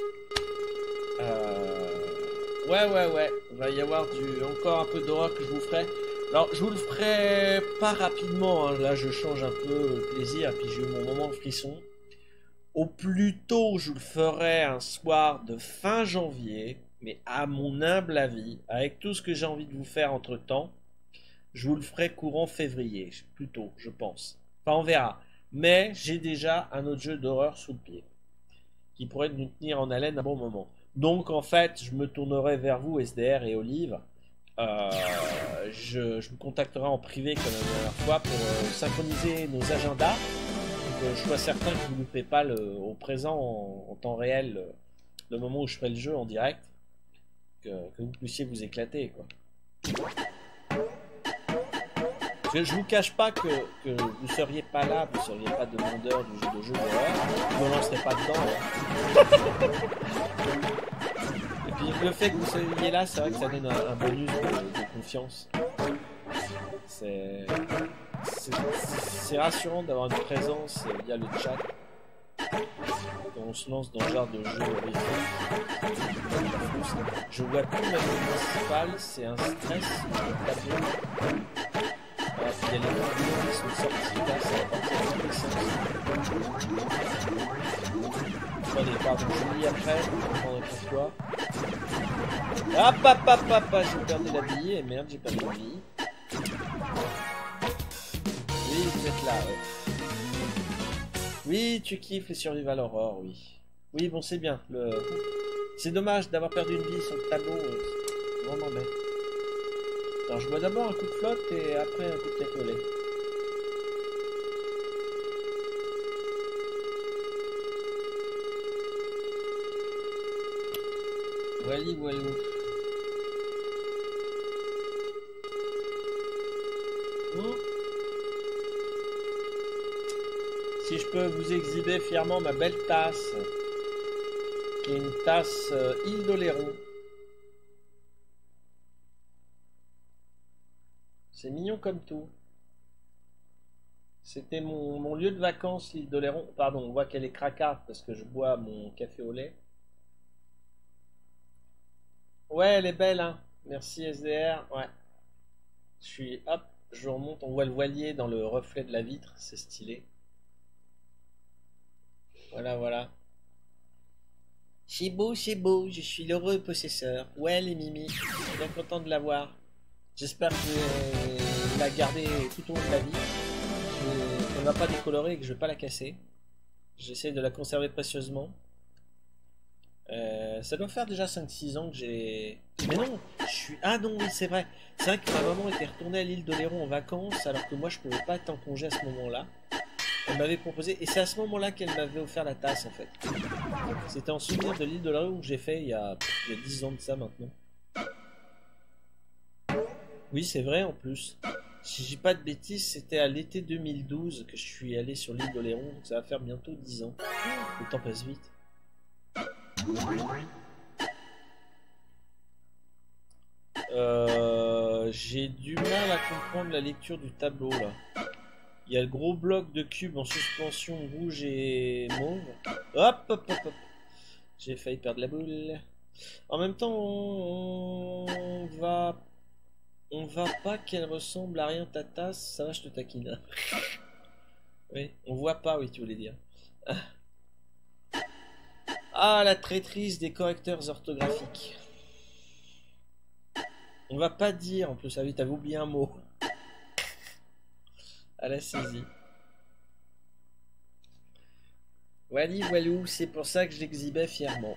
Euh... Ouais, ouais, ouais. Il va y avoir du... encore un peu d'horreur que je vous ferai. Alors, je vous le ferai pas rapidement. Hein. Là, je change un peu le plaisir. Et puis, j'ai eu mon moment de frisson. Au plus tôt, je le ferai un soir de fin janvier. Mais à mon humble avis, avec tout ce que j'ai envie de vous faire entre-temps, je vous le ferai courant février. Plutôt, je pense. Enfin, on verra. Mais j'ai déjà un autre jeu d'horreur sous le pied. Qui pourrait nous tenir en haleine un bon moment. Donc, en fait, je me tournerai vers vous, S D R et Olive. Euh, je, je vous contacterai en privé comme la dernière fois pour euh, synchroniser nos agendas. Pour que je sois certain que vous ne loupez pas le, au présent, en, en temps réel, le, le moment où je ferai le jeu en direct. Que, que vous puissiez vous éclater, quoi. Parce que je vous cache pas que, que vous seriez pas là, vous seriez pas demandeur du jeu de jeu d'horreur, vous ne lancerez pas dedans. Hein. Et puis le fait que vous soyez là, c'est vrai que ça donne un, un bonus de, de confiance. C'est c'est rassurant d'avoir une présence via le chat quand on se lance dans ce genre de jeu horrifique. Je vois plus ma vie principale, c'est un stress. Alors, il y a les gens qui sont sortis là, ça va partir dans tous les sens. Attendez, pardon, je lis après, je comprendrai pourquoi. Hop, hop, hop, hop, hop, j'ai perdu la bille, et merde, j'ai perdu la bille. Oui, vous êtes là, ouais. Oui, tu kiffes les survival horror, oui. Oui, bon, c'est bien. Le... C'est dommage d'avoir perdu une vie sur le tableau, c'est vraiment bête. Alors, je bois d'abord un coup de flotte et après un coup de tête au lait. Wally Wallou. Mmh. Si je peux vous exhiber fièrement ma belle tasse, qui est une tasse euh, Île d'Oléron. C'est mignon comme tout. C'était mon, mon lieu de vacances, l'île d'Oléron. Pardon, on voit qu'elle est craquarde parce que je bois mon café au lait. Ouais, elle est belle, hein. Merci S D R. Ouais. Je suis... Hop, je remonte. On voit le voilier dans le reflet de la vitre. C'est stylé. Voilà, voilà. C'est beau, c'est beau. Je suis l'heureux possesseur. Ouais, les Mimi. Je suis bien content de l'avoir. J'espère que je vais la garder tout au long de la vie. Elle ne va pas décolorer et que je ne vais pas la casser. J'essaie de la conserver précieusement. Euh, ça doit faire déjà cinq six ans que j'ai... Mais non, je suis... Ah non, oui, c'est vrai. C'est vrai que ma maman était retournée à l'île d'Oléron en vacances, alors que moi, je ne pouvais pas être en congé à ce moment-là. Elle m'avait proposé... Et c'est à ce moment-là qu'elle m'avait offert la tasse, en fait. C'était en souvenir de l'île d'Oléron que j'ai fait il y, a... il y a dix ans de ça, maintenant. Oui, c'est vrai, en plus. Si je dis pas de bêtises, c'était à l'été deux mille douze que je suis allé sur l'île d'Oléron, donc ça va faire bientôt dix ans. Le temps passe vite. Euh, j'ai du mal à comprendre la lecture du tableau là. Il y a le gros bloc de cubes en suspension rouge et mauve. Hop, hop, hop, hop. J'ai failli perdre la boule. En même temps, on, on va... On va pas qu'elle ressemble à rien ta tasse. Ça va, je te taquine. Oui, on voit pas, oui, tu voulais dire. Ah, la traîtrise des correcteurs orthographiques. On va pas dire, en plus, ah oui, t'avais oublié un mot. À la saisie. Wally Wallou, c'est pour ça que je l'exhibais fièrement.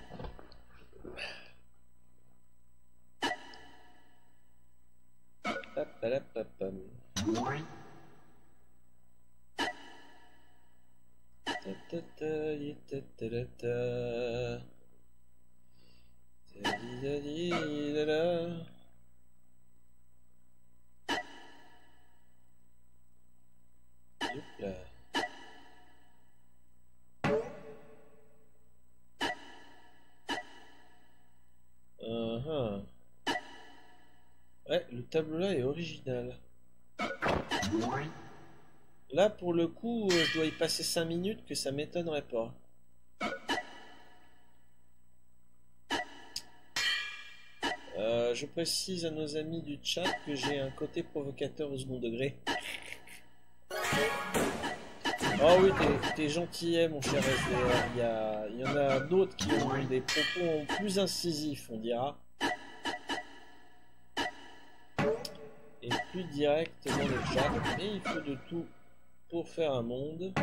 Uh-huh. Ouais, tableau-là est original. Là, pour le coup, je dois y passer cinq minutes, que ça m'étonnerait pas. Euh, je précise à nos amis du chat que j'ai un côté provocateur au second degré. Oh oui, t'es gentil, mon cher S D R. Il y, a, il y en a d'autres qui ont des propos plus incisifs, on dira. Et plus direct dans le chat. Mais il faut de tout pour faire un monde.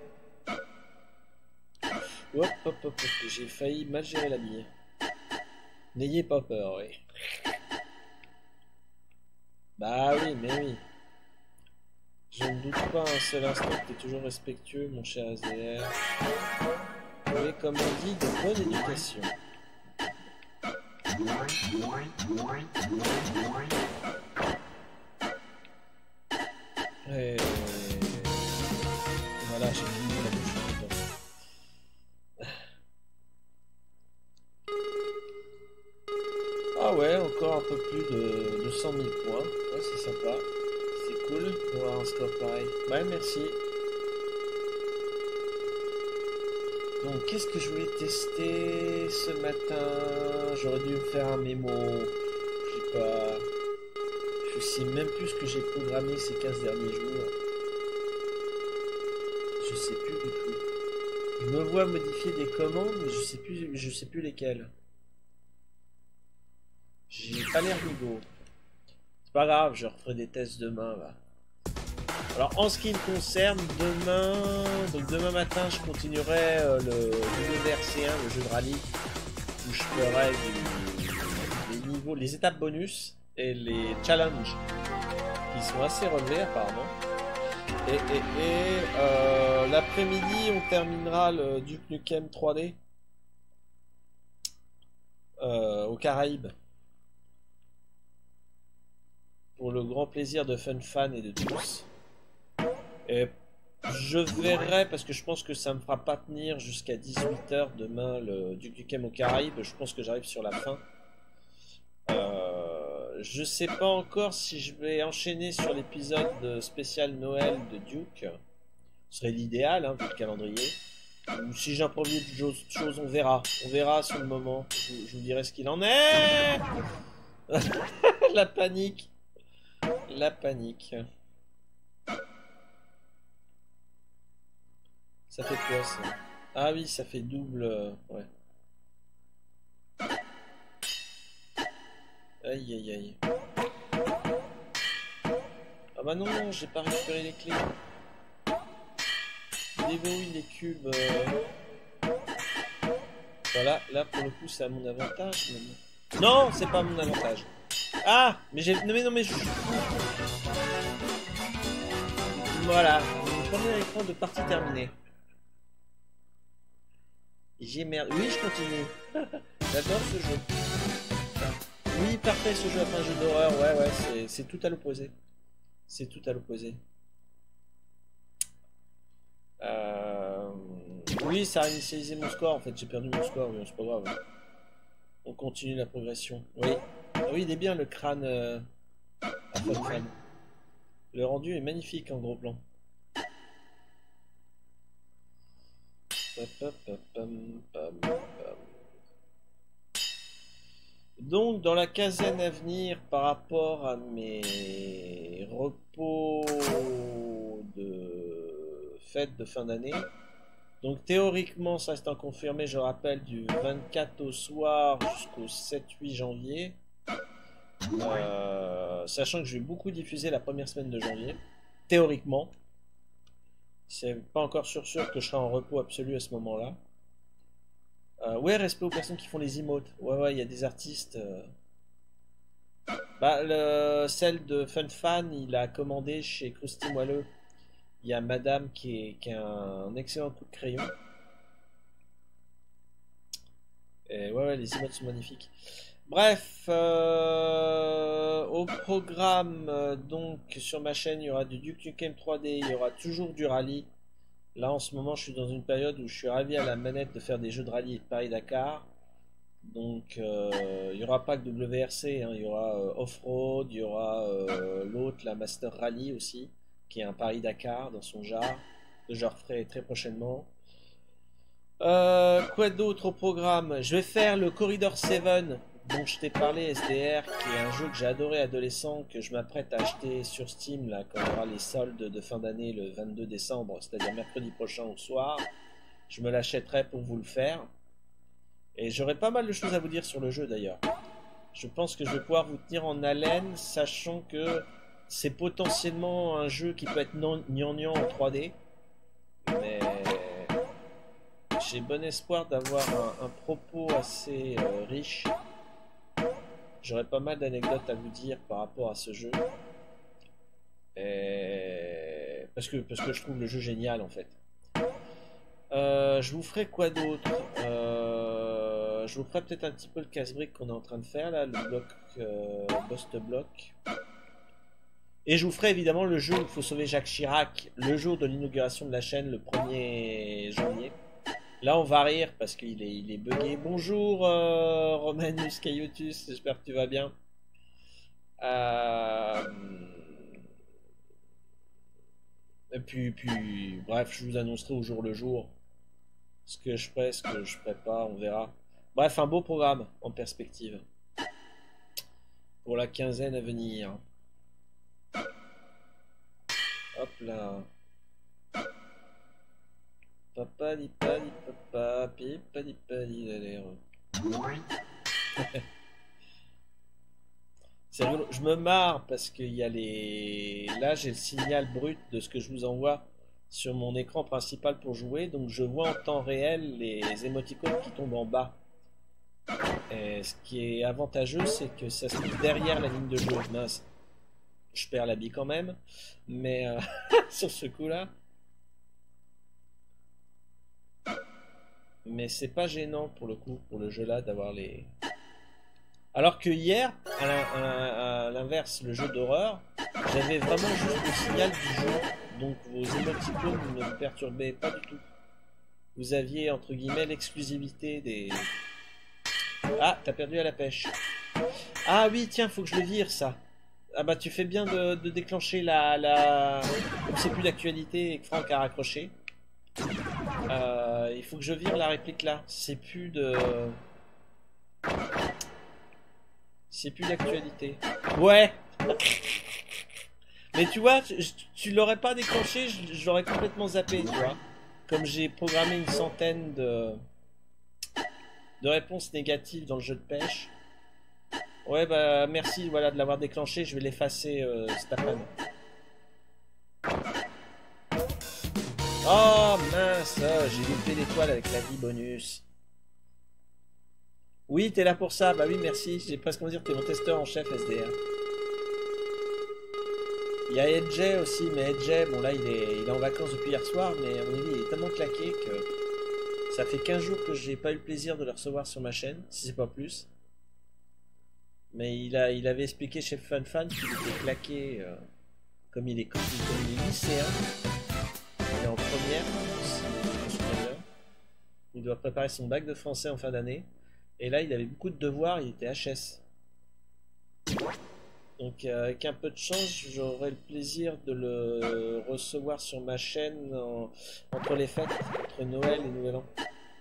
Hop, hop, hop, hop. J'ai failli mal gérer la bille. N'ayez pas peur, oui. Bah oui, mais oui. Je ne doute pas un seul instant que tu es toujours respectueux, mon cher S D R. Mais comme on dit, de bonne éducation. Et... voilà, j'ai fini la bouche. Ah ouais, encore un peu plus de, de cent mille points. Ouais, c'est sympa. C'est cool d'avoir un score pareil. Ouais, merci. Donc, qu'est-ce que je voulais tester ce matin? J'aurais dû me faire un mémo. Je sais pas. Je sais même plus ce que j'ai programmé ces quinze derniers jours. Je sais plus du tout. Je me vois modifier des commandes, mais je sais plus, je sais plus lesquelles. J'ai pas l'air rigolo. C'est pas grave, je referai des tests demain là. Alors en ce qui me concerne, demain, donc demain matin, je continuerai euh, le W R C un, le jeu de rallye, où je ferai du, les niveaux, les étapes bonus et les challenges qui sont assez relevés apparemment. Et, et, et euh, l'après-midi, on terminera le Duke Nukem trois D euh, aux Caraïbes. Pour le grand plaisir de Fun Fan et de tous. Et je verrai, parce que je pense que ça me fera pas tenir jusqu'à dix-huit heures demain le Duke Nukem aux Caraïbes. Je pense que j'arrive sur la fin. Euh, je sais pas encore si je vais enchaîner sur l'épisode spécial Noël de Duke. Ce serait l'idéal, hein, vu le calendrier. Ou si j'improvise d'autres choses, on verra. On verra sur le moment. Je, je vous dirai ce qu'il en est. La panique. La panique. Ça fait quoi ça? Ah oui, ça fait double. Euh, ouais. Aïe aïe aïe. Ah bah non, j'ai pas récupéré les clés. Déverrouille les cubes. Euh... Voilà, là pour le coup c'est à mon avantage. Même. Non, c'est pas à mon avantage. Ah, mais j'ai... Non mais non mais je... Voilà, premier écran de partie terminée. J'ai merde. Oui, je continue. J'adore ce jeu. Oui, parfait ce jeu, enfin un jeu d'horreur. Ouais, ouais, c'est tout à l'opposé. C'est tout à l'opposé. Euh... Oui, ça a initialisé mon score. En fait, j'ai perdu mon score, mais c'est pas grave. On continue la progression. Oui. Oui, il est bien le crâne euh, à Fun Fan. Le rendu est magnifique en gros plan. Donc, dans la quinzaine à venir, par rapport à mes repos de fête de fin d'année, donc théoriquement, ça reste confirmé, je rappelle, du vingt-quatre au soir jusqu'au sept huit janvier. Euh, sachant que je vais beaucoup diffuser la première semaine de janvier, théoriquement. C'est pas encore sûr sûr que je serai en repos absolu à ce moment-là. Euh, ouais, respect aux personnes qui font les emotes. Ouais, ouais, il y a des artistes. Euh... Bah, le... celle de Fun Fan, il a commandé chez Krusty Moelleux. Il y a Madame qui, est... qui a un excellent coup de crayon. Et ouais, ouais, les emotes sont magnifiques. Bref, euh, au programme, euh, donc sur ma chaîne, il y aura du Duke Nukem trois D, il y aura toujours du rallye. Là en ce moment, je suis dans une période où je suis ravi à la manette de faire des jeux de rallye de Paris-Dakar. Donc euh, il n'y aura pas que W R C, hein, il y aura euh, Off-Road, il y aura euh, l'autre, la Master Rally aussi, qui est un Paris-Dakar dans son genre, que je referai très prochainement. Euh, quoi d'autre au programme? Je vais faire le Corridor sept dont je t'ai parlé, S D R, qui est un jeu que j'ai adoré adolescent, que je m'apprête à acheter sur Steam là, quand il y aura les soldes de fin d'année le vingt-deux décembre, c'est-à-dire mercredi prochain au soir. Je me l'achèterai pour vous le faire. Et j'aurai pas mal de choses à vous dire sur le jeu d'ailleurs. Je pense que je vais pouvoir vous tenir en haleine, sachant que c'est potentiellement un jeu qui peut être gnangnan en trois D. Mais j'ai bon espoir d'avoir un, un propos assez euh, riche. J'aurai pas mal d'anecdotes à vous dire par rapport à ce jeu. Et... Parce que, parce que je trouve le jeu génial en fait. Euh, je vous ferai quoi d'autre? euh, Je vous ferai peut-être un petit peu le casse-brique qu'on est en train de faire là, le bloc euh, Bust Block. Et je vous ferai évidemment le jeu où il faut sauver Jacques Chirac le jour de l'inauguration de la chaîne le premier janvier. Là on va rire parce qu'il est, il est bugué. Bonjour euh, Romanus Caillotus, j'espère que tu vas bien. Euh... Et puis, puis, bref, je vous annoncerai au jour le jour ce que je ferai, ce que je ferai pas, on verra. Bref, un beau programme en perspective pour la quinzaine à venir. Hop là. Papa di padi papa, pipa di padi d'aller. C'est rigolo. Je me marre parce qu'il y a les... Là, j'ai le signal brut de ce que je vous envoie sur mon écran principal pour jouer. Donc, je vois en temps réel les émoticônes qui tombent en bas. Et ce qui est avantageux, c'est que ça se trouve derrière la ligne de jeu. Mince. Je perds la bille quand même. Mais euh, sur ce coup-là... Mais c'est pas gênant pour le coup, pour le jeu-là, d'avoir les... Alors que hier, à l'inverse, le jeu d'horreur, j'avais vraiment juste le signal du jeu, donc vos émoticônes ne me perturbaient pas du tout. Vous aviez, entre guillemets, l'exclusivité des... Ah, t'as perdu à la pêche. Ah oui, tiens, faut que je le vire, ça. Ah bah tu fais bien de, de déclencher la... la... Comme c'est plus d'actualité et que Franck a raccroché. Euh, il faut que je vire la réplique là. C'est plus de... C'est plus d'actualité. Ouais. Mais tu vois, tu, tu l'aurais pas déclenché, je, je l'aurais complètement zappé, tu vois. Comme j'ai programmé une centaine de... de réponses négatives dans le jeu de pêche. Ouais, bah merci voilà, de l'avoir déclenché, je vais l'effacer, euh, Stapan. Oh mince, oh, j'ai loupé l'étoile avec la vie bonus. Oui, t'es là pour ça, bah oui, merci. J'ai presque envie de dire que t'es mon testeur en chef S D R. Il y a Edjay aussi, mais Edjay, bon là, il est, il est en vacances depuis hier soir, mais à mon avis, il est tellement claqué que ça fait quinze jours que j'ai pas eu le plaisir de le recevoir sur ma chaîne, si c'est pas plus. Mais il, a, il avait expliqué chez FunFan qu'il était claqué, euh, comme, il est, comme, comme il est lycéen. Il est en première, si je me souviens bien. Il doit préparer son bac de français en fin d'année. Et là, il avait beaucoup de devoirs, il était H S. Donc, euh, avec un peu de chance, j'aurai le plaisir de le recevoir sur ma chaîne en, entre les fêtes, entre Noël et Nouvel An.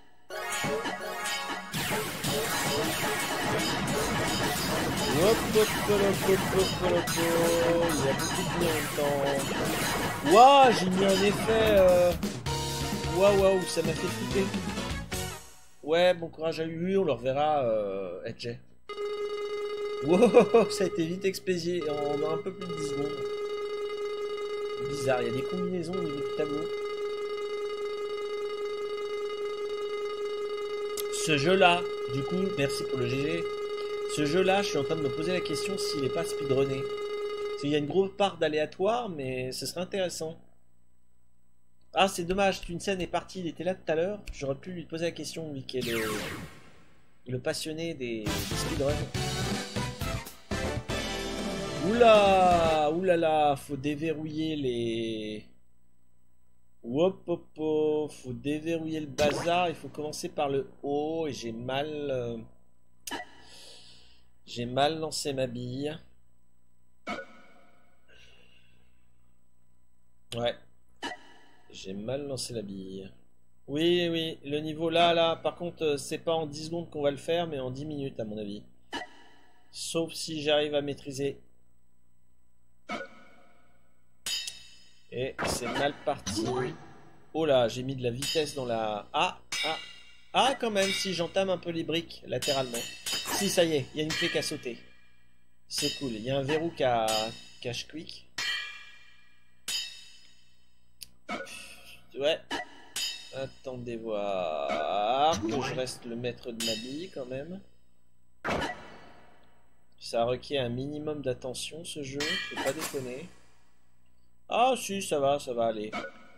Hop, hop, hop, hop, hop, hop, hop. Il y a beaucoup de bien en même temps. Waouh, j'ai mis un effet. Euh... Waouh, waouh, ça m'a fait flipper. Ouais, bon courage à lui, on le reverra, euh, Edjay. Wow, ça a été vite expédié, on a un peu plus de dix secondes. Bizarre, il y a des combinaisons au niveau du tableau. Ce jeu-là, du coup, merci pour le G G. Ce jeu-là, je suis en train de me poser la question s'il n'est pas speedrunné. Parce qu'il y a une grosse part d'aléatoire, mais ce serait intéressant. Ah, c'est dommage, Twinsen est parti, il était là tout à l'heure. J'aurais pu lui poser la question, lui qui est le, le passionné des, des speedruns. Oula, oulala, faut déverrouiller les... Hop, hop, hop, faut déverrouiller le bazar. Il faut commencer par le haut et j'ai mal... Euh... J'ai mal lancé ma bille. Ouais. J'ai mal lancé la bille. Oui, oui, le niveau là, là, par contre, c'est pas en dix secondes qu'on va le faire, mais en dix minutes à mon avis. Sauf si j'arrive à maîtriser. Et c'est mal parti. Oh là, j'ai mis de la vitesse dans la... Ah, ah, ah quand même, si j'entame un peu les briques latéralement. Si, ça y est, il y a une clé qui a sauté. C'est cool, il y a un verrou qui a... cache quick. Ouais. Attendez voir que je reste le maître de ma bille quand même. Ça requiert un minimum d'attention ce jeu, faut pas déconner. Ah si, ça va, ça va aller.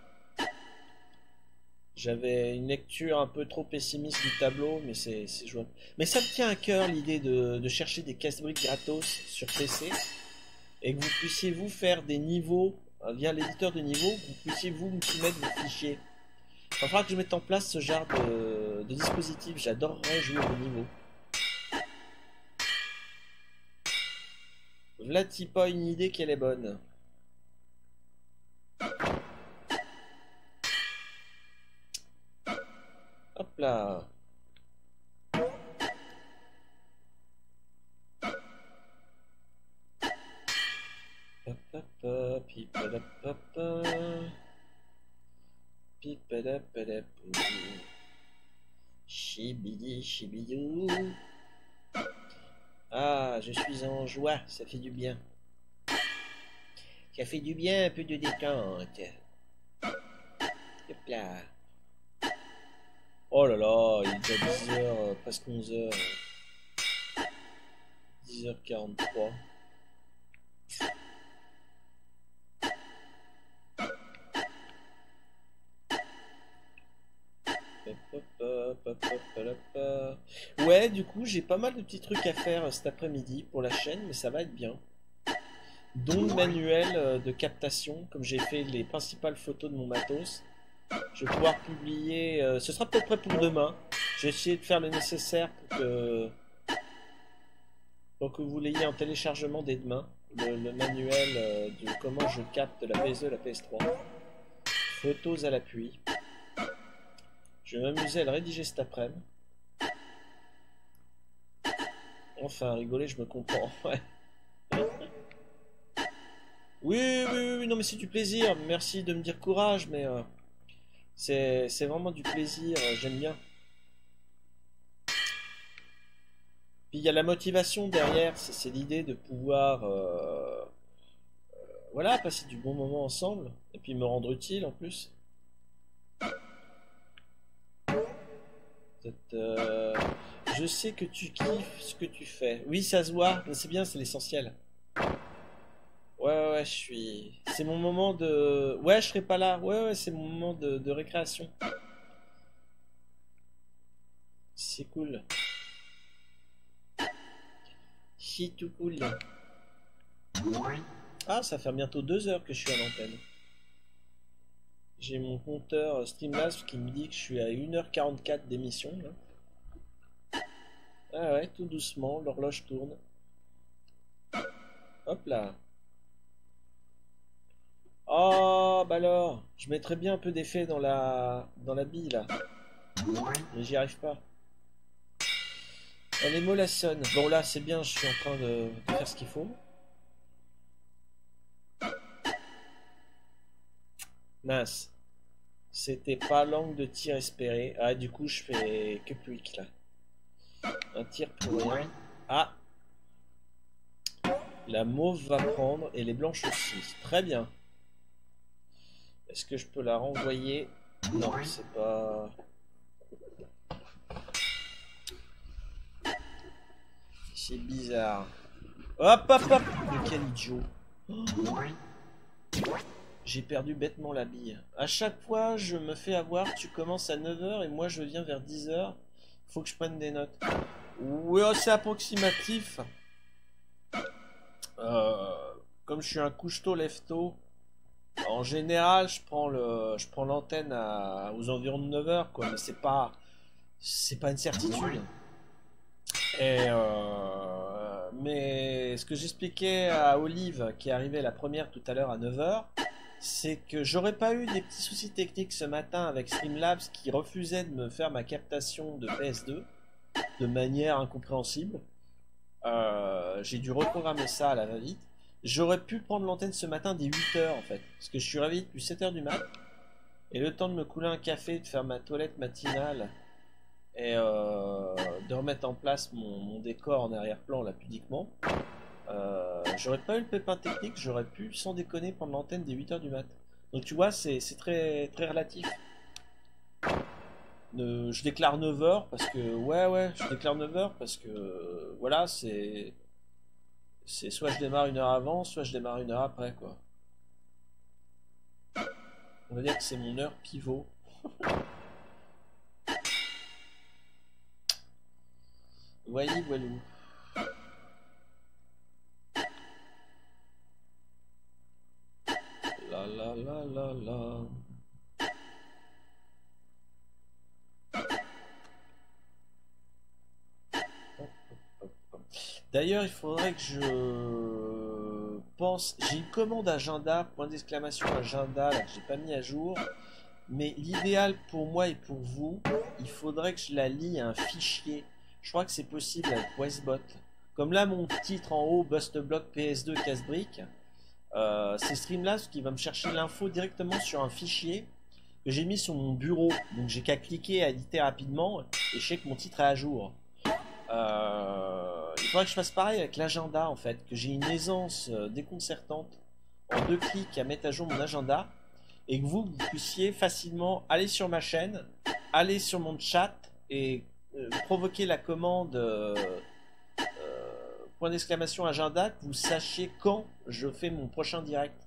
J'avais une lecture un peu trop pessimiste du tableau, mais c'est jouable. Mais ça me tient à cœur l'idée de, de chercher des casse-briques gratos sur P C et que vous puissiez vous faire des niveaux via l'éditeur de niveau, que vous puissiez vous me soumettre des fichiers. Il va falloir que je mette en place ce genre de, de dispositif. J'adorerais jouer au niveau. Vlati pas une idée qu'elle est bonne. Hop là. Hop hop hop, pipadapapa. Pipadapalapou. Chibidi chibidou. Ah, je suis en joie, ça fait du bien. Ça fait du bien, un peu de détente. Hop là. Oh là là, il est déjà dix heures, presque onze heures. dix heures quarante-trois. Ouais, du coup, j'ai pas mal de petits trucs à faire cet après-midi pour la chaîne, mais ça va être bien. Dont le manuel de captation, comme j'ai fait les principales photos de mon matos. Je vais pouvoir publier, euh, ce sera peut-être prêt pour demain. Je vais essayer de faire le nécessaire pour que, pour que vous l'ayez en téléchargement dès demain. Le, le manuel euh, de comment je capte la P S deux et la P S trois. Photos à l'appui. Je vais m'amuser à le rédiger cet après-midi. Enfin, rigoler, je me comprends. Ouais. Oui, oui, oui, non mais c'est du plaisir. Merci de me dire courage, mais euh, c'est vraiment du plaisir. euh, J'aime bien. Puis il y a la motivation derrière. C'est l'idée de pouvoir, euh, euh, voilà, passer du bon moment ensemble et puis me rendre utile en plus. Euh, je sais que tu kiffes ce que tu fais. Oui, ça se voit, mais c'est bien, c'est l'essentiel. Ouais, ouais, ouais, je suis... C'est mon moment de... Ouais, je serai pas là. Ouais, ouais, c'est mon moment de, de récréation. C'est cool. C'est tout cool. Ah, ça fait bientôt deux heures que je suis à l'antenne. J'ai mon compteur Streamlabs qui me dit que je suis à une heure quarante-quatre d'émission. Ah ouais, tout doucement, l'horloge tourne. Hop là. Oh, bah alors, je mettrais bien un peu d'effet dans la dans la bille là. Mais j'y arrive pas. Elle est mollassonne. Bon là, c'est bien, je suis en train de, de faire ce qu'il faut. Mince. C'était pas l'angle de tir espéré. Ah, du coup, je fais que quick là. Un tir pour rien. Ah. La mauve va prendre et les blanches aussi. Très bien. Est-ce que je peux la renvoyer? Non, c'est pas... C'est bizarre. Hop, hop, hop. Mais quel idiot. Oh. J'ai perdu bêtement la bille. À chaque fois, je me fais avoir. Tu commences à neuf heures et moi, je viens vers dix heures. Faut que je prenne des notes. Oui, oh, c'est approximatif. Euh, comme je suis un couche-tôt, lève-tôt, en général, je prends le, je prends l'antenne aux environs de neuf heures, quoi. Mais c'est pas, c'est pas une certitude. Et euh, mais ce que j'expliquais à Olive, qui est arrivée la première tout à l'heure à neuf heures, c'est que j'aurais pas eu des petits soucis techniques ce matin avec Streamlabs qui refusait de me faire ma captation de P S deux de manière incompréhensible. Euh, j'ai dû reprogrammer ça à la va-vite. J'aurais pu prendre l'antenne ce matin dès huit heures en fait, parce que je suis réveillé depuis sept heures du mat, et le temps de me couler un café, de faire ma toilette matinale, et euh, de remettre en place mon, mon décor en arrière-plan là pudiquement, euh, j'aurais pas eu le pépin technique, j'aurais pu sans déconner prendre l'antenne dès huit heures du mat. Donc tu vois, c'est très, très relatif. Ne, je déclare neuf heures parce que ouais ouais je déclare neuf heures parce que euh, voilà c'est c'est soit je démarre une heure avant, soit je démarre une heure après quoi. On va dire que c'est mon heure pivot. Voyez voilou. La la la la la. D'ailleurs, il faudrait que je pense. J'ai une commande agenda, point d'exclamation agenda, là, que j'ai pas mis à jour. Mais l'idéal pour moi et pour vous, il faudrait que je la lie à un fichier. Je crois que c'est possible avec Westbot. Comme là, mon titre en haut, Bustblock P S deux casse-brique, euh, c'est Streamlabs qui va me chercher l'info directement sur un fichier que j'ai mis sur mon bureau. Donc j'ai qu'à cliquer, à éditer rapidement, et je sais que mon titre est à jour. Euh, il faudrait que je fasse pareil avec l'agenda en fait, que j'ai une aisance euh, déconcertante en deux clics à mettre à jour mon agenda et que vous, vous puissiez facilement aller sur ma chaîne, aller sur mon chat et euh, provoquer la commande euh, euh, point d'exclamation agenda, que vous sachiez quand je fais mon prochain direct.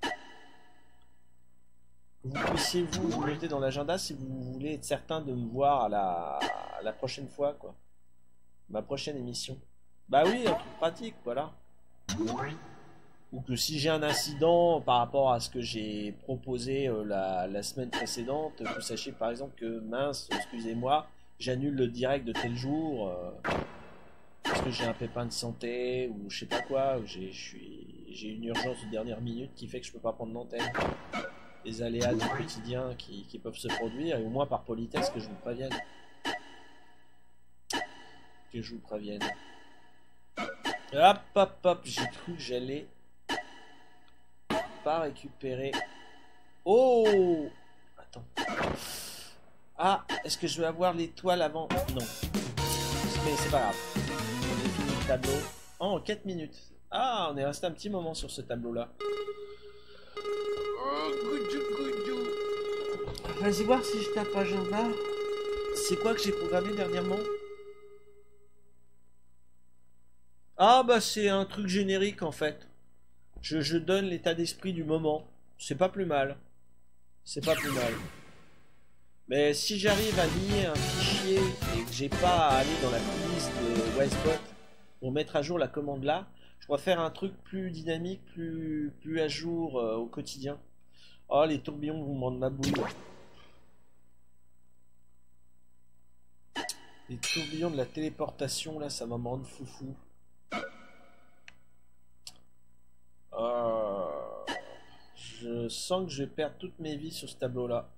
Vous puissiez vous, vous mettez dans l'agenda si vous voulez être certain de me voir à la, à la prochaine fois quoi. Ma prochaine émission. Bah oui, un truc pratique, voilà. Ou que si j'ai un incident par rapport à ce que j'ai proposé euh, la, la semaine précédente, que vous sachiez par exemple que, mince, excusez-moi, j'annule le direct de tel jour, euh, parce que j'ai un pépin de santé, ou je sais pas quoi, ou j'ai j'ai une urgence de dernière minute qui fait que je peux pas prendre l'antenne. Les aléas du quotidien qui, qui peuvent se produire, et au moins par politesse que je vous prévienne. Que je vous prévienne. Hop, hop, hop, j'ai cru que j'allais pas récupérer. Oh! Attends. Ah, est-ce que je vais avoir l'étoile avant? Non. Mais c'est pas grave. J'ai fini le tableau. Oh, en quatre minutes. Ah, on est resté un petit moment sur ce tableau-là. Oh, goudou, goudou. Vas-y voir si je tape agenda. C'est quoi que j'ai programmé dernièrement? Ah bah c'est un truc générique en fait. Je, je donne l'état d'esprit du moment. C'est pas plus mal. C'est pas plus mal. Mais si j'arrive à lier un fichier et que j'ai pas à aller dans la police de Westbot pour mettre à jour la commande là, je pourrais faire un truc plus dynamique, plus, plus à jour euh, au quotidien. Oh les tourbillons vous me rendent ma boule. Les tourbillons de la téléportation là, ça va me rendre foufou. Euh, je sens que je vais perdre toutes mes vies sur ce tableau là.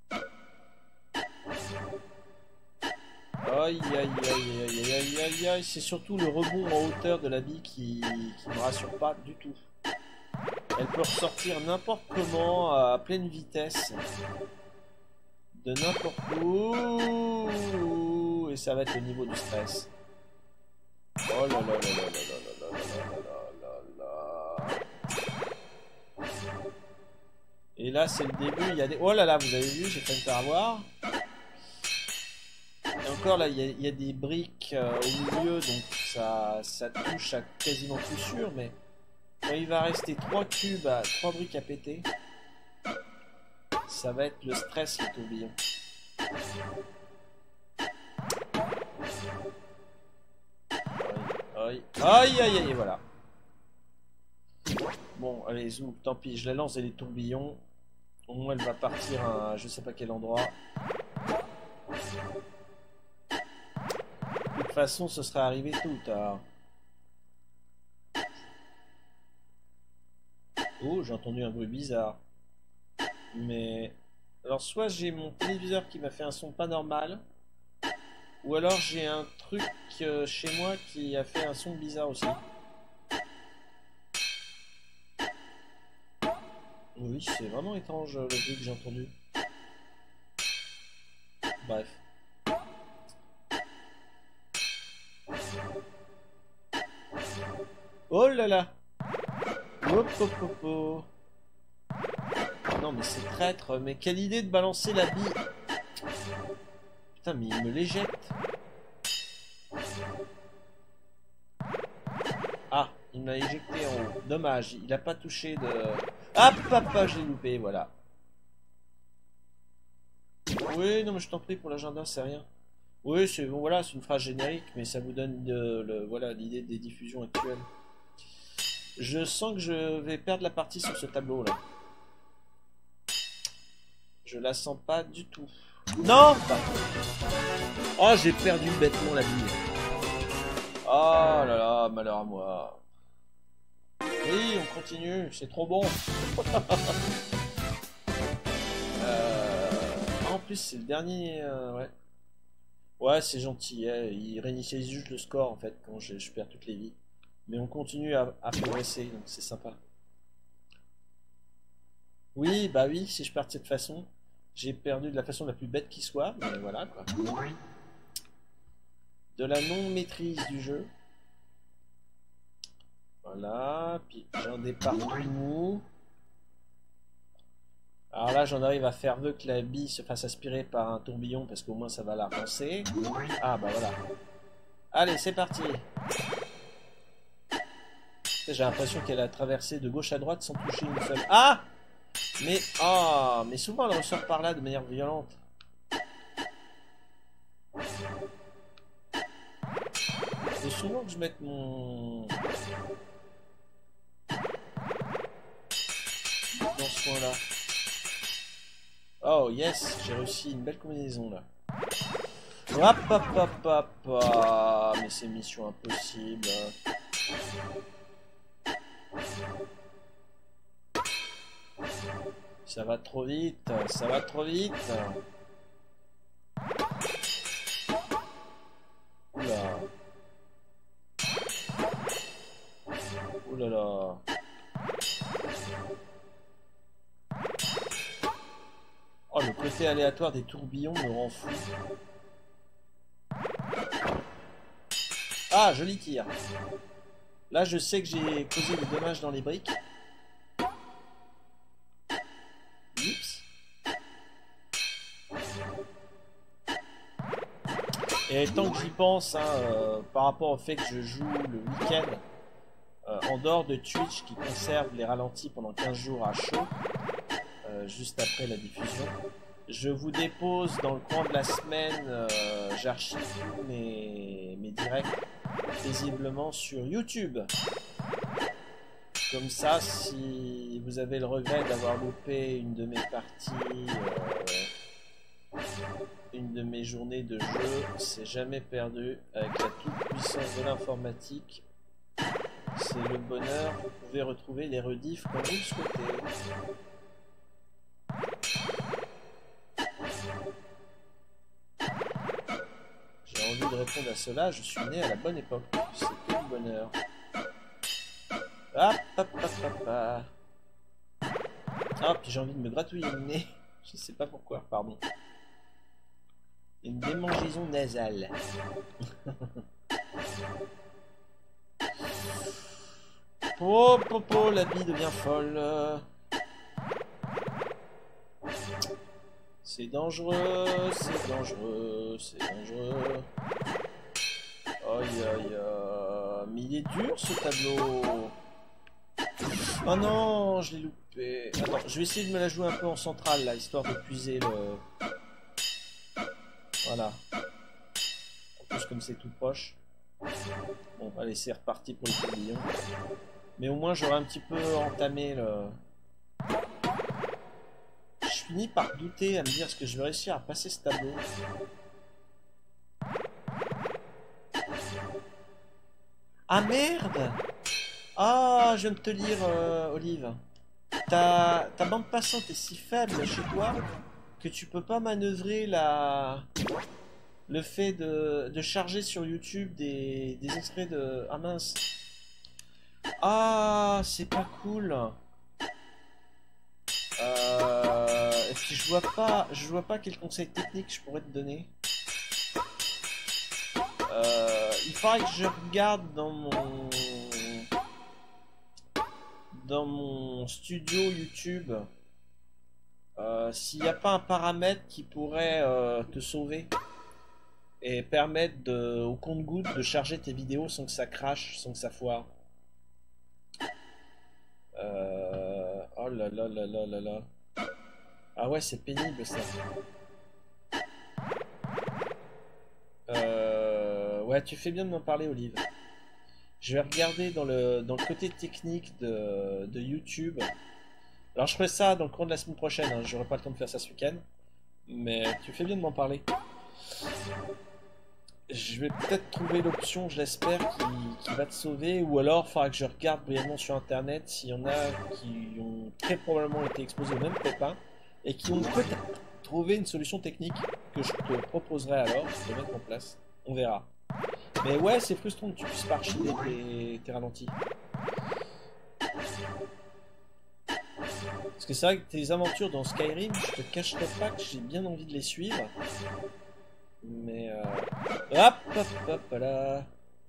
Aïe aïe aïe aïe aïe aïe aïe aïe. C'est surtout le rebond en hauteur de la bille qui, qui me rassure pas du tout. Elle peut ressortir n'importe comment à pleine vitesse. De n'importe où. Et ça va être au niveau du stress. Oh là là là là là là là là là là là. Et là c'est le début, il y a des... Oh là là, vous avez vu, j'ai fait me faire avoir. Et encore là, il y a, il y a des briques euh, au milieu, donc ça, ça touche à quasiment tout sûr, mais quand il va rester trois cubes, à trois briques à péter, ça va être le stress le tourbillon. Aïe aïe aïe aïe, voilà. Bon, allez, zou, tant pis, je la lance et les tourbillons. Au moins elle va partir à je sais pas quel endroit. De toute façon, ce serait arrivé tôt ou tard. Oh, j'ai entendu un bruit bizarre. Mais... Alors, soit j'ai mon téléviseur qui m'a fait un son pas normal, ou alors j'ai un truc euh, chez moi qui a fait un son bizarre aussi. Oui, c'est vraiment étrange le bruit que j'ai entendu. Bref. Oh là là! Hop hop hop hop! Non mais c'est traître, mais quelle idée de balancer la bille! Putain mais il me l'éjecte! Ah, il m'a éjecté en haut. Dommage, il a pas touché de... Ah papa, j'ai loupé, voilà. Oui, non mais je t'en prie pour l'agenda, c'est rien. Oui, c'est bon, voilà, c'est une phrase générique, mais ça vous donne de, le, voilà l'idée des diffusions actuelles. Je sens que je vais perdre la partie sur ce tableau là. Je la sens pas du tout. Non! Oh, j'ai perdu bêtement la bille. Oh là là, malheur à moi. Oui, on continue, c'est trop bon. euh... En plus, c'est le dernier. Euh, ouais, ouais c'est gentil. Hein. Il réinitialise juste le score en fait quand je, je perds toutes les vies. Mais on continue à, à progresser, donc c'est sympa. Oui, bah oui, si je pars de cette façon, j'ai perdu de la façon la plus bête qui soit, mais voilà quoi. De la non-maîtrise du jeu. Voilà, puis j'ai un départ tout mou. Alors là, j'en arrive à faire vœu que la bille se fasse aspirer par un tourbillon, parce qu'au moins ça va la relancer. Ah bah voilà. Allez, c'est parti. J'ai l'impression qu'elle a traversé de gauche à droite sans toucher une seule. Ah! Mais, ah, mais souvent elle ressort par là de manière violente. Faut souvent que je mette mon... dans ce coin là. Oh yes, j'ai réussi une belle combinaison là. Hop hop hop hop hop. Mais c'est mission impossible. Ça va trop vite, ça va trop vite. Oula. Oula là. Oh, le côté aléatoire des tourbillons me rend fou. Ah, joli tir. Là, je sais que j'ai causé des dommages dans les briques. Oups. Et tant que j'y pense, hein, euh, par rapport au fait que je joue le week-end, euh, en dehors de Twitch qui conserve les ralentis pendant quinze jours à chaud, euh, juste après la diffusion, je vous dépose dans le coin de la semaine, euh, j'archive tous mes, mes directs paisiblement sur YouTube. Comme ça, si vous avez le regret d'avoir loupé une de mes parties, euh, une de mes journées de jeu, c'est jamais perdu. Avec la toute puissance de l'informatique, c'est le bonheur. Vous pouvez retrouver les rediffs comme vous le souhaitez. J'ai envie de répondre à cela, je suis né à la bonne époque. C'est tout le bonheur. Hop, hop, hop, hop, hop. Ah, puis j'ai envie de me gratouiller le nez. Je sais pas pourquoi, pardon. Une démangeaison nasale. Oh, popo, la bille devient folle. C'est dangereux, c'est dangereux, c'est dangereux. Aïe, aïe, aïe. Mais il est dur ce tableau. Oh non, je l'ai loupé. Attends, je vais essayer de me la jouer un peu en centrale là, histoire d'épuiser le... Voilà. En plus, comme c'est tout proche. Bon, allez, c'est reparti pour le tourbillon. Mais au moins, j'aurai un petit peu entamé le... Je finis par douter à me dire est-ce que je vais réussir à passer ce tableau. Ah merde! Ah, je viens de te lire, euh, Olive. ta, ta bande passante est si faible chez toi que tu peux pas manœuvrer la... le fait de, de charger sur YouTube des, des extraits de... Ah mince. Ah, c'est pas cool. Euh... Et puis je vois pas, je vois pas quel conseil technique je pourrais te donner. Euh... Il faudrait que je regarde dans mon... dans mon studio YouTube euh, s'il n'y a pas un paramètre qui pourrait euh, te sauver et permettre de, au compte-gouttes de charger tes vidéos sans que ça crache, sans que ça foire. Euh... Oh là là là là là là. Ah ouais, c'est pénible ça. Euh... Ouais, tu fais bien de m'en parler, Olive. Je vais regarder dans le, dans le côté technique de, de YouTube. Alors je ferai ça dans le cours de la semaine prochaine, hein. J'aurai pas le temps de faire ça ce week-end. Mais tu fais bien de m'en parler. Je vais peut-être trouver l'option, je l'espère, qui, qui va te sauver. Ou alors il faudra que je regarde brièvement sur internet s'il y en a qui ont très probablement été exposés au même pépin. Et qui ont peut-être trouvé une solution technique que je te proposerai alors de mettre en place. On verra. Mais ouais, c'est frustrant que tu puisses pas archiver tes, tes ralentis. Parce que c'est vrai que tes aventures dans Skyrim, je te cacherai pas que j'ai bien envie de les suivre. Mais euh... hop, hop, hop, là.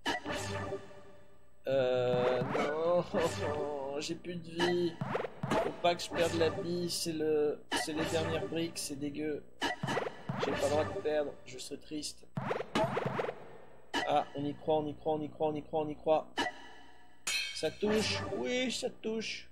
Euh... Non, j'ai plus de vie. Faut pas que je perde la vie, c'est le... c'est les dernières briques, c'est dégueu. J'ai pas le droit de perdre, je serais triste. Ah, on y croit, on y croit, on y croit, on y croit, on y croit. Ça touche, oui, ça touche.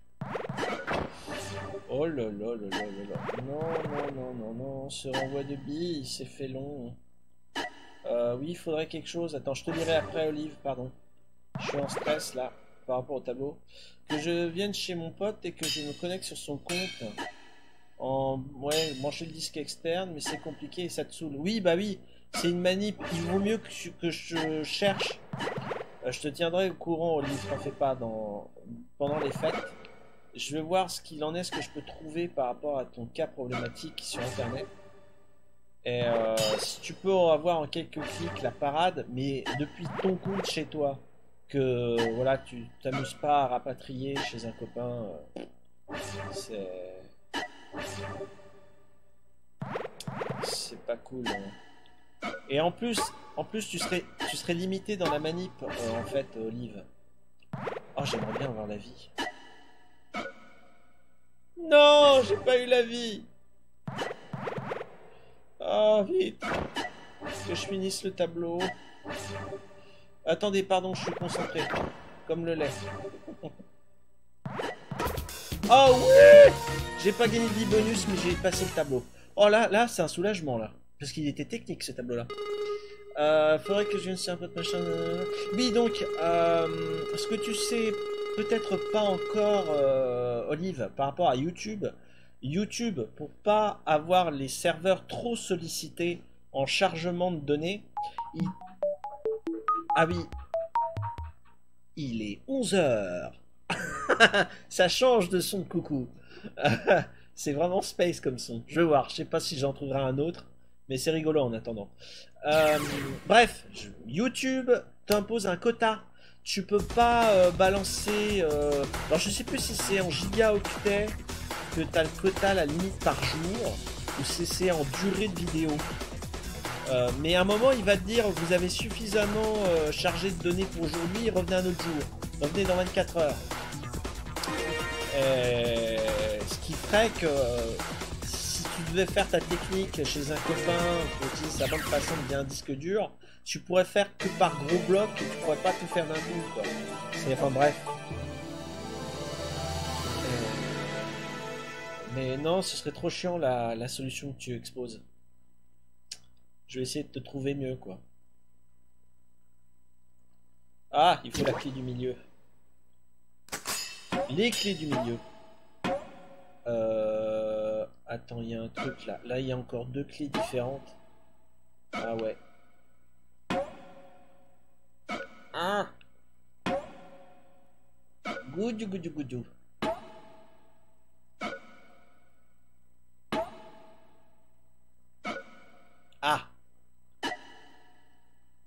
Oh là là là là là là. Non, non, non, non, non, ce renvoi de billes, c'est fait long. Euh, oui, il faudrait quelque chose. Attends, je te dirai après, Olive, pardon. Je suis en stress, là, par rapport au tableau. Que je vienne chez mon pote et que je me connecte sur son compte. En... Ouais, brancher le disque externe, mais c'est compliqué et ça te saoule. Oui, bah oui. C'est une manip, il vaut mieux que je, que je cherche. Euh, je te tiendrai au courant, Olive, t'en fais pas, dans, pendant les fêtes. Je vais voir ce qu'il en est, ce que je peux trouver par rapport à ton cas problématique sur internet. Et euh, si tu peux avoir en quelques clics la parade, mais depuis ton compte chez toi, que voilà, tu t'amuses pas à rapatrier chez un copain, euh, c'est... C'est pas cool. Hein. Et en plus, en plus tu serais, tu serais limité dans la manip, euh, en fait, Olive. Oh, j'aimerais bien avoir la vie. Non, j'ai pas eu la vie. Oh, vite. Que je finisse le tableau. Attendez, pardon, je suis concentré. Comme le lait. Oh oui. J'ai pas gagné de vie bonus, mais j'ai passé le tableau. Oh là, là, c'est un soulagement, là. Parce qu'il était technique, ce tableau-là. Euh, faudrait que je vienne sur un peu de machin. Oui, donc, euh, ce que tu sais peut-être pas encore, euh, Olive, par rapport à YouTube. YouTube, pour pas avoir les serveurs trop sollicités en chargement de données, il... Ah oui, il est onze heures. Ça change de son de coucou. C'est vraiment space comme son. Je vais voir, je sais pas si j'en trouverai un autre. Mais c'est rigolo en attendant. Euh, bref, YouTube t'impose un quota. Tu peux pas euh, balancer... Euh... Alors je sais plus si c'est en gigaoctets que tu as le quota, la limite par jour, ou si c'est en durée de vidéo. Euh, mais à un moment, il va te dire, vous avez suffisamment euh, chargé de données pour aujourd'hui, revenez un autre jour. Revenez dans vingt-quatre heures. Et... Ce qui ferait que... tu devais faire ta technique chez un copain pour utiliser sa bande passante via un disque dur, tu pourrais faire que par gros bloc et tu pourrais pas tout faire d'un coup, quoi. C'est, enfin bref. Mais non, ce serait trop chiant la, la solution que tu exposes. Je vais essayer de te trouver mieux, quoi. Ah, il faut la clé du milieu. Les clés du milieu. Euh... Attends, il y a un truc là. Là, il y a encore deux clés différentes. Ah ouais. Ah. Goudou, goudou, goudou.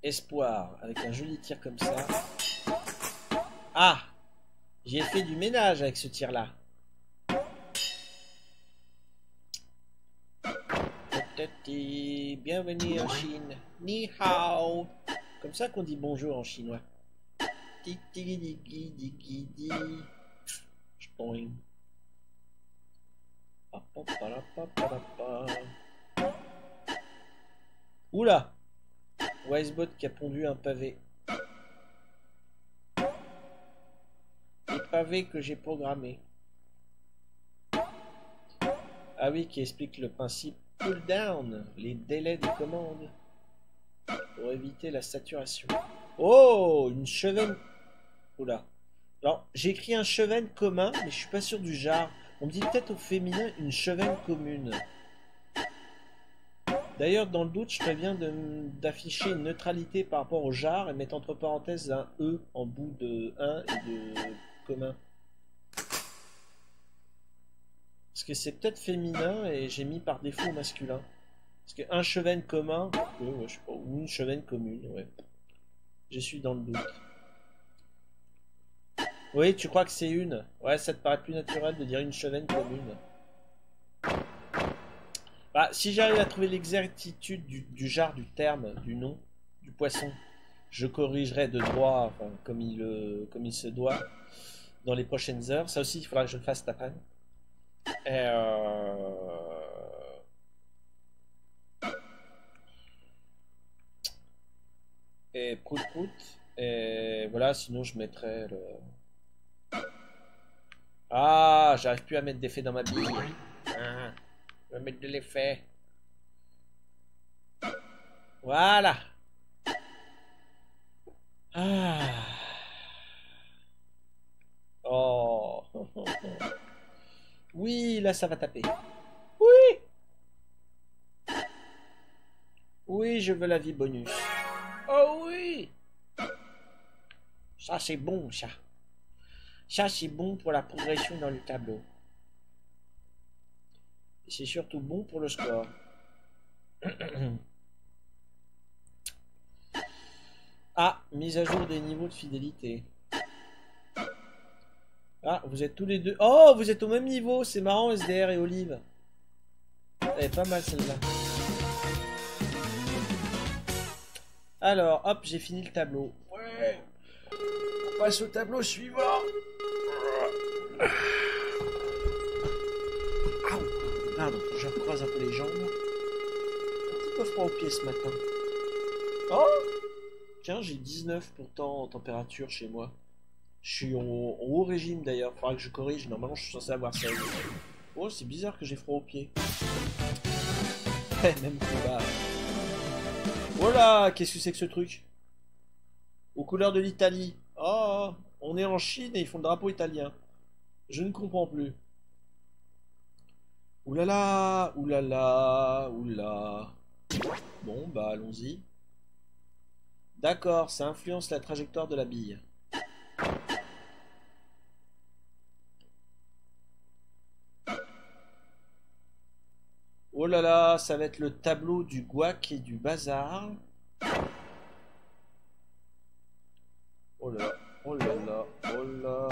espoir, avec un joli tir comme ça. Ah! J'ai fait du ménage avec ce tir-là. Bienvenue en Chine. Ni hao. Comme ça qu'on dit bonjour en chinois. Oula! Wisebot qui a pondu un pavé. Les pavés que j'ai programmés. Ah oui, qui explique le principe cooldown, les délais des commandes. Pour éviter la saturation. Oh! Une chevenne. Oula. Alors, j'ai écrit un chevenne commun, mais je suis pas sûr du genre. On me dit peut-être au féminin une chevenne commune. D'ailleurs, dans le doute, je préviens d'afficher une neutralité par rapport au genre et mettre entre parenthèses un E en bout de un et de commun. Parce que c'est peut-être féminin et j'ai mis par défaut masculin. Parce qu'un chevenne commun, euh, ouais, je sais pas, ou une chevenne commune, ouais. Je suis dans le doute. Oui, tu crois que c'est une? Ouais, ça te paraît plus naturel de dire une chevenne commune. Bah, si j'arrive à trouver l'exactitude du, du genre du terme, du nom, du poisson, je corrigerai de droit, enfin, comme, il, euh, comme il se doit, dans les prochaines heures. Ça aussi, il faudra que je le fasse cet après-midi. Et euh... Et prout prout. Et voilà, sinon je mettrais le... Ah, j'arrive plus à mettre d'effet dans ma bille. Ah, je vais mettre de l'effet. Voilà. Ah. Oh. Oui, là ça va taper. Oui. Oui, je veux la vie bonus. Oh oui. Ça c'est bon, ça. Ça c'est bon pour la progression dans le tableau. Et c'est surtout bon pour le score. Ah, mise à jour des niveaux de fidélité. Ah, vous êtes tous les deux... Oh, vous êtes au même niveau. C'est marrant, S D R et Olive. Elle est pas mal celle-là. Alors, hop, j'ai fini le tableau. Ouais. On passe au tableau suivant. Ah, pardon, je recroise un peu les jambes. Un petit peu froid aux pieds ce matin. Oh, tiens, j'ai dix-neuf pourtant en température chez moi. Je suis en, en haut régime d'ailleurs, faudra que je corrige. Normalement, je suis censé avoir ça. Oh, c'est bizarre que j'ai froid aux pieds. Même combat. Oh là, qu'est-ce que c'est que ce truc? Aux couleurs de l'Italie. Oh, on est en Chine et ils font le drapeau italien. Je ne comprends plus. Oulala, oulala, oulala. Bon, bah allons-y. D'accord, ça influence la trajectoire de la bille. Oh là là, ça va être le tableau du Gouac et du bazar. Oh là, oh là là, oh là.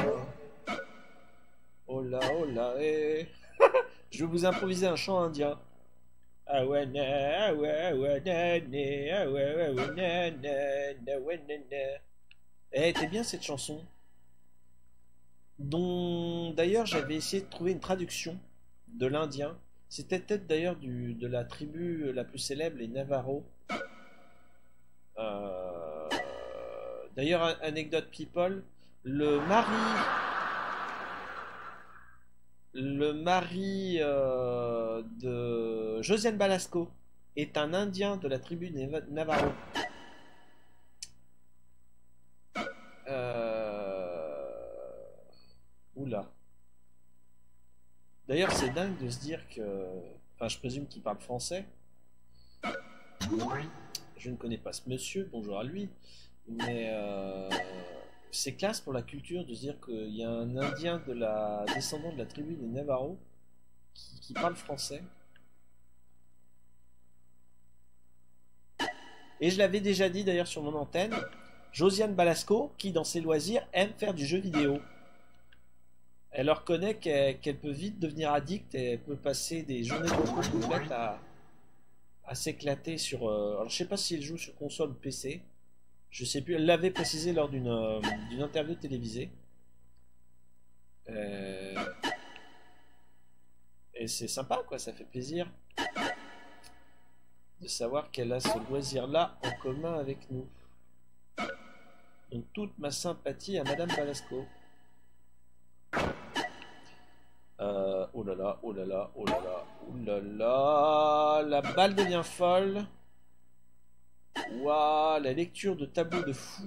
Oh là, oh là, eh. Je vais vous improviser un chant indien. Ah ouais, na, ah ouais, ah ouais, na, na, ah ouais, ah ouais, na, na, na, ouais, na, na. Eh, t'es bien cette chanson? Dont d'ailleurs j'avais essayé de trouver une traduction de l'indien. C'était peut-être d'ailleurs de la tribu la plus célèbre, les Navarros. Euh, d'ailleurs, anecdote people, le mari, le mari euh, de Josiane Balasco est un Indien de la tribu des Navarros. Euh... Oula. D'ailleurs, c'est dingue de se dire que... Enfin, je présume qu'il parle français. Je ne connais pas ce monsieur, bonjour à lui. Mais euh, c'est classe pour la culture de se dire qu'il y a un Indien de la descendant de la tribu des Navarros qui, qui parle français. Et je l'avais déjà dit d'ailleurs sur mon antenne, Josiane Balasco, qui dans ses loisirs aime faire du jeu vidéo. Elle reconnaît qu'elle qu'elle peut vite devenir addict et elle peut passer des journées de repos complètes à, à s'éclater sur... Euh, alors je sais pas si elle joue sur console ou P C. Je sais plus, elle l'avait précisé lors d'une euh, d'une interview télévisée. Euh... Et c'est sympa quoi, ça fait plaisir de savoir qu'elle a ce loisir-là en commun avec nous. Donc toute ma sympathie à Madame Balasco. Euh, oh là là, oh là là, oh là là, oh là là, la balle devient folle. Waouh, la lecture de tableau de fou.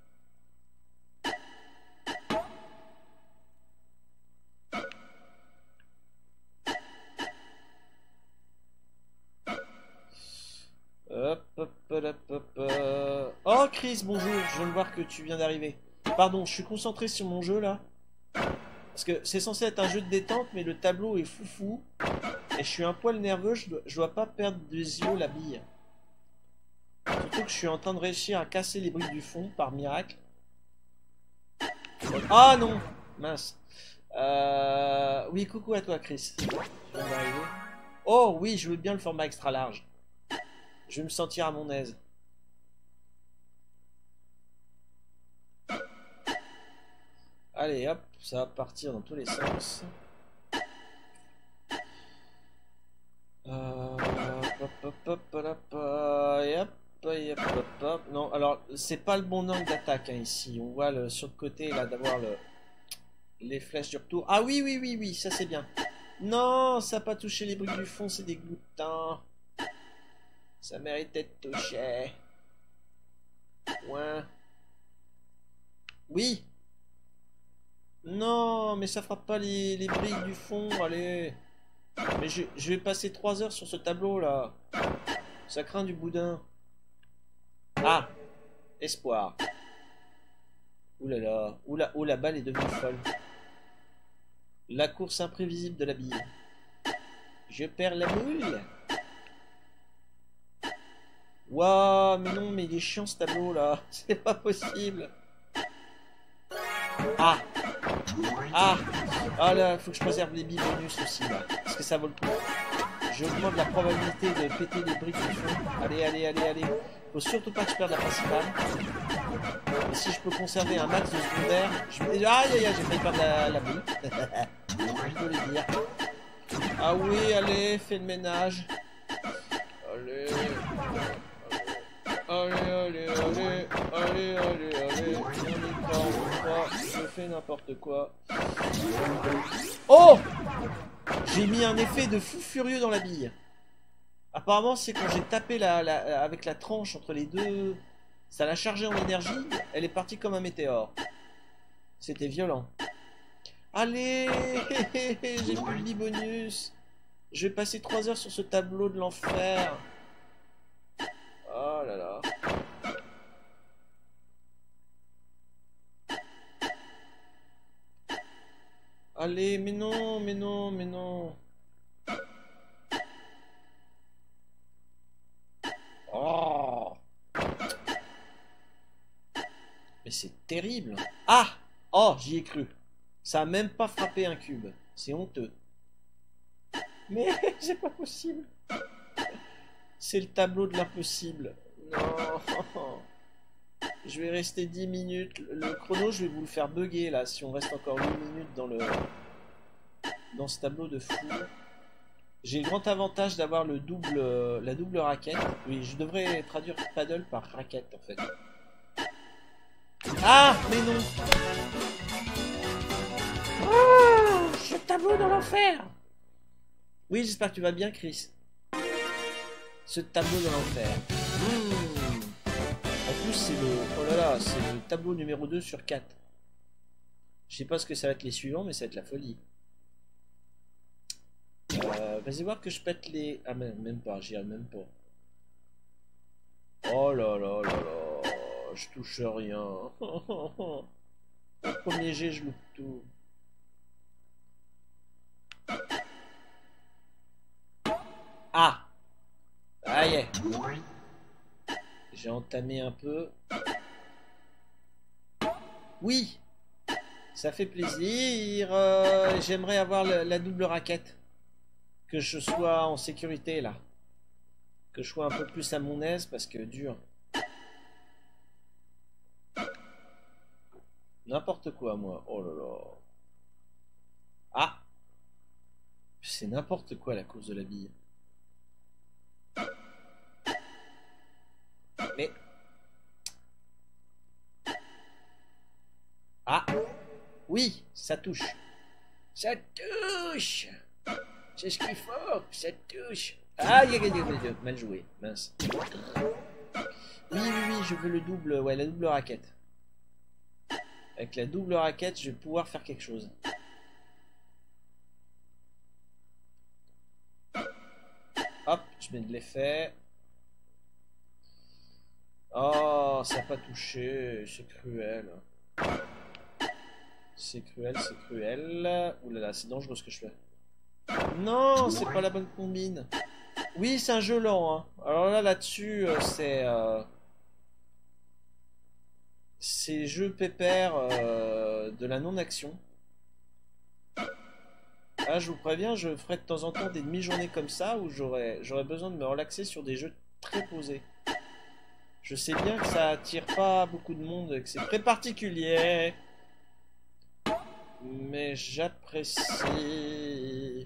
Hop, hop, hop, hop, hop. Oh Chris, bonjour, je viens de voir que tu viens d'arriver. Pardon, je suis concentré sur mon jeu là. Parce que c'est censé être un jeu de détente, mais le tableau est foufou. Et je suis un poil nerveux, je dois, je dois pas perdre des yeux la bille. Surtout que je suis en train de réussir à casser les briques du fond par miracle. Ah non, mince. Euh... Oui, coucou à toi Chris. Je viens d'arriver. Oh oui, je veux bien le format extra large. Je vais me sentir à mon aise. Allez, hop, ça va partir dans tous les sens. Euh, hop, hop, hop, hop, hop, et hop, et hop, hop, hop. Non, alors, c'est pas le bon angle d'attaque hein, ici. On voit le, sur le côté, là, d'avoir le, les flèches du retour. Ah oui, oui, oui, oui, ça c'est bien. Non, ça n'a pas touché les briques du fond, c'est dégoûtant. Ça mérite d'être touché. Ouais. Oui. Non, mais ça frappe pas les, les briques du fond, allez. Mais je, je vais passer trois heures sur ce tableau là. Ça craint du boudin. Ah, espoir. Ouh là là, ouh là, ouh la balle est devenue folle. La course imprévisible de la bille. Je perds la boule. Waouh, mais non, mais il est chiant ce tableau là. C'est pas possible. Ah. Ah. Ah là, faut que je préserve les billes bonus aussi là. Parce que ça vaut le coup. J'augmente la probabilité de péter les briques du fond. Allez, allez, allez, allez. Faut surtout pas que je perde la principale. Et si je peux conserver un max de secondaire, je vais... Aïe aïe aïe, j'ai failli perdre la, la boule. Je peux le dire. Ah oui, allez, fais le ménage. Allez. Allez, allez, allez, allez, allez, allez, on y croit, on y croit, je fais n'importe quoi. Oh! J'ai mis un effet de fou furieux dans la bille. Apparemment, c'est quand j'ai tapé la, la, avec la tranche entre les deux, ça l'a chargée en énergie, elle est partie comme un météore. C'était violent. Allez! J'ai plus de bille bonus. Je vais passer trois heures sur ce tableau de l'enfer. Oh là là. Allez, mais non, mais non, mais non. Oh. Mais c'est terrible. Ah. Oh, j'y ai cru. Ça a même pas frappé un cube. C'est honteux. Mais c'est pas possible. C'est le tableau de l'impossible. Non. Je vais rester dix minutes. Le chrono, je vais vous le faire bugger là. Si on reste encore huit minutes dans le dans ce tableau de fou. J'ai le grand avantage d'avoir le double, la double raquette. Oui, je devrais traduire paddle par raquette en fait. Ah, mais non. Oh, ce tableau dans l'enfer. Oui, j'espère que tu vas bien, Chris. Ce tableau de l'enfer. Mmh. En plus, c'est le... Oh là là, c'est le tableau numéro deux sur quatre. Je sais pas ce que ça va être les suivants, mais ça va être la folie. Euh, Vas-y voir que je pète les... Ah, même, même pas, j'y arrive même pas. Oh là là là là. Je touche rien. Au premier jet, je loupe tout. Ah. Ah yeah. J'ai entamé un peu. Oui, ça fait plaisir. Euh, J'aimerais avoir le, la double raquette. Que je sois en sécurité là. Que je sois un peu plus à mon aise parce que dur. N'importe quoi moi. Oh là là. Ah, c'est n'importe quoi la course de la bille. Mais... Ah, oui, ça touche. Ça touche. C'est ce qu'il faut, ça touche. Ah, y a, y a, y a, y a, mal joué, mince. Oui, oui, oui, je veux le double, ouais, la double raquette. Avec la double raquette, je vais pouvoir faire quelque chose. Hop, je mets de l'effet. Oh, ça n'a pas touché, c'est cruel. C'est cruel, c'est cruel. Ouh là là, c'est dangereux ce que je fais. Non, c'est pas la bonne combine. Oui, c'est un jeu lent. Hein. Alors là, là-dessus, euh, c'est... Euh, c'est jeu pépère euh, de la non-action. Ah, je vous préviens, je ferai de temps en temps des demi-journées comme ça où j'aurais j'aurais besoin de me relaxer sur des jeux très posés. Je sais bien que ça attire pas beaucoup de monde, que c'est très particulier. Mais j'apprécie.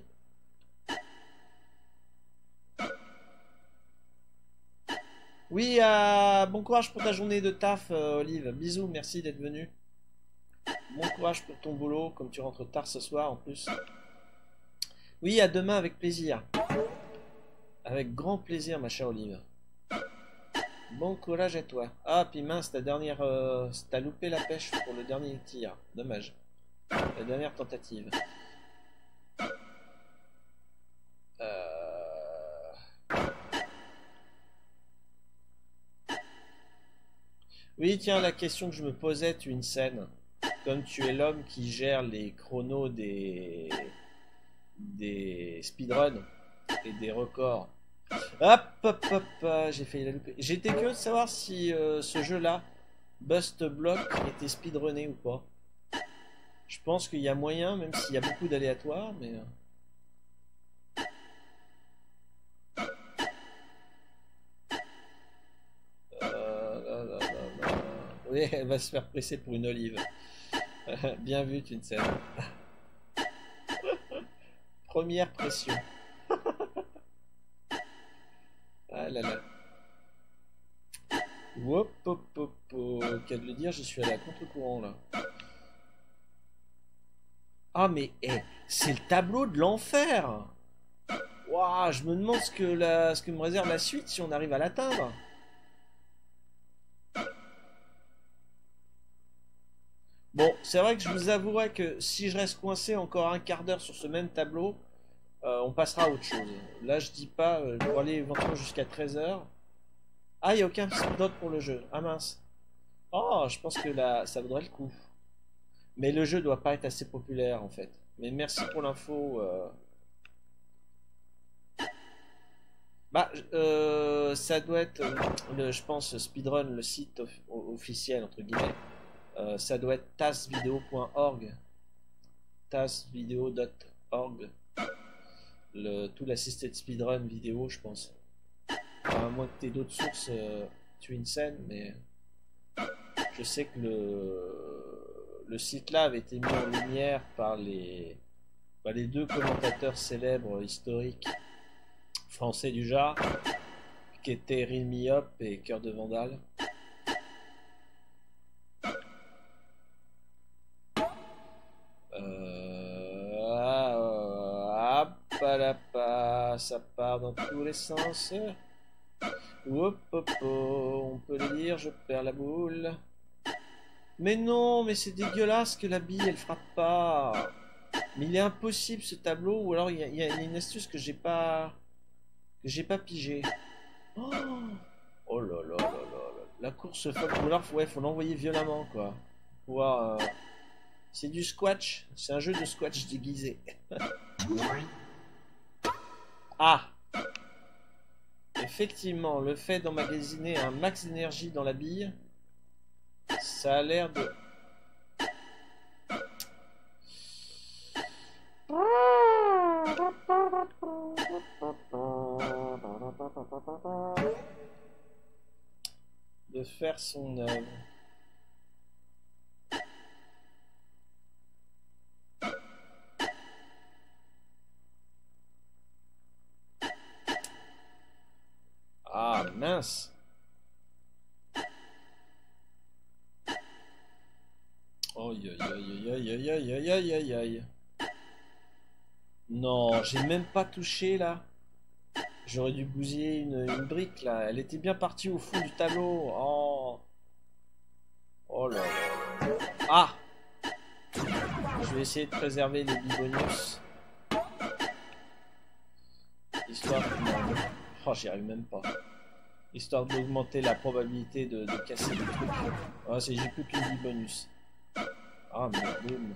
Oui, euh, bon courage pour ta journée de taf, euh, Olive. Bisous, merci d'être venu. Bon courage pour ton boulot, comme tu rentres tard ce soir en plus. Oui, à demain avec plaisir. Avec grand plaisir, ma chère Olive. Bon courage à toi. Ah, puis mince, ta dernière... Euh, t'as loupé la pêche pour le dernier tir. Dommage. La dernière tentative. Euh... Oui, tiens, la question que je me posais, tu une scène. Comme tu es l'homme qui gère les chronos des... des speedruns et des records. Hop, hop, hop, j'ai failli la louper. J'étais curieux de savoir si euh, ce jeu-là, Bust Block, était speedrunné ou pas. Je pense qu'il y a moyen, même s'il y a beaucoup d'aléatoires, mais... Euh, là, là, là, là. Oui, elle va se faire presser pour une olive. Bien vu, tu ne sais. Première pression. Ah là là. Hop, hop, hop, hop. Qu'à de le dire, je suis allé à contre-courant là. Ah mais hey, c'est le tableau de l'enfer. Waouh, je me demande ce que, la, ce que me réserve la suite si on arrive à l'atteindre. Bon, c'est vrai que je vous avouerai que si je reste coincé encore un quart d'heure sur ce même tableau, euh, on passera à autre chose. Là, je dis pas, euh, pour aller éventuellement jusqu'à treize heures. Ah, il n'y a aucun speedrun pour le jeu. Ah mince. Oh, je pense que là, ça vaudrait le coup. Mais le jeu doit pas être assez populaire en fait. Mais merci pour l'info. Euh... Bah, euh, ça doit être, euh, le, je pense, Speedrun, le site of officiel entre guillemets. Euh, ça doit être tasvideo point org. tasvideo point org. Le tout l'assisted speedrun vidéo, je pense. À moins que tu aies d'autres sources, euh, tu une scène, mais je sais que le, le site là avait été mis en lumière par les, bah, les deux commentateurs célèbres historiques français du genre, qui étaient Real Me Up et Cœur de Vandale. Euh, ça part dans tous les sens. Hop, hop, hop, on peut le dire, je perds la boule. Mais non, mais c'est dégueulasse que la bille elle frappe pas. Mais il est impossible ce tableau, ou alors il y a, il y a une astuce que j'ai pas que j'ai pas pigé. Oh, oh là là là là, la course folle. Ou alors ouais, faut l'envoyer violemment quoi. Pour pouvoir. Euh... C'est du squash, c'est un jeu de squash déguisé. Ah. effectivement, le fait d'emmagasiner un max d'énergie dans la bille, ça a l'air de... de faire son œuvre. Ah mince. Aïe aïe aïe aïe aïe aïe aïe aïe aïe aïe. Non, j'ai même pas touché là. J'aurais dû bousiller une, une brique là. Elle était bien partie au fond du tableau. Oh, oh là là là. Ah. Je vais essayer de préserver les bibonus. Histoire de... Oh, j'y arrive même pas. Histoire d'augmenter la probabilité de, de casser des trucs. Ah, c'est j'ai plus qu'une bibonus. Ah, mais boum.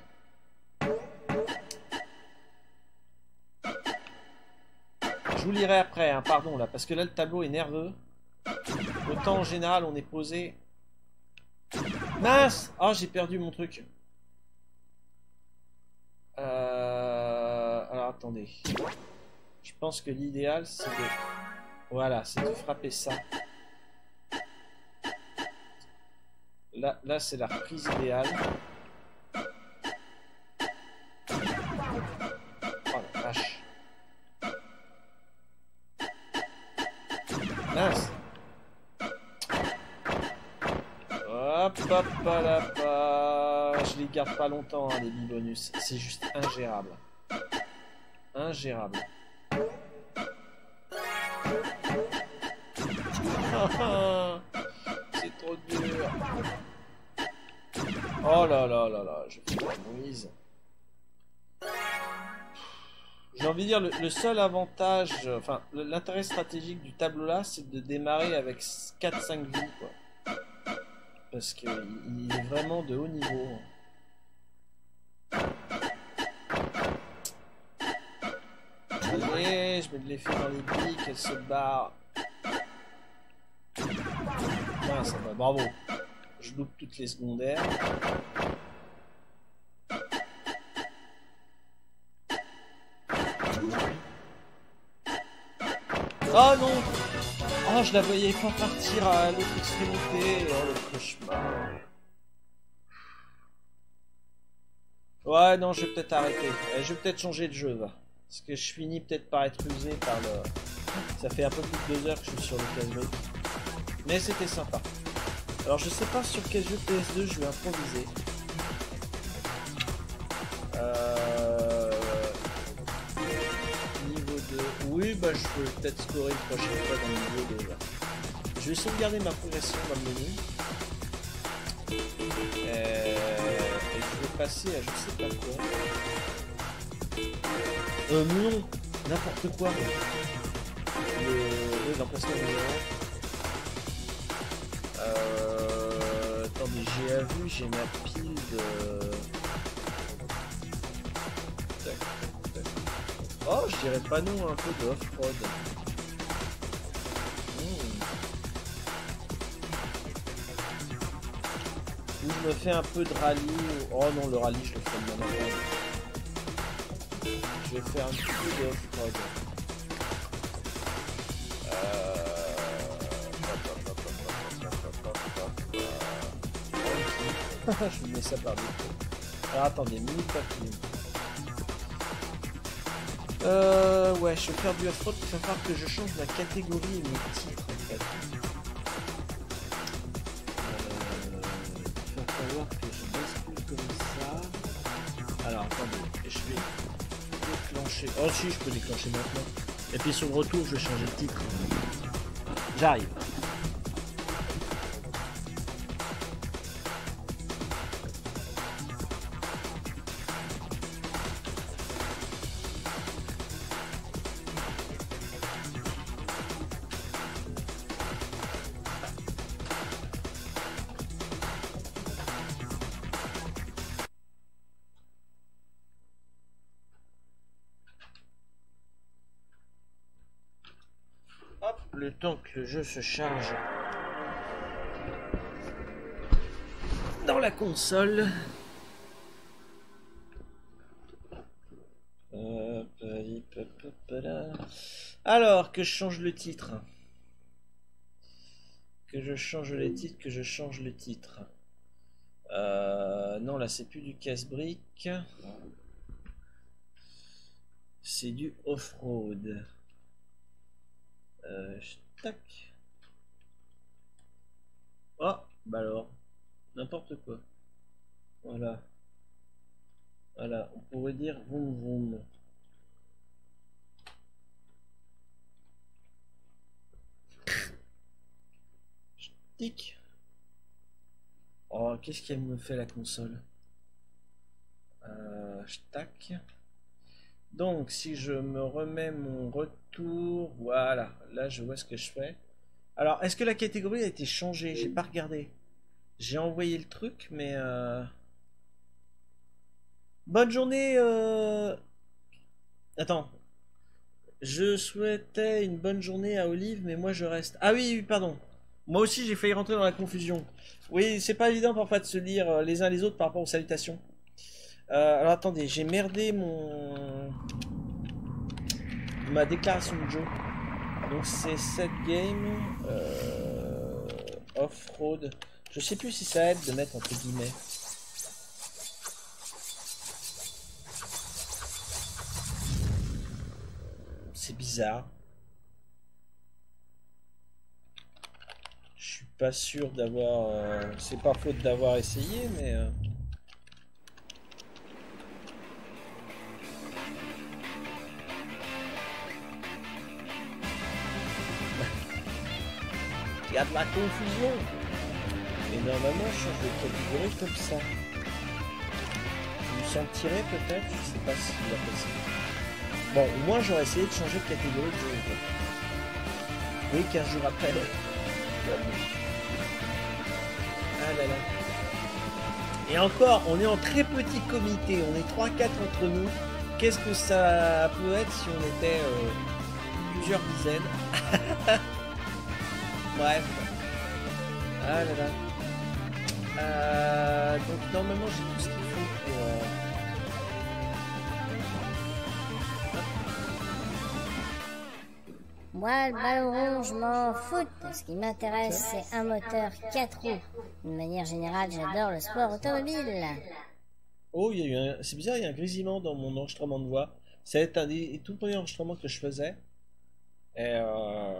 Je vous lirai après, hein, pardon, là, parce que là, le tableau est nerveux. Autant, en général, on est posé... Mince! Oh, j'ai perdu mon truc. Euh... Alors, attendez. Je pense que l'idéal, c'est de... Voilà, c'est de frapper ça. Là, là c'est la reprise idéale. Oh la vache. Mince. Hop, hop, là, hop. Je les garde pas longtemps, hein, les bibonus. C'est juste ingérable. Ingérable. C'est trop dur. Oh là là là là, je fais la Moïse. J'ai envie de dire, le, le seul avantage, enfin, l'intérêt stratégique du tableau là, c'est de démarrer avec quatre cinq vies, quoi. Parce qu'il il est vraiment de haut niveau. Allez, je mets de l'effet dans les billes, qu'elle se barre. Ah, ça va, bravo. Je loupe toutes les secondaires. Oh non! Oh, je la voyais pas partir à l'autre extrémité. Oh, le cauchemar. Ouais, non, je vais peut-être arrêter. Je vais peut-être changer de jeu, va. Parce que je finis peut-être par être usé par le... Ça fait un peu plus de deux heures que je suis sur le casse-brique. Mais c'était sympa. Alors je sais pas sur quel jeu P S deux je vais improviser. Euh... Niveau deux. Oui, bah je peux peut-être scorer une prochaine fois dans le niveau deux. Là. Je vais sauvegarder ma progression dans le menu. Euh... Et je vais passer à je sais pas quoi. Euh non, n'importe quoi. Le... Oui, l'emplacement numéro un. Euh... Attendez, j'ai à vue, j'ai ma pile de... Tac, tac, tac. Oh, je dirais pas non, un peu de off-road. Mmh. Ou je me fais un peu de rallye. Oh non, le rallye, je le fais de mon enfant. Je vais faire un petit peu de off-road. Je mets ça par défaut. Alors attendez, mini papier. Euh, ouais, je vais faire du off-road, il va falloir que je change ma catégorie et mes titres en fait. Euh, il va falloir que je bascule comme ça. Alors attendez, je vais déclencher. Oh si, je peux déclencher maintenant. Et puis sur le retour, je vais changer de titre. J'arrive. Hop. le temps que le jeu se charge dans la console. Alors, que je change le titre. Que je change les titres, que je change le titre. Euh, non, là, c'est plus du casse-brique. C'est du off-road. Euh, tac. Oh, bah alors. N'importe quoi. Voilà. Voilà, on pourrait dire vroom vroom. Tic. Oh, qu'est-ce qu'elle me fait la console? euh, Tac. Donc, si je me remets mon retour, voilà, là je vois ce que je fais. Alors, est-ce que la catégorie a été changée? J'ai pas regardé. J'ai envoyé le truc, mais... Euh... Bonne journée euh... Attends. Je souhaitais une bonne journée à Olive, mais moi je reste... Ah oui, oui, pardon. Moi aussi j'ai failli rentrer dans la confusion. Oui, c'est pas évident parfois de se lire les uns les autres par rapport aux salutations. Euh, alors attendez, j'ai merdé mon... ma déclaration de jeu. Donc c'est cette game euh... off-road. Je sais plus si ça aide de mettre entre guillemets. C'est bizarre. Je suis pas sûr d'avoir... Euh... C'est pas faute d'avoir essayé, mais... Euh... Il y a de la confusion. Et normalement, je change de catégorie comme ça. Je me sens tiré peut-être, je sais pas si il a passé. Bon, au moins j'aurais essayé de changer de catégorie de jeu. Oui, quinze jours après. Ah là là. Et encore, on est en très petit comité, on est trois quatre entre nous. Qu'est-ce que ça peut être si on était euh, plusieurs dizaines? Bref. Ah là là. Euh, donc normalement j'ai tout ce qu'il faut pour... Euh... Moi, le ballon rond, je m'en fous. Ce qui m'intéresse, c'est un moteur quatre roues. De manière générale, j'adore le sport automobile. Oh, il y a eu un... C'est bizarre, il y a un grésillement dans mon enregistrement de voix. Ça va être un des tout premiers enregistrements que je faisais. Et euh...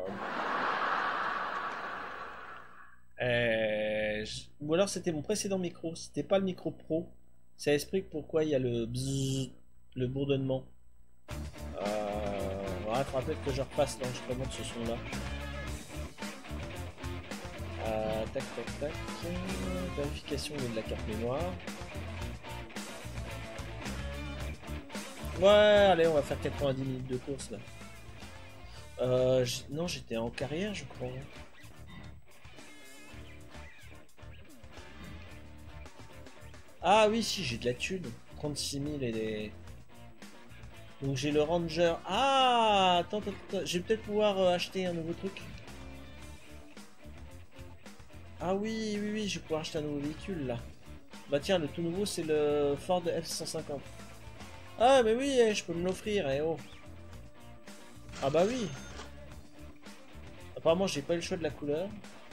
Et... Ou alors c'était mon précédent micro, c'était pas le micro pro. Ça explique pourquoi il y a le bzzz, le bourdonnement. Euh... Ouais, il faudra peut-être que je repasse l'enregistrement de ce son là. Euh, tac tac tac. Vérification de la carte mémoire. Ouais, allez, on va faire quatre-vingt-dix minutes de course là. Euh, non, j'étais en carrière, je crois. Ah oui, si, j'ai de la thune. trente-six mille et des... Donc j'ai le Ranger. Ah, attends, attends, attends. Je vais peut-être pouvoir euh, acheter un nouveau truc. Ah oui, oui, oui, je vais pouvoir acheter un nouveau véhicule là. Bah tiens, le tout nouveau, c'est le Ford F cent cinquante. Ah, mais oui, je peux me l'offrir, eh oh. Ah bah oui. Apparemment, j'ai pas eu le choix de la couleur.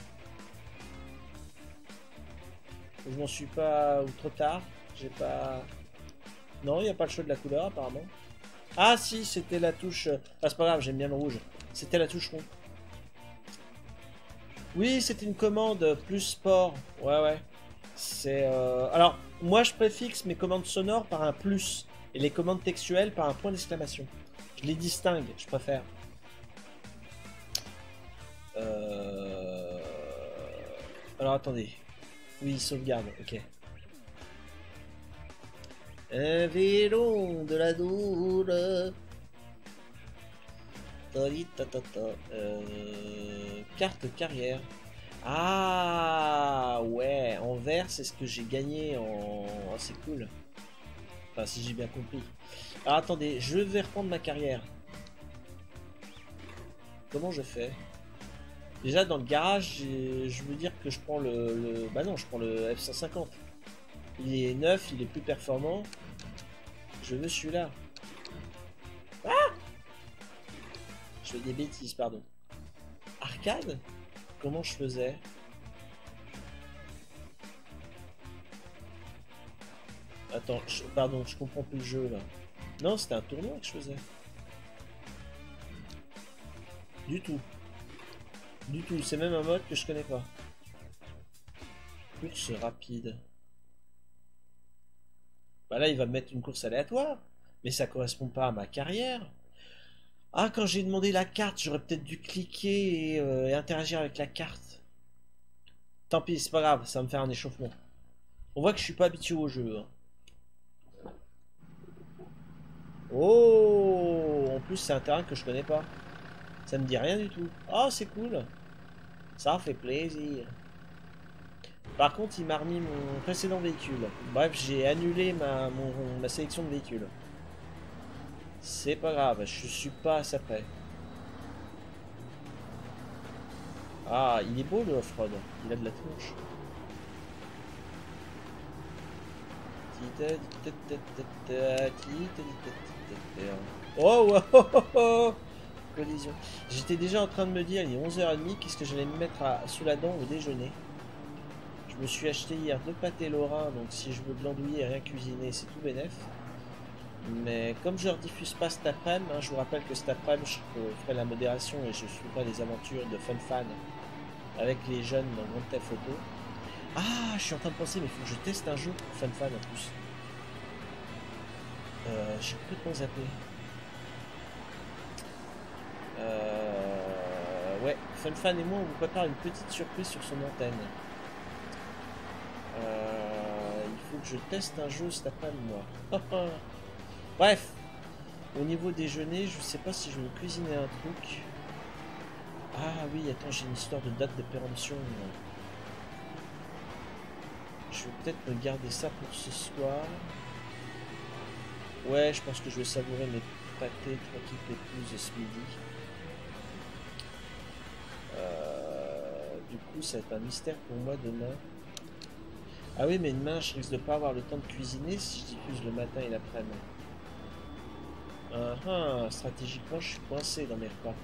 Je m'en suis pas... ou trop tard. J'ai pas... Non, il n'y a pas le choix de la couleur, apparemment. Ah si, c'était la touche... Ah, c'est pas grave, j'aime bien le rouge. C'était la touche ronde. Oui, c'était une commande plus sport. Ouais, ouais. C'est... Euh... Alors, moi, je préfixe mes commandes sonores par un plus. Et les commandes textuelles par un point d'exclamation. Je les distingue, je préfère. Euh... Alors, attendez. Oui, sauvegarde, ok. Un vélo de la douleur. Euh... Carte carrière. Ah ouais, en vert, c'est ce que j'ai gagné en... Oh, c'est cool. Enfin, si j'ai bien compris. Alors, attendez, je vais reprendre ma carrière. Comment je fais? Déjà dans le garage, je veux dire que je prends le, le... Bah non, je prends le F cent cinquante. Il est neuf, il est plus performant. Je veux celui-là. Ah! Je fais des bêtises, pardon. Arcade? Comment je faisais? Attends, je... pardon, je comprends plus le jeu là. Non, c'était un tournoi que je faisais. Du tout. Du tout, c'est même un mode que je connais pas. Course rapide. Bah là, il va me mettre une course aléatoire. Mais ça correspond pas à ma carrière. Ah, quand j'ai demandé la carte, j'aurais peut-être dû cliquer et, euh, et interagir avec la carte. Tant pis, c'est pas grave, ça va me faire un échauffement. On voit que je suis pas habitué au jeu. Hein. Oh, en plus, c'est un terrain que je connais pas. Ça me dit rien du tout. Oh, c'est cool. Ça fait plaisir. Par contre, il m'a remis mon précédent véhicule. Bref, j'ai annulé ma, mon, ma sélection de véhicules. C'est pas grave, je suis pas assez près. Ah, il est beau le off-road. Il a de la tronche. Oh, oh, oh, oh, oh. Collision. J'étais déjà en train de me dire, il est onze heures trente, qu'est-ce que j'allais me mettre à, sous la dent au déjeuner. Je me suis acheté hier deux pâtés lorrains, donc si je veux glandouiller et rien cuisiner, c'est tout bénef. Mais comme je ne rediffuse pas cet après-midi, hein, je vous rappelle que cet après-midi, je ferai la modération et je suivrai les aventures de Fun Fan avec les jeunes dans Grand Theft Auto. Ah, je suis en train de penser, mais il faut que je teste un jeu pour Fun Fan en plus. Euh, j'ai complètement zappé. Euh, ouais, Fun Fan et moi, on vous prépare une petite surprise sur son antenne. Euh, il faut que je teste un jeu cet après-midi, moi. Bref, au niveau déjeuner, je sais pas si je vais me cuisiner un truc. Ah oui, attends, j'ai une histoire de date de péremption. Je vais peut-être me garder ça pour ce soir. Ouais, je pense que je vais savourer mes pâtés tranquilles pépouses ce midi. Euh, du coup, ça va être un mystère pour moi demain. Ah oui, mais demain, je risque de pas avoir le temps de cuisiner si je diffuse le matin et l'après-midi. Ah, ah, stratégiquement, je suis coincé dans mes repas.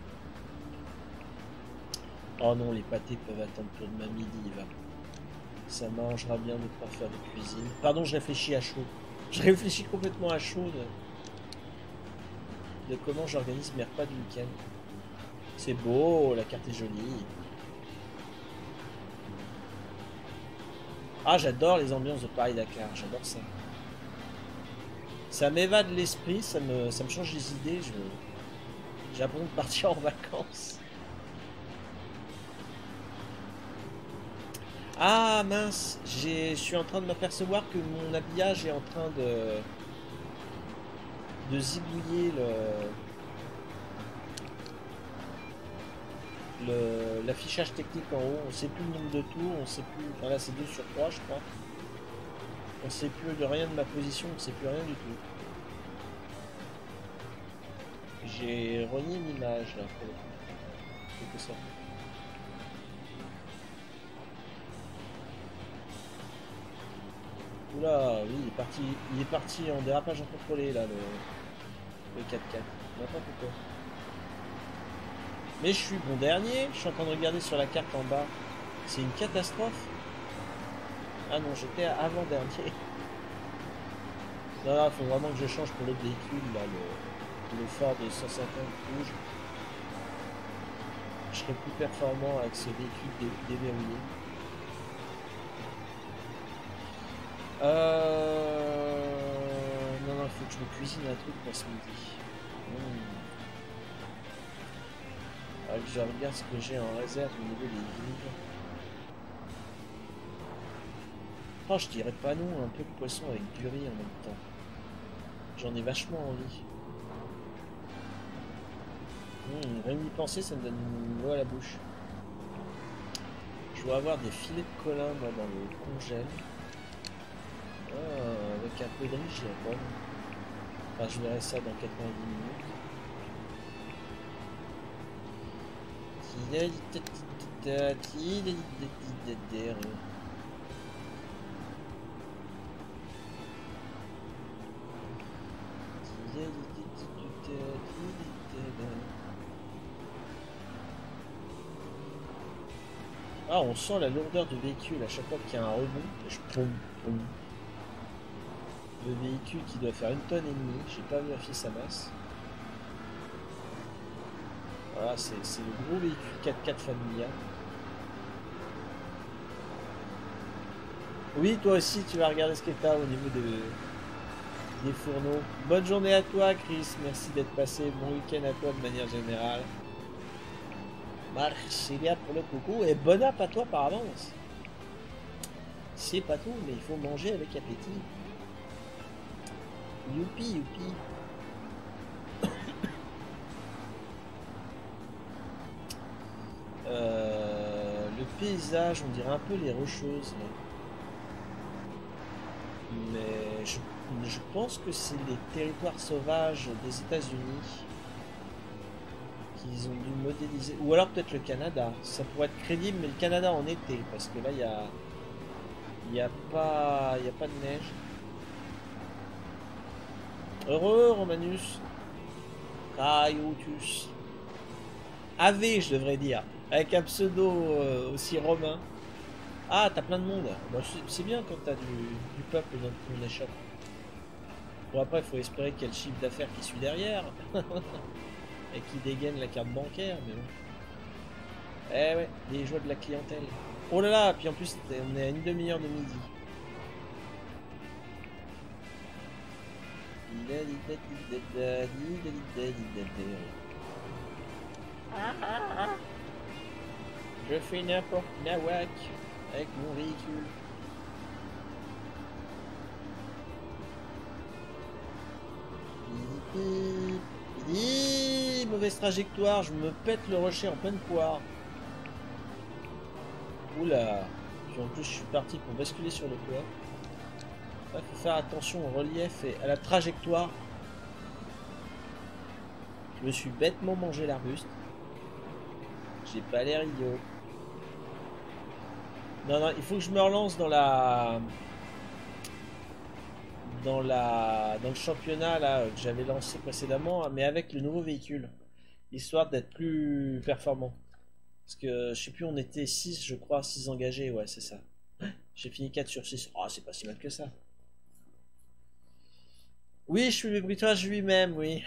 Oh non, les pâtés peuvent attendre pour demain midi, va. Ça m'arrangera bien de ne pas faire de cuisine. Pardon, je réfléchis à chaud. Je réfléchis complètement à chaud de, de comment j'organise mes repas du week-end. C'est beau, la carte est jolie. Ah, j'adore les ambiances de Paris-Dakar, j'adore ça. Ça m'évade l'esprit, ça me, ça me change les idées, je... j'ai l'impression de partir en vacances. Ah mince, je suis en train de m'apercevoir que mon habillage est en train de... de zigouiller le... le... l'affichage technique en haut. On sait plus le nombre de tours, on sait plus... Enfin là c'est deux sur trois je crois. On sait plus de rien de ma position, on sait plus rien du tout. J'ai renié l'image là pour le coup. Quelque sorte. Oula, oui, il est parti, il est parti en dérapage incontrôlé là, le, le quatre quatre. N'importe quoi. Mais je suis bon dernier, je suis en train de regarder sur la carte en bas. C'est une catastrophe. Ah non, j'étais avant-dernier. Non, là, il faut vraiment que je change pour l'autre véhicule, là, le, le Ford de cent cinquante rouge. Je serai plus performant avec ce véhicule dé déverrouillé. Euh... Non, non, il faut que je me cuisine un truc pour ce midi. Mmh. Alors que je regarde ce que j'ai en réserve au niveau des vivres. Oh, je dirais pas non, un peu de poisson avec du riz en même temps. J'en ai vachement envie. Mmh, rien d'y penser, ça me donne une eau à la bouche. Je dois avoir des filets de colin moi, dans le congèle. Ah, avec un peu de riz, j'y pas. Enfin, je verrai ça dans quatre-vingt-dix minutes. Ah, on sent la lourdeur du véhicule à chaque fois qu'il y a un rebond. Je poum, poum. Le véhicule qui doit faire une tonne et demie. J'ai pas vérifié sa masse. Voilà, c'est le gros véhicule quatre-quatre familial. Oui, toi aussi, tu vas regarder ce que tu as au niveau de, des fourneaux. Bonne journée à toi, Chris. Merci d'être passé. Bon week-end à toi de manière générale. Merci bien pour le coucou. Et bonne app à toi par avance. C'est pas tout, mais il faut manger avec appétit. Youpi, youpi. euh, le paysage, on dirait un peu les Rocheuses. Mais je, je pense que c'est les territoires sauvages des États-Unis qu'ils ont dû modéliser. Ou alors peut-être le Canada. Ça pourrait être crédible, mais le Canada en été. Parce que là, il n'y a, y a, pas, y a pas de neige. Heureux, Romanus. Raiotus. Ave, je devrais dire. Avec un pseudo euh, aussi romain. Ah, t'as plein de monde. Bon, c'est bien quand t'as du, du peuple dans ton échoppe. Bon, après, il faut espérer qu'il y a le chiffre d'affaires qui suit derrière. Et qui dégaine la carte bancaire, mais bon. Eh ouais, les joies de la clientèle. Oh là là, puis en plus, on est à une demi-heure de midi. Je fais n'importe nawak avec mon véhicule. Hi, mauvaise trajectoire, je me pète le rocher en pleine poire. Oula. Puis en plus je suis parti pour basculer sur le toit. Il faut faire attention au relief et à la trajectoire. Je me suis bêtement mangé l'arbuste. J'ai pas l'air idiot. Non, non, il faut que je me relance dans la... Dans la... Dans le championnat là que j'avais lancé précédemment, mais avec le nouveau véhicule. Histoire d'être plus performant. Parce que, je sais plus, on était six, je crois, six engagés, ouais, c'est ça. J'ai fini quatre sur six. Oh, c'est pas si mal que ça. Oui, je suis le bruitage lui-même, oui.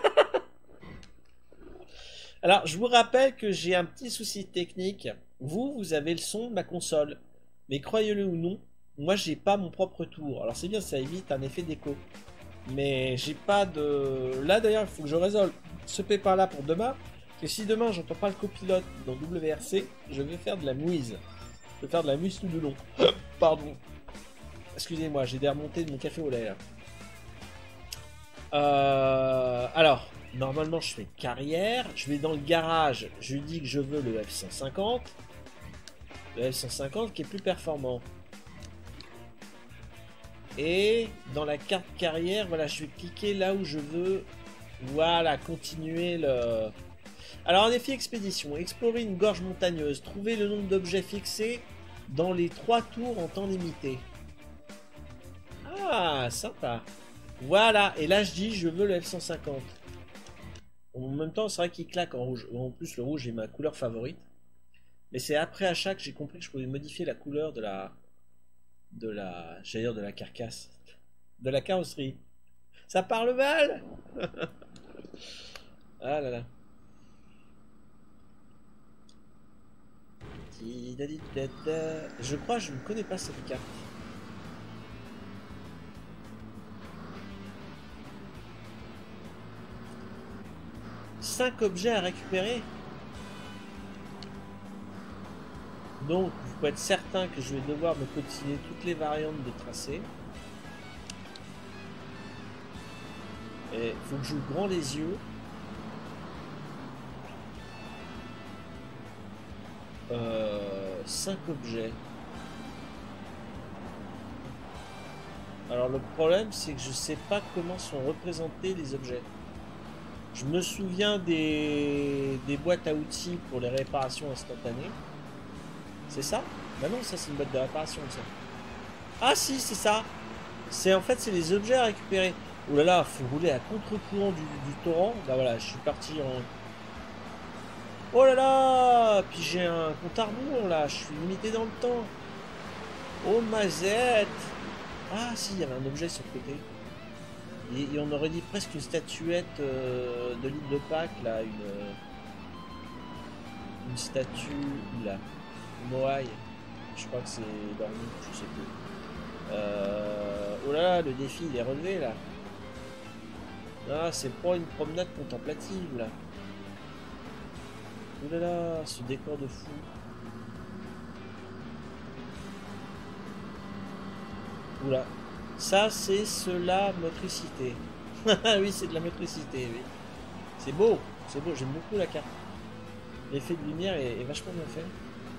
Alors, je vous rappelle que j'ai un petit souci technique. Vous, vous avez le son de ma console. Mais croyez-le ou non, moi, j'ai pas mon propre tour. Alors, c'est bien, ça évite un effet d'écho. Mais j'ai pas de... Là, d'ailleurs, il faut que je résolve ce pépin-là pour demain. Que si demain, j'entends pas le copilote dans W R C, je vais faire de la mouise. Je vais faire de la mouise tout du long. Pardon. Excusez-moi, j'ai des remontées de mon café au lait, là. Euh... Alors... Normalement, je fais carrière. Je vais dans le garage. Je lui dis que je veux le F cent cinquante. Le F cent cinquante qui est plus performant. Et dans la carte carrière, voilà, je vais cliquer là où je veux. Voilà, continuer le... Alors, en effet, expédition. Explorer une gorge montagneuse. Trouver le nombre d'objets fixés dans les trois tours en temps limité. Ah, sympa. Voilà. Et là, je dis, je veux le F cent cinquante. En même temps, c'est vrai qu'il claque en rouge. En plus, le rouge est ma couleur favorite. Mais c'est après achat que j'ai compris que je pouvais modifier la couleur de la... De la... J'allais dire de la carcasse. De la carrosserie. Ça parle mal. Ah là là. Je crois que je ne connais pas cette carte. cinq objets à récupérer. Donc, vous pouvez être certain que je vais devoir me continuer toutes les variantes de tracé. Et il faut que je joue grand les yeux. Euh, cinq objets. Alors, le problème, c'est que je sais pas comment sont représentés les objets. Je me souviens des, des boîtes à outils pour les réparations instantanées. C'est ça? Bah non, ça c'est une boîte de réparation, ça. Ah si, c'est ça. C'est en fait, c'est les objets à récupérer. Oh là là, faut rouler à contre-courant du, du torrent. Bah voilà, je suis parti en... Oh là là. Puis j'ai un compte à rebours, là. Je suis limité dans le temps. Oh mazette. Ah si, il y avait un objet sur le côté. Et, et on aurait dit presque une statuette euh, de l'île de Pâques, là, une, une statue, là, Moai, je crois que c'est dormi, je sais plus. Euh, oh là là, le défi il est relevé là. Ah, c'est pas une promenade contemplative là. Oh là là, ce décor de fou. Oula. Ça, c'est cela motricité. Oui, c'est de la motricité, oui. C'est beau, c'est beau, j'aime beaucoup la carte. L'effet de lumière est, est vachement bien fait.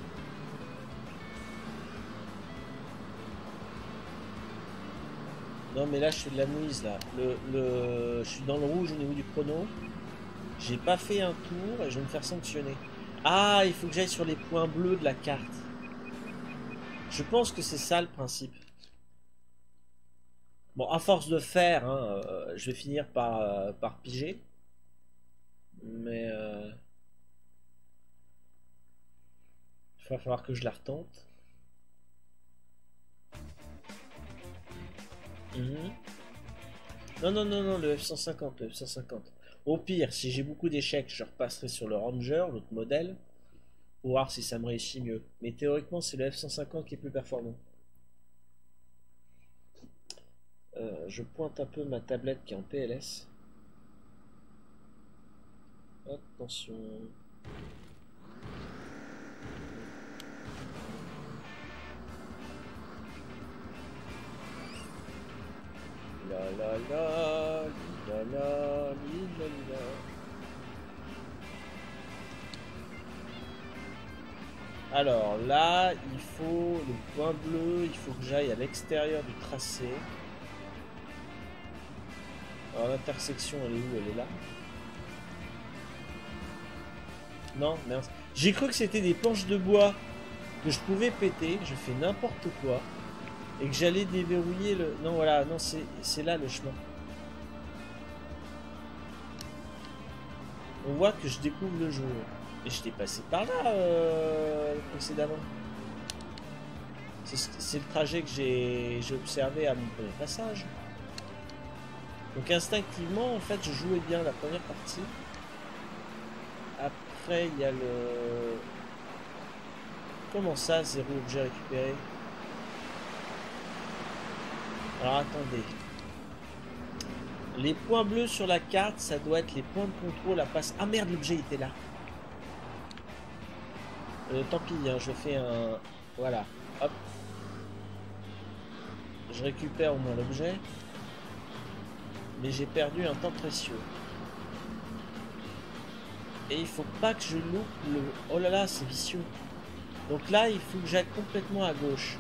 Non, mais là, je fais de la mouise, là. Le, le... Je suis dans le rouge au niveau du chrono. J'ai pas fait un tour et je vais me faire sanctionner. Ah, il faut que j'aille sur les points bleus de la carte. Je pense que c'est ça le principe. Bon, à force de faire, hein, euh, je vais finir par, euh, par piger. Mais... Euh... il va falloir que je la retente. Mmh. Non, non, non, non, le F cent cinquante, le F cent cinquante. Au pire, si j'ai beaucoup d'échecs, je repasserai sur le Ranger, l'autre modèle, pour voir si ça me réussit mieux. Mais théoriquement, c'est le F cent cinquante qui est plus performant. Euh, je pointe un peu ma tablette qui est en P L S. Attention. La la la, la la, la la. Alors là, il faut le point bleu, il faut que j'aille à l'extérieur du tracé. Alors l'intersection, elle est où? Elle est là. Non, merde. J'ai cru que c'était des planches de bois que je pouvais péter. Je fais n'importe quoi. Et que j'allais déverrouiller le... Non, voilà, non, c'est là le chemin. On voit que je découvre le jeu. Et j'étais passé par là euh, précédemment. C'est le trajet que j'ai observé à mon premier passage. Donc instinctivement, en fait, je jouais bien la première partie. Après, il y a le... Comment ça, zéro objet récupéré? Alors attendez. Les points bleus sur la carte, ça doit être les points de contrôle à passe. Ah merde, l'objet était là. Euh, tant pis, hein, je fais un... Voilà. Hop. Je récupère au moins l'objet. Mais j'ai perdu un temps précieux. Et il faut pas que je loupe le... Oh là là, c'est vicieux. Donc là, il faut que j'aille complètement à gauche.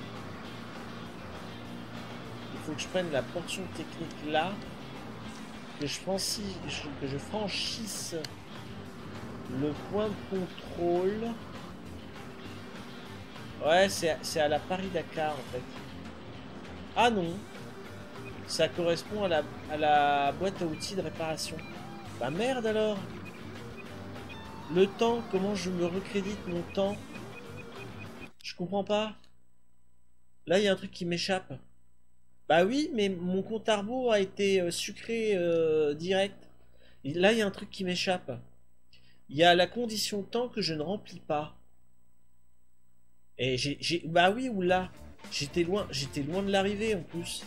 Il faut que je prenne la portion technique là. Que je franchisse, que je franchisse le point de contrôle. Ouais, c'est à la Paris-Dakar en fait. Ah non. Ça correspond à la, à la boîte à outils de réparation. Bah merde alors. Le temps, comment je me recrédite mon temps? Je comprends pas. Là, il y a un truc qui m'échappe. Bah oui, mais mon compte à rebours a été euh, sucré euh, direct. Et là, il y a un truc qui m'échappe. Il y a la condition temps que je ne remplis pas. Et j'ai... Bah oui, ou là. J'étais loin, j'étais loin de l'arrivée en plus.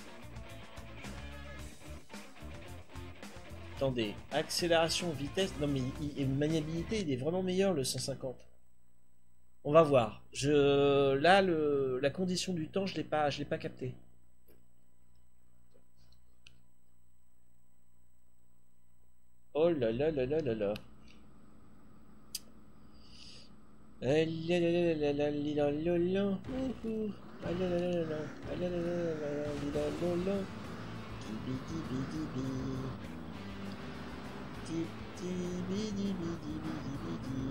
Attendez, accélération, vitesse. Non mais il, il, maniabilité, il est vraiment meilleur le cent cinquante. On va voir. Je là le la condition du temps, je l'ai pas, je l'ai pas capté. Oh là là là là là là. bidi, bidi, bidi, bidi.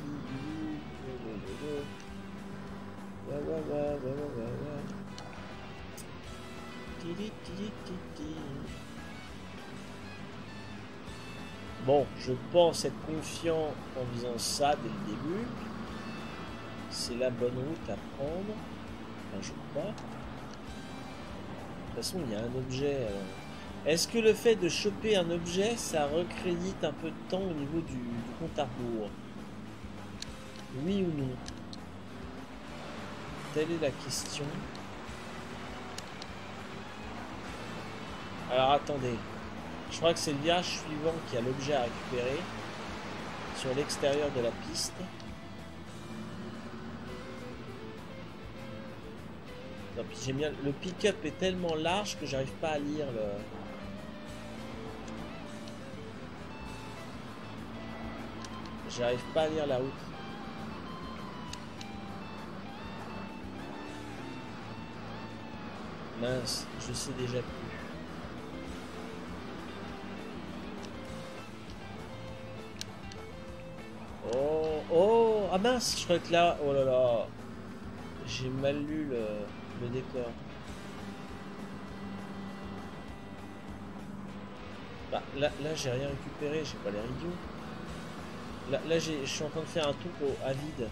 Ouais, ouais, ouais, ouais, ouais, ouais, ouais. Tidi, tidi, tidi. Bon, je pense être confiant en faisant ça dès le début. C'est la bonne route à prendre. Enfin, je crois. De toute façon, il y a un objet. Est-ce que le fait de choper un objet, ça recrédite un peu de temps au niveau du, du compte à rebours? Oui ou non? Telle est la question. Alors attendez. Je crois que c'est le virage suivant qui a l'objet à récupérer. Sur l'extérieur de la piste. Non, puis j'aime bien. Le pick-up est tellement large que j'arrive pas à lire le... J'arrive pas à lire la route. Mince, je sais déjà plus. Oh, oh, ah mince, je crois que là, oh là là, j'ai mal lu le, le décor. Bah, là, là j'ai rien récupéré, j'ai pas l'air idiot. Là, là je suis en train de faire un tour au, à vide.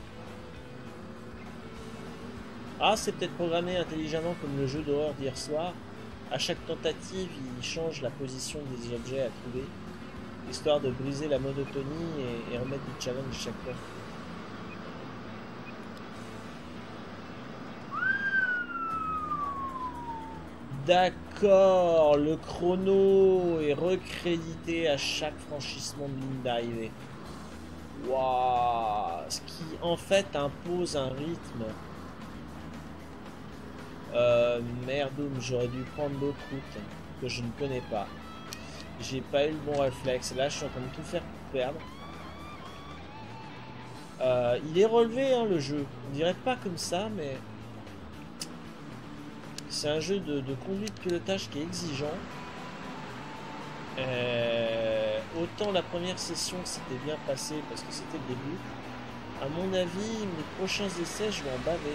Ah, c'est peut-être programmé intelligemment comme le jeu d'horreur d'hier soir. À chaque tentative, il change la position des objets à trouver, histoire de briser la monotonie et, et remettre du challenge chaque fois. D'accord, le chrono est recrédité à chaque franchissement de ligne d'arrivée. Waouh, ce qui en fait impose un rythme. Euh, merde, j'aurais dû prendre l'autre route que je ne connais pas. J'ai pas eu le bon réflexe. Là, je suis en train de tout faire pour perdre. Euh, il est relevé, hein, le jeu. On dirait pas comme ça, mais c'est un jeu de, de conduite pilotage qui est exigeant. Euh, autant la première session s'était bien passé parce que c'était le début. À mon avis, mes prochains essais, je vais en baver.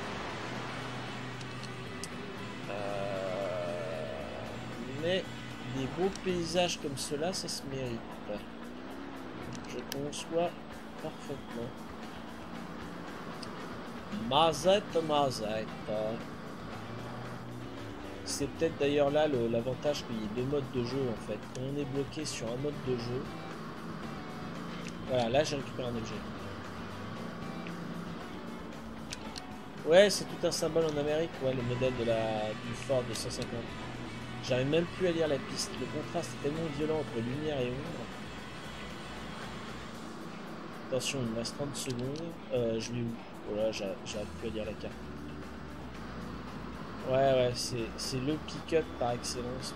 Mais des beaux paysages comme cela, ça se mérite. Je conçois parfaitement. Mazette, mazette. C'est peut-être d'ailleurs là l'avantage qu'il y ait deux modes de jeu en fait. Quand on est bloqué sur un mode de jeu. Voilà, là j'ai récupéré un objet. Ouais, c'est tout un symbole en Amérique, ouais, le modèle de la du Ford deux cent cinquante. J'arrive même plus à lire la piste. Le contraste est tellement violent entre lumière et ombre. Attention, il me reste trente secondes. Euh, je vais où? Voilà, j'arrive plus à lire la carte. Ouais, ouais, c'est le pick-up par excellence.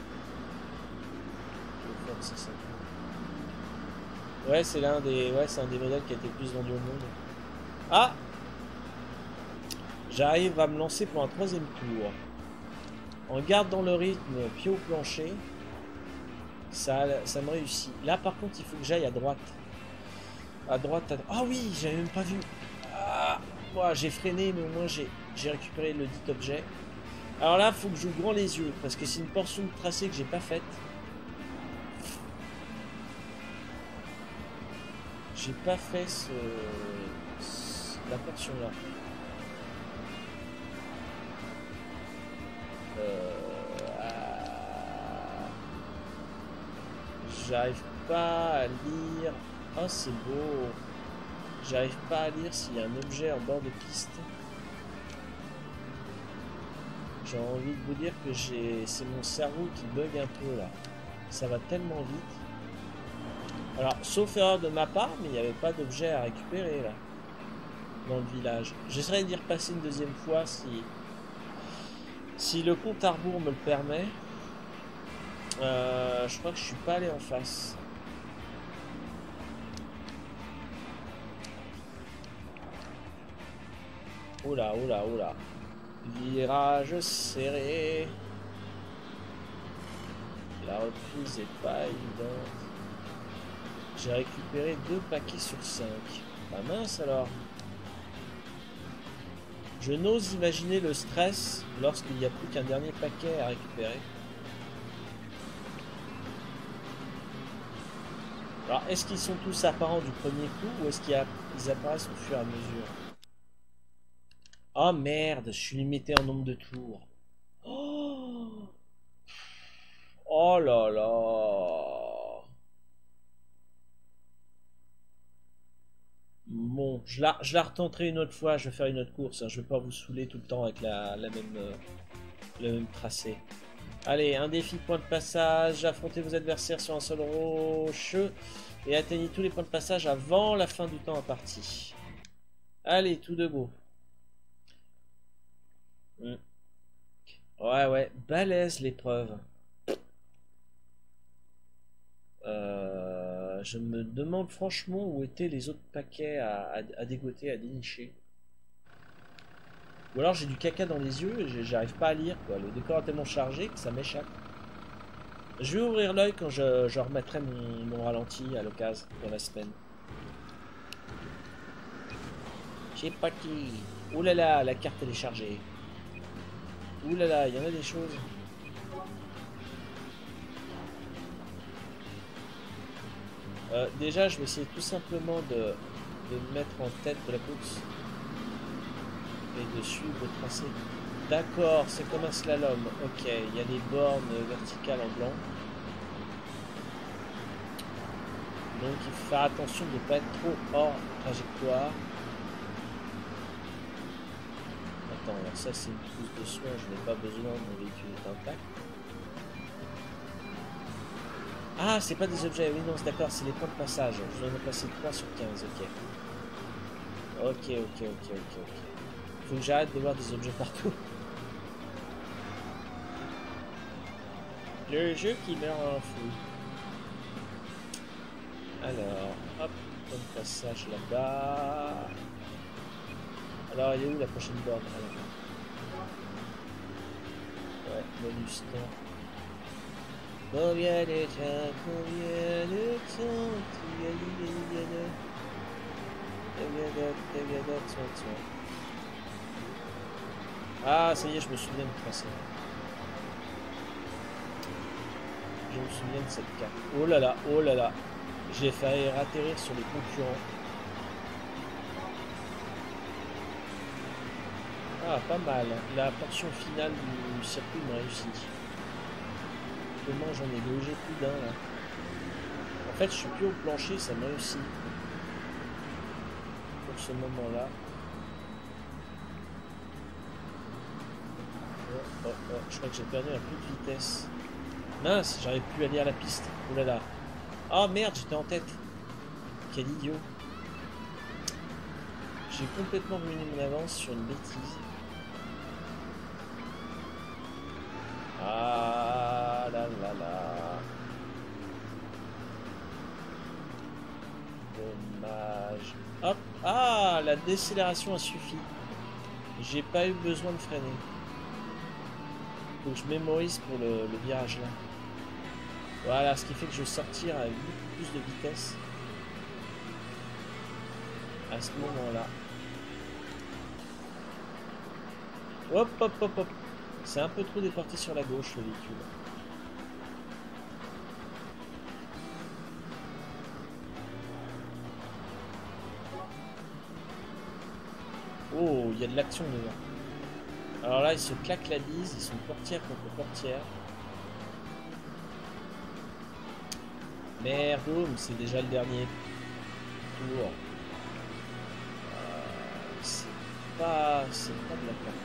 Ouais, c'est l'un des, ouais, c'est un des modèles qui a été le plus vendu au monde. Ah! J'arrive à me lancer pour un troisième tour. En gardant le rythme pied au plancher, ça, ça me réussit. Là, par contre, il faut que j'aille à droite. À droite, à droite. Ah oui, j'avais même pas vu. Ah, moi, j'ai freiné, mais au moins, j'ai récupéré le dit objet. Alors là, il faut que j'ouvre grand les yeux, parce que c'est une portion de tracé que j'ai pas faite. J'ai pas fait ce, ce la portion là. Euh, ah, j'arrive pas à lire. Oh, c'est beau. J'arrive pas à lire s'il y a un objet en bord de piste. J'ai envie de vous dire que j'ai, c'est mon cerveau qui bug un peu là. Ça va tellement vite. Alors, sauf erreur de ma part, mais il n'y avait pas d'objet à récupérer là dans le village. J'essaierai d'y repasser une deuxième fois si si le compte à rebours me le permet. Euh, je crois que je suis pas allé en face. Oula, oula, oula. Virage serré. La reprise est pas évidente. J'ai récupéré deux paquets sur cinq. Pas mince alors. Je n'ose imaginer le stress lorsqu'il n'y a plus qu'un dernier paquet à récupérer. Alors, est-ce qu'ils sont tous apparents du premier coup ou est-ce qu'ils apparaissent au fur et à mesure? Oh merde, je suis limité en nombre de tours. Oh, oh là là. Bon, je la, je la retenterai une autre fois, je vais faire une autre course. Hein. Je vais pas vous saouler tout le temps avec la, la même, euh, le même tracé. Allez, un défi point de passage, affrontez vos adversaires sur un sol rocheux et atteignez tous les points de passage avant la fin du temps imparti. Allez, tout de go. Mm. Ouais, ouais, balèze l'épreuve. Euh, je me demande franchement où étaient les autres paquets à, à, à dégoter, à dénicher. Ou alors j'ai du caca dans les yeux et j'arrive pas à lire, quoi. Le décor est tellement chargé que ça m'échappe. Je vais ouvrir l'œil quand je, je remettrai mon, mon ralenti à l'occasion dans la semaine. C'est parti. Oh là là, la carte elle est chargée. Ouh là là, il y en a des choses. Euh, déjà, je vais essayer tout simplement de, de me mettre en tête de la course. Et de suivre le tracé. D'accord, c'est comme un slalom. Ok, il y a des bornes verticales en blanc. Donc il faut faire attention de ne pas être trop hors trajectoire. Attends, alors ça c'est une trousse de soins, je n'ai pas besoin, mon véhicule est intact. Ah, c'est pas des objets, oui non, c'est d'accord, c'est les points de passage. Je dois en passer trois sur quinze, ok. Ok, ok, ok, ok, ok. Faut que j'arrête de voir des objets partout. Le jeu qui meurt en fou. Alors, hop, point de passage là-bas. Alors, il est où la prochaine borne? Ouais, bonus temps. Combien de temps, combien de temps, tu as dit, il y a de... Combien d'autres, combien d'autres, soin de soin. Ah, ça y est, je me souviens de tracé. Je me souviens de cette carte. Oh là là, oh là là. J'ai failli atterrir sur les concurrents. Ah, pas mal. La portion finale du circuit m'a réussi. Comment j'en ai logé plus d'un là. En fait, je suis plus au plancher, ça m'a réussi. Pour ce moment-là. Oh, oh, oh. Je crois que j'ai perdu un peu de vitesse. Mince, j'arrive plus à lire la piste. Oh là là. Oh merde, j'étais en tête. Quel idiot. J'ai complètement ruiné mon avance sur une bêtise. Ah là là là. Dommage. Hop. Ah, la décélération a suffi. J'ai pas eu besoin de freiner. Faut que je mémorise pour le, le virage là. Voilà, ce qui fait que je vais sortir avec beaucoup plus de vitesse à ce moment-là. Hop, hop, hop, hop. C'est un peu trop déporté sur la gauche, le véhicule. Oh, il y a de l'action dedans. Alors là, ils se claquent la bise, ils sont portière contre portière. Merde, c'est déjà le dernier tour. Euh, c'est pas, c'est pas de la tarte.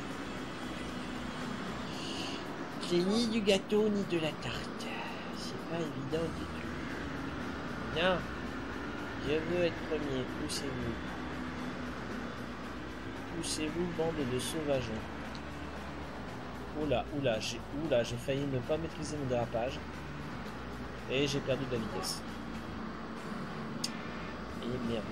C'est ni du gâteau ni de la tarte. C'est pas évident du tout. Non, je veux être premier. Poussez-vous. Poussez-vous, bande de sauvageons. Oula, oula, j'ai, oula, j'ai failli ne pas maîtriser mon dérapage. Et j'ai perdu de la vitesse. Et merde.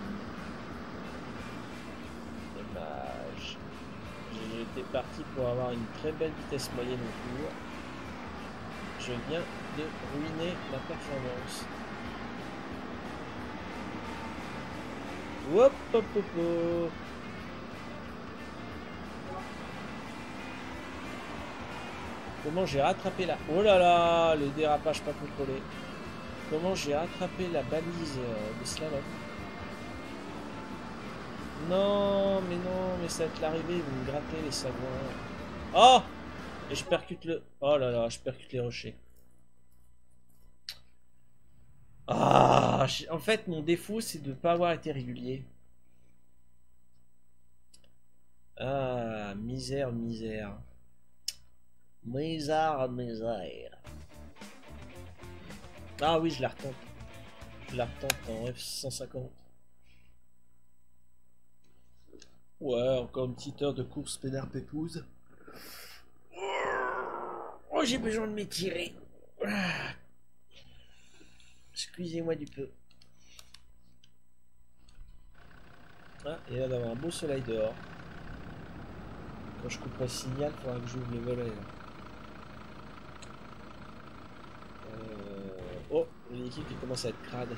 Dommage. J'étais parti pour avoir une très belle vitesse moyenne au tour. Je viens de ruiner ma performance. Hop, hop, hop, hop. Comment j'ai rattrapé la... Oh là là, le dérapage pas contrôlé. Comment j'ai rattrapé la balise de slalom. Non, mais non, mais ça va être l'arrivée, ils vont me gratter les sagouins. Oh! Et je percute le... Oh là là, je percute les rochers. Ah! En fait, mon défaut, c'est de ne pas avoir été régulier. Ah, misère, misère. Misère, misère. Ah oui, je la retente. Je la retente en F cent cinquante. Ouais, encore une petite heure de course pénard pépouse. Oh, j'ai besoin de m'étirer. Excusez-moi du peu. Ah, il y a d'avoir un beau soleil dehors. Quand je couperai le signal, il faudra que j'ouvre le volet. Euh... Oh, l'équipe qui commence à être crade.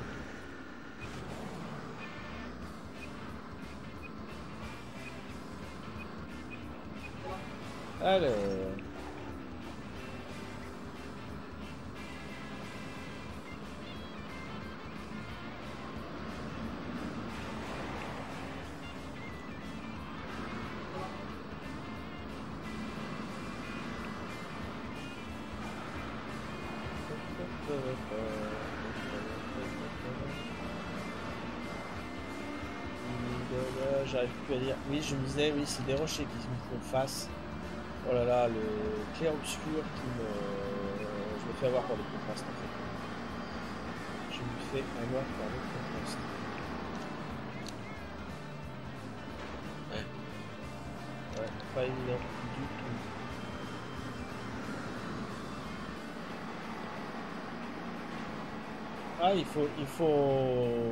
Alors... J'arrive plus à dire. Oui, je me disais, oui, c'est des rochers qui me font face. Oh là là, le clair-obscur qui me... Je me fais avoir par le contraste en fait. Je me fais avoir par le contraste. Ouais. Ouais, pas évident du tout. Ah, il faut... Il faut...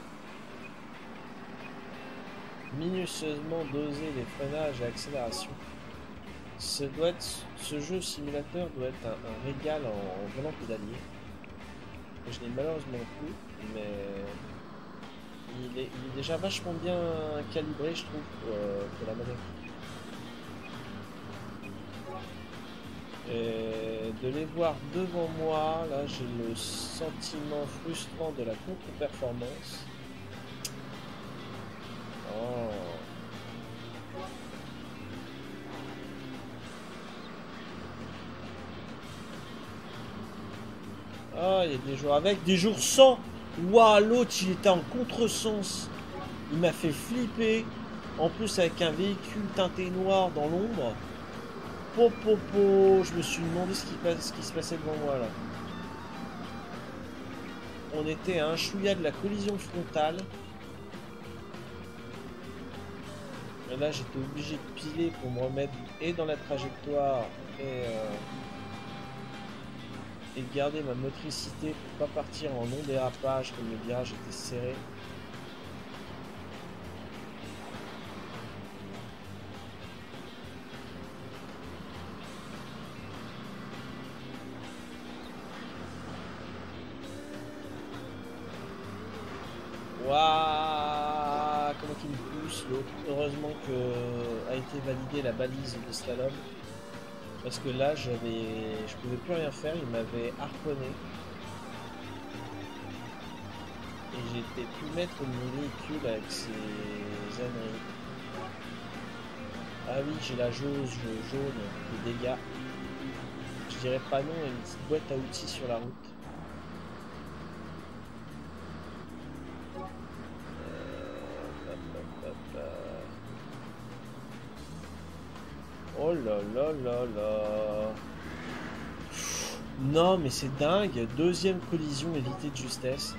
minutieusement doser les freinages et accélération. Ce, doit être, ce jeu simulateur doit être un, un régal en, en volant pédalier. Je n'ai malheureusement plus, mais il est, il est déjà vachement bien calibré, je trouve, pour, euh, pour la manette. Et de les voir devant moi, là j'ai le sentiment frustrant de la contre-performance. Oh. Ah, il y a des jours avec, des jours sans. Waouh, l'autre il était en contresens. Il m'a fait flipper. En plus avec un véhicule teinté noir dans l'ombre. Popopo, je me suis demandé ce qui, ce qui se passait devant moi là. On était à un chouïa de la collision frontale. Et là j'étais obligé de piler pour me remettre et dans la trajectoire et, euh, et garder ma motricité pour pas partir en non dérapage comme le virage était serré. Waouh, comment qu'il me pousse l'autre. Heureusement que a été validée la balise de slalom. Parce que là j'avais. Je pouvais plus rien faire, il m'avait harponné. Et j'étais plus maître de mon véhicule avec ces âneries. Ah oui, j'ai la jauge jaune de dégâts. Je dirais pas non, il y a une petite boîte à outils sur la route. Oh là là là là. Non mais c'est dingue. Deuxième collision évitée de justesse.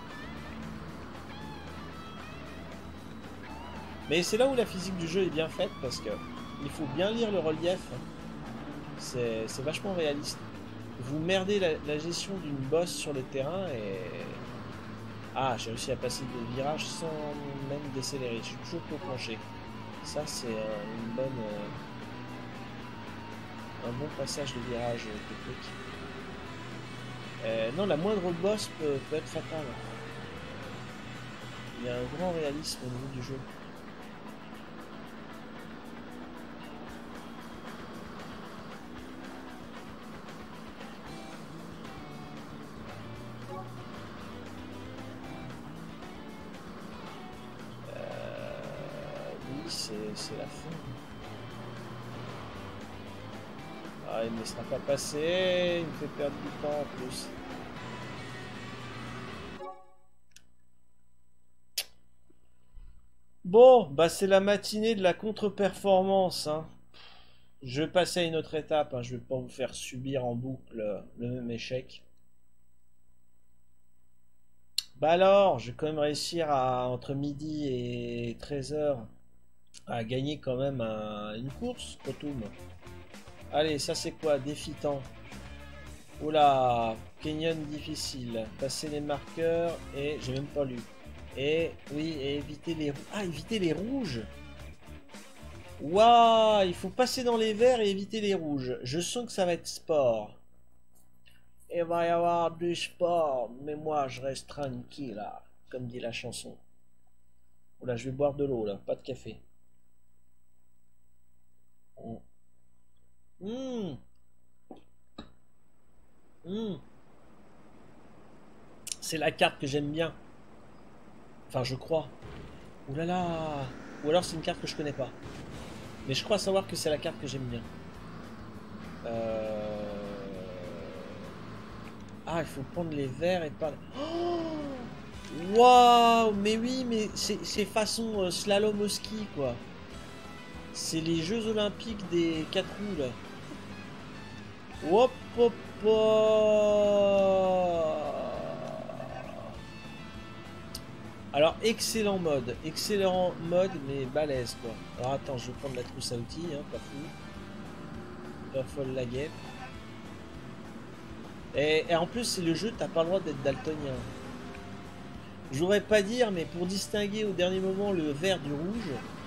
Mais c'est là où la physique du jeu est bien faite parce que il faut bien lire le relief. C'est vachement réaliste. Vous merdez la, la gestion d'une bosse sur le terrain et... Ah, j'ai réussi à passer des virages sans même décélérer. Je suis toujours trop penché. Ça c'est une bonne... Euh... un bon passage de virage technique. Euh, non, la moindre bosse peut, peut être fatale. Il y a un grand réalisme au niveau du jeu. C'est la fin. Ah, il ne sera pas passé. Il me fait perdre du temps en plus. Bon, bah c'est la matinée de la contre-performance. Hein. Je vais passer à une autre étape. Hein. Je vais pas vous faire subir en boucle le même échec. Bah alors, je vais quand même réussir à, entre midi et treize heures, à gagner quand même un, une course, Protoum. Allez, ça c'est quoi? Défi temps. Oula, canyon difficile. Passer les marqueurs et j'ai même pas lu. Et oui, et éviter les ah éviter les rouges. Waouh, il faut passer dans les verts et éviter les rouges. Je sens que ça va être sport. Il va y avoir du sport, mais moi je reste tranquille là, comme dit la chanson. Oula, je vais boire de l'eau là, pas de café. Mmh. Mmh. C'est la carte que j'aime bien. Enfin, je crois. Ouh là là. Ou alors c'est une carte que je connais pas. Mais je crois savoir que c'est la carte que j'aime bien. Euh... Ah, il faut prendre les verts et pas... Oh, waouh. Mais oui, mais c'est façon euh, slalom au ski, quoi. C'est les Jeux Olympiques des quatre roues, là. Hop, hop, hop. Alors, excellent mode. Excellent mode, mais balèze, quoi. Alors, attends, je vais prendre la trousse à outils, hein, pas fou. Pas folle la guêpe. Et, et en plus, c'est le jeu, t'as pas le droit d'être daltonien. Je voudrais pas dire, mais pour distinguer au dernier moment le vert du rouge,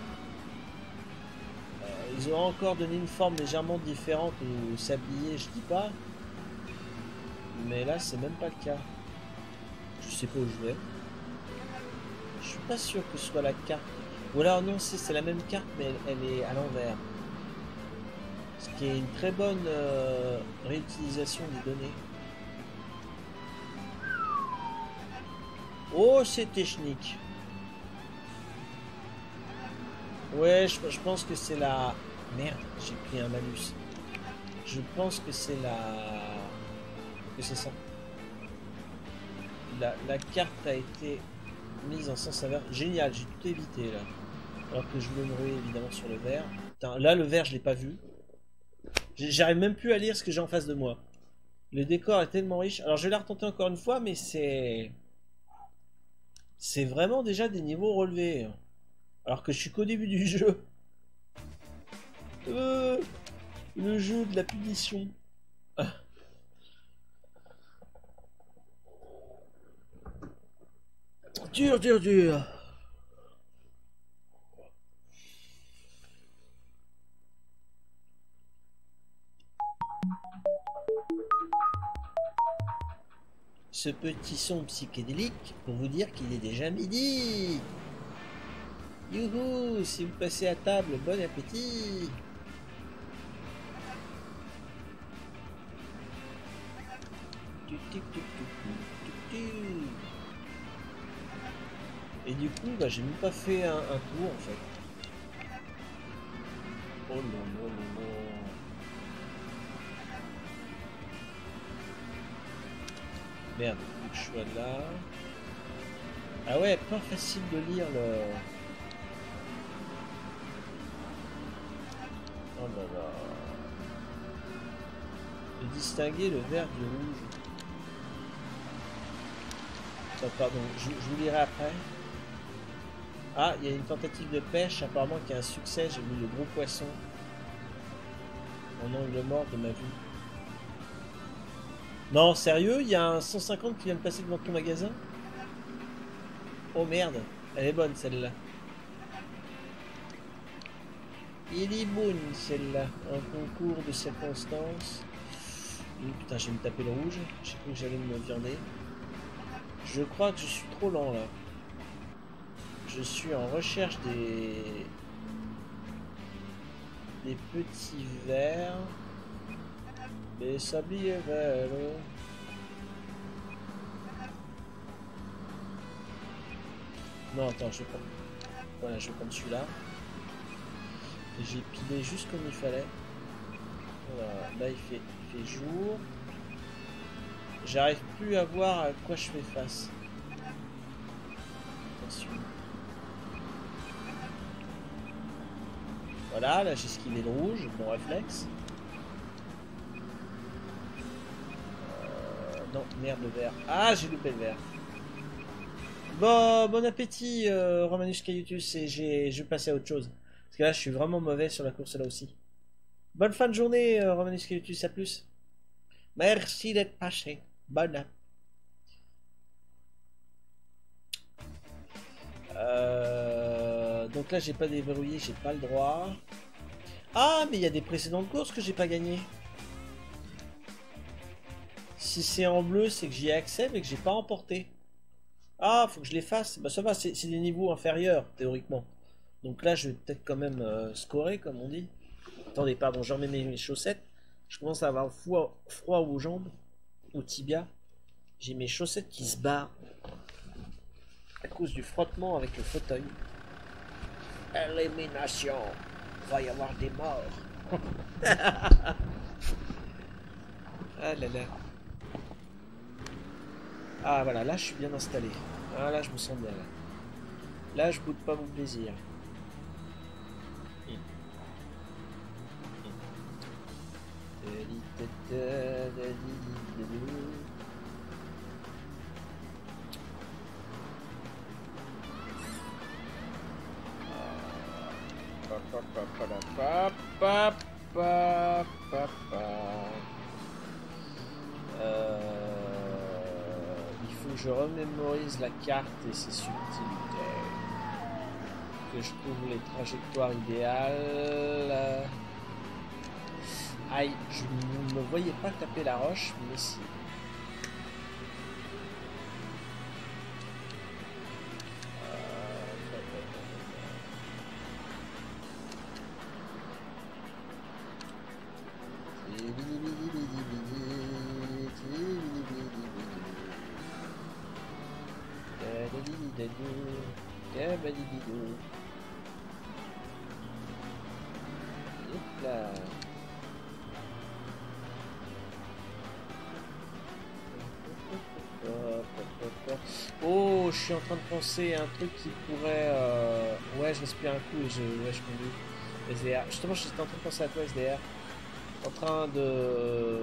euh, ils auraient encore donné une forme légèrement différente au sablier, je dis pas. Mais là, c'est même pas le cas. Je sais pas où je vais. Je suis pas sûr que ce soit la carte. Ou alors non, c'est la même carte, mais elle, elle est à l'envers. Ce qui est une très bonne euh, réutilisation des données. Oh, c'est technique. Ouais, je, je pense que c'est la... Merde, j'ai pris un malus. Je pense que c'est la... que c'est ça. La, la carte a été mise en sens inverse. Génial, j'ai tout évité là. Alors que je voulais me ruer évidemment sur le vert. Putain, là, le vert, je l'ai pas vu. J'arrive même plus à lire ce que j'ai en face de moi. Le décor est tellement riche. Alors, je vais la retenter encore une fois, mais c'est... C'est vraiment déjà des niveaux relevés. Alors que je suis qu'au début du jeu. Euh, le jeu de la punition. Ah. Dur, dur, dur. Ce petit son psychédélique pour vous dire qu'il est déjà midi. Youhou, si vous passez à table, bon appétit. Et du coup, bah, j'ai même pas fait un, un tour en fait. Oh non, non, non, non. Merde, faut que je sois là. Ah ouais, pas facile de lire le... Oh là là. De distinguer le vert du rouge. Oh, pardon, je, je vous lirai après. Ah, il y a une tentative de pêche, apparemment qui a un succès, j'ai vu le gros poisson. En angle mort de ma vue. Non, sérieux, il y a un cent cinquante qui vient de passer devant ton magasin? Oh merde, elle est bonne celle-là. Il est bonne celle-là. Un concours de circonstances. Oh, putain, je vais me taper le rouge. J'ai cru que j'allais me viander. Je crois que je suis trop lent là. Je suis en recherche des... des petits vers. Des sabliers verts. Non, attends, je vais prendre... Voilà, je vais prendre celui-là. Et j'ai pilé juste comme il fallait. Voilà, là il fait, il fait jour. J'arrive plus à voir à quoi je fais face. Attention. Voilà, là j'ai esquivé le rouge, mon réflexe. Euh, non, merde, le vert. Ah, j'ai loupé le vert. Bon, bon appétit, euh, Romanus Caiutus, et j'ai, je vais passer à autre chose. Parce que là, je suis vraiment mauvais sur la course là aussi. Bonne fin de journée, euh, Romanus Caiutus, à plus. Merci d'être passé. Bonne app. Euh, donc là, j'ai pas déverrouillé, j'ai pas le droit. Ah, mais il y a des précédentes courses que j'ai pas gagnées. Si c'est en bleu, c'est que j'y ai accès, mais que j'ai pas emporté. Ah, faut que je les fasse. Bah ça va, c'est des niveaux inférieurs, théoriquement. Donc là, je vais peut-être quand même euh, scorer, comme on dit. Attendez, pardon, je remets mes, mes chaussettes. Je commence à avoir froid, froid aux jambes, aux tibias. J'ai mes chaussettes qui se barrent à cause du frottement avec le fauteuil. Élimination. Il va y avoir des morts. Ah là là. Ah voilà, là je suis bien installé. Ah là je me sens bien là. Là je boude pas mon plaisir. Euh, il faut que je remémorise la carte et ses subtilités. Que je trouve les trajectoires idéales. Aïe, je ne me voyais pas taper la roche, mais si. Là. Oh, je suis en train de penser à un truc qui pourrait... Euh... Ouais, je respire un coup et je, ouais, je conduis. S D R. Justement, j'étais en train de penser à toi, S D R. En train de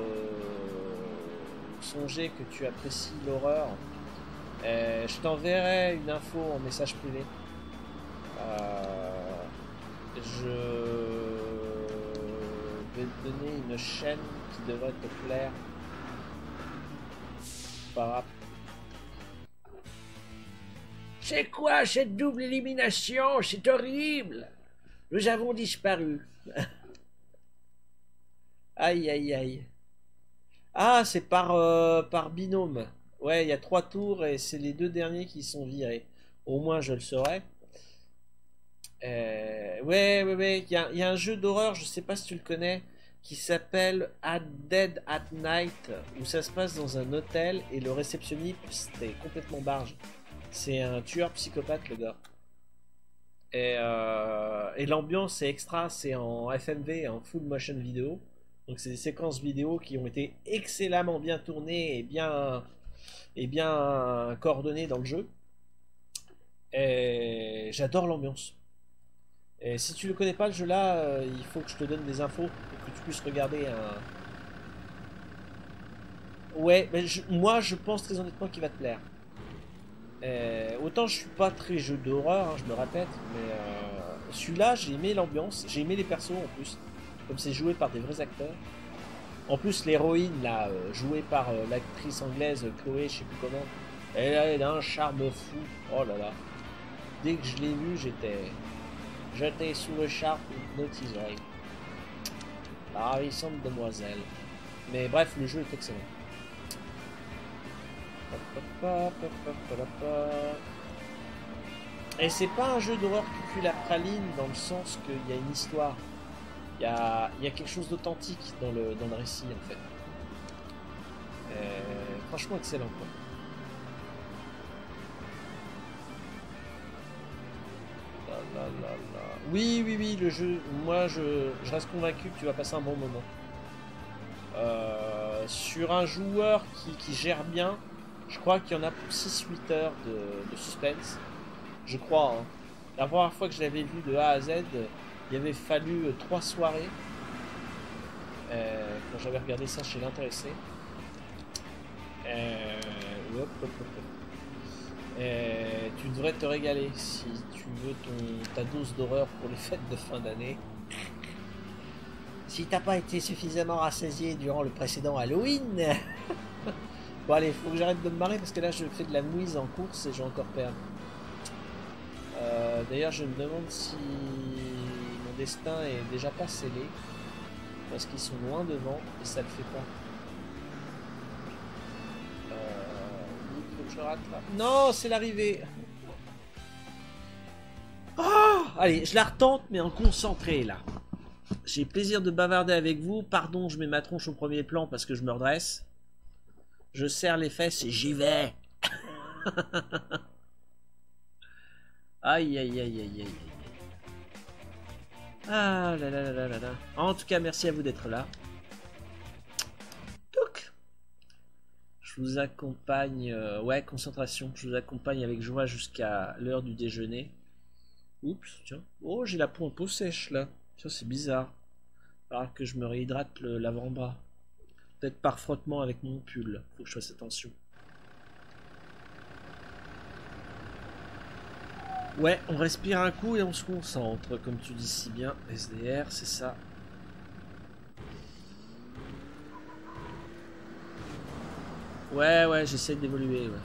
songer que tu apprécies l'horreur. Euh, je t'enverrai une info en message privé. Euh... Je vais te donner une chaîne qui devrait te plaire. Par rapport. C'est quoi cette double élimination? C'est horrible. Nous avons disparu. Aïe aïe aïe. Ah, c'est par, euh, par binôme. Ouais, il y a trois tours et c'est les deux derniers qui sont virés. Au moins je le saurai. Euh, ouais, ouais, ouais. Il y a, y a un jeu d'horreur, je sais pas si tu le connais, qui s'appelle At Dead at Night, où ça se passe dans un hôtel et le réceptionniste est complètement barge. C'est un tueur psychopathe, le gars. Et, euh, et l'ambiance est extra, c'est en F M V, en full motion vidéo. Donc c'est des séquences vidéo qui ont été excellemment bien tournées et bien, et bien coordonnées dans le jeu. Et j'adore l'ambiance. Et si tu le connais pas, le jeu là, euh, il faut que je te donne des infos pour que tu puisses regarder un... Ouais, mais je, moi je pense très honnêtement qu'il va te plaire. Euh, autant je suis pas très jeu d'horreur, hein, je me répète, mais euh, celui-là j'ai aimé l'ambiance, j'ai aimé les persos en plus, comme c'est joué par des vrais acteurs. En plus l'héroïne là, euh, jouée par euh, l'actrice anglaise Chloé, je sais plus comment, elle, elle a un charme fou, oh là là. Dès que je l'ai vue, j'étais j'étais sous le charme hypnotisé. La ravissante demoiselle. Mais bref, le jeu est excellent. Et c'est pas un jeu d'horreur qui pue la praline dans le sens qu'il y a une histoire. Il y a, il y a quelque chose d'authentique dans le, dans le récit en fait. Euh, franchement excellent quoi. Là, là, là, là. Oui, oui, oui, le jeu, moi je, je reste convaincu que tu vas passer un bon moment. Euh, sur un joueur qui, qui gère bien, je crois qu'il y en a pour six huit heures de, de suspense. Je crois. Hein. La première fois que je l'avais vu de A à Z, il avait fallu trois soirées. Euh, quand j'avais regardé ça chez l'intéressé. Euh, hop, hop, hop, hop. Euh, tu devrais te régaler si tu veux ton, ta dose d'horreur pour les fêtes de fin d'année. Si t'as pas été suffisamment rassasié durant le précédent Halloween. Bon allez, faut que j'arrête de me marrer parce que là je fais de la mouise en course et j'ai encore perdu. Euh, D'ailleurs je me demande si mon destin est déjà pas scellé. Parce qu'ils sont loin devant et ça le fait pas. Je rattrape. Non, c'est l'arrivée. Oh, allez, je la retente, mais en concentré, là. J'ai plaisir de bavarder avec vous. Pardon, je mets ma tronche au premier plan parce que je me redresse. Je serre les fesses et j'y vais. Aïe, aïe, aïe, aïe, aïe. Ah là là là là là. En tout cas, merci à vous d'être là. Je vous accompagne, euh, ouais, concentration, je vous accompagne avec joie jusqu'à l'heure du déjeuner. Oups, tiens, oh, j'ai la peau un peu sèche là, ça c'est bizarre. Il va falloir que je me réhydrate l'avant-bras. Peut-être par frottement avec mon pull, faut que je fasse attention. Ouais, on respire un coup et on se concentre, comme tu dis si bien, S D R, c'est ça. Ouais, ouais, j'essaie d'évoluer, ouais.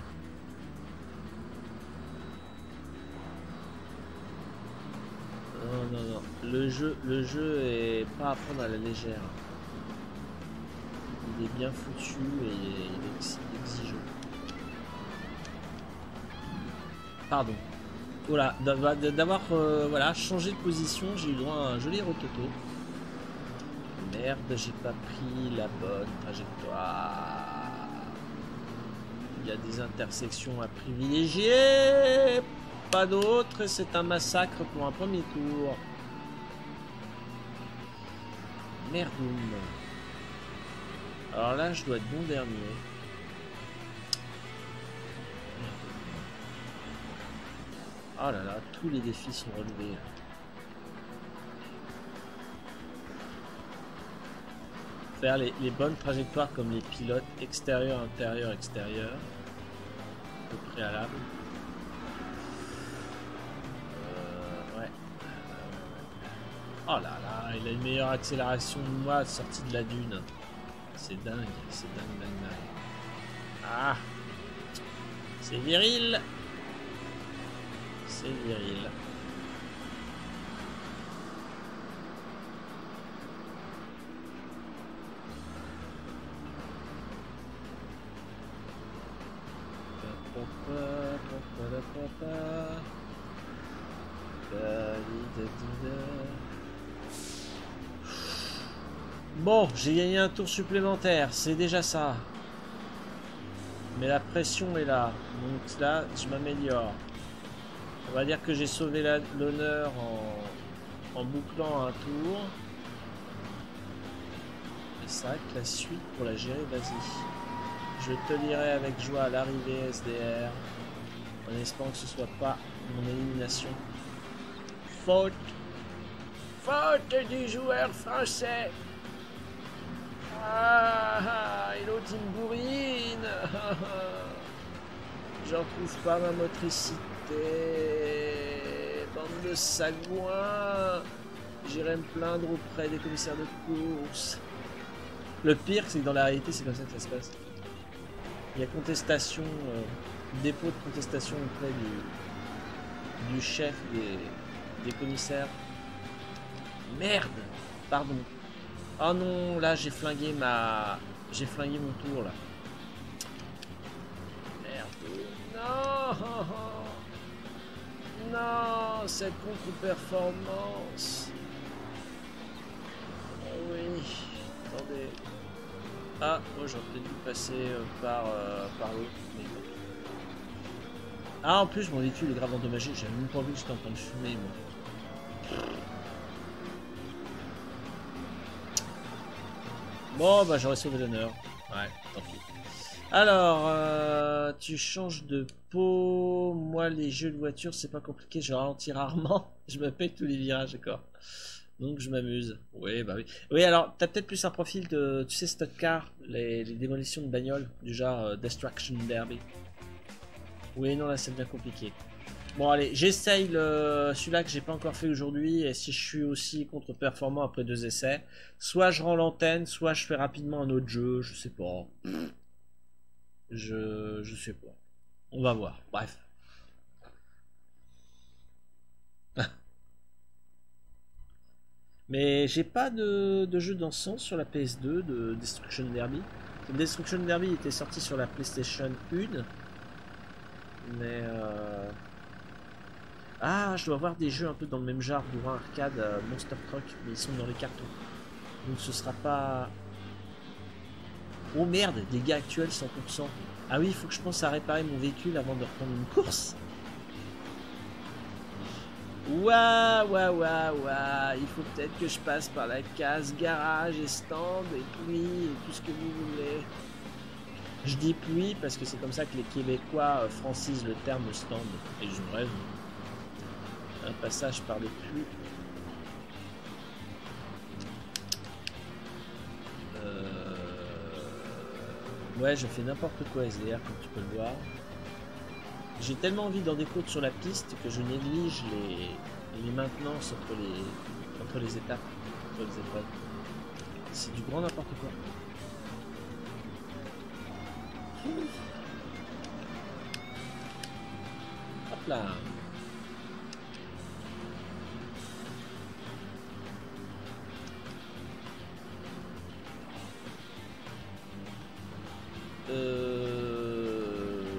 Non, non, non. Le jeu, le jeu est pas à prendre à la légère. Il est bien foutu et il est exigeant. Pardon. Voilà, d'avoir euh, voilà, changé de position, j'ai eu droit à un joli rototo. Merde, j'ai pas pris la bonne trajectoire. Il y a des intersections à privilégier, pas d'autres, et c'est un massacre pour un premier tour. Merdoum. Alors là, je dois être bon dernier. Oh là là, tous les défis sont relevés. Faire les, les bonnes trajectoires comme les pilotes extérieur, intérieur, extérieur. Au préalable. Euh, ouais. Oh là là, il a une meilleure accélération de moi sortie de la dune. C'est dingue, c'est dingue, dingue, dingue. Ah, c'est viril. C'est viril. Bon, j'ai gagné un tour supplémentaire, c'est déjà ça. Mais la pression est là, donc là, je m'améliore. On va dire que j'ai sauvé l'honneur en, en bouclant un tour. Et c'est vrai que la suite, pour la gérer, vas-y. Je te lirai avec joie à l'arrivée S D R, en espérant que ce soit pas mon élimination. Faute. Faute du joueur français. Ah, ah, et l'autre il me bourrine. J'en trouve pas ma motricité. Bande de sagouins. J'irai me plaindre auprès des commissaires de course. Le pire, c'est que dans la réalité, c'est comme ça que ça se passe. Il y a contestation, euh, dépôt de contestation auprès du, du chef des, des commissaires. Merde, pardon. Oh non, là j'ai flingué ma, j'ai flingué mon tour là. Merde. Non. Non, cette contre-performance. Oh oui, attendez. Ah, moi j'aurais peut-être dû passer euh, par, euh, par l'autre. Mais... Ah, en plus, mon véhicule est grave endommagé. J'avais même pas vu que j'étais en train de fumer, moi. Bon, bah j'aurais sauvé l'honneur. Ouais, tant pis. Alors, euh, tu changes de peau. Moi, les jeux de voiture, c'est pas compliqué. Je ralentis rarement. Je me paye tous les virages, d'accord. Donc, je m'amuse. Oui, bah oui. Oui, alors, t'as peut-être plus un profil de, tu sais, stock car, les, les démolitions de bagnoles, du genre euh, Destruction Derby. Oui, non, là, c'est bien compliqué. Bon, allez, j'essaye le celui-là que j'ai pas encore fait aujourd'hui. Et si je suis aussi contre-performant après deux essais, soit je rends l'antenne, soit je fais rapidement un autre jeu. Je sais pas. Je, je sais pas. On va voir. Bref. Mais j'ai pas de, de jeu dans ce sens sur la P S deux de Destruction Derby. Destruction Derby était sorti sur la PlayStation un. Mais... Euh... Ah, je dois avoir des jeux un peu dans le même genre, bourrin arcade, euh, Monster Truck, mais ils sont dans les cartons. Donc ce sera pas... Oh merde, dégâts actuels cent pour cent. Ah oui, il faut que je pense à réparer mon véhicule avant de reprendre une course. Ouah, ouah, ouah, ouah. Il faut peut-être que je passe par la case garage et stand et puis et tout ce que vous voulez. Je dis puis parce que c'est comme ça que les Québécois euh, francisent le terme stand. Et je rêve. Un passage par les puits. Euh... Ouais, je fais n'importe quoi S D R comme tu peux le voir. J'ai tellement envie d'en découdre sur la piste que je néglige les, les maintenances entre les, entre les étapes, entre les épreuves. C'est du grand n'importe quoi. Hop là. Euh...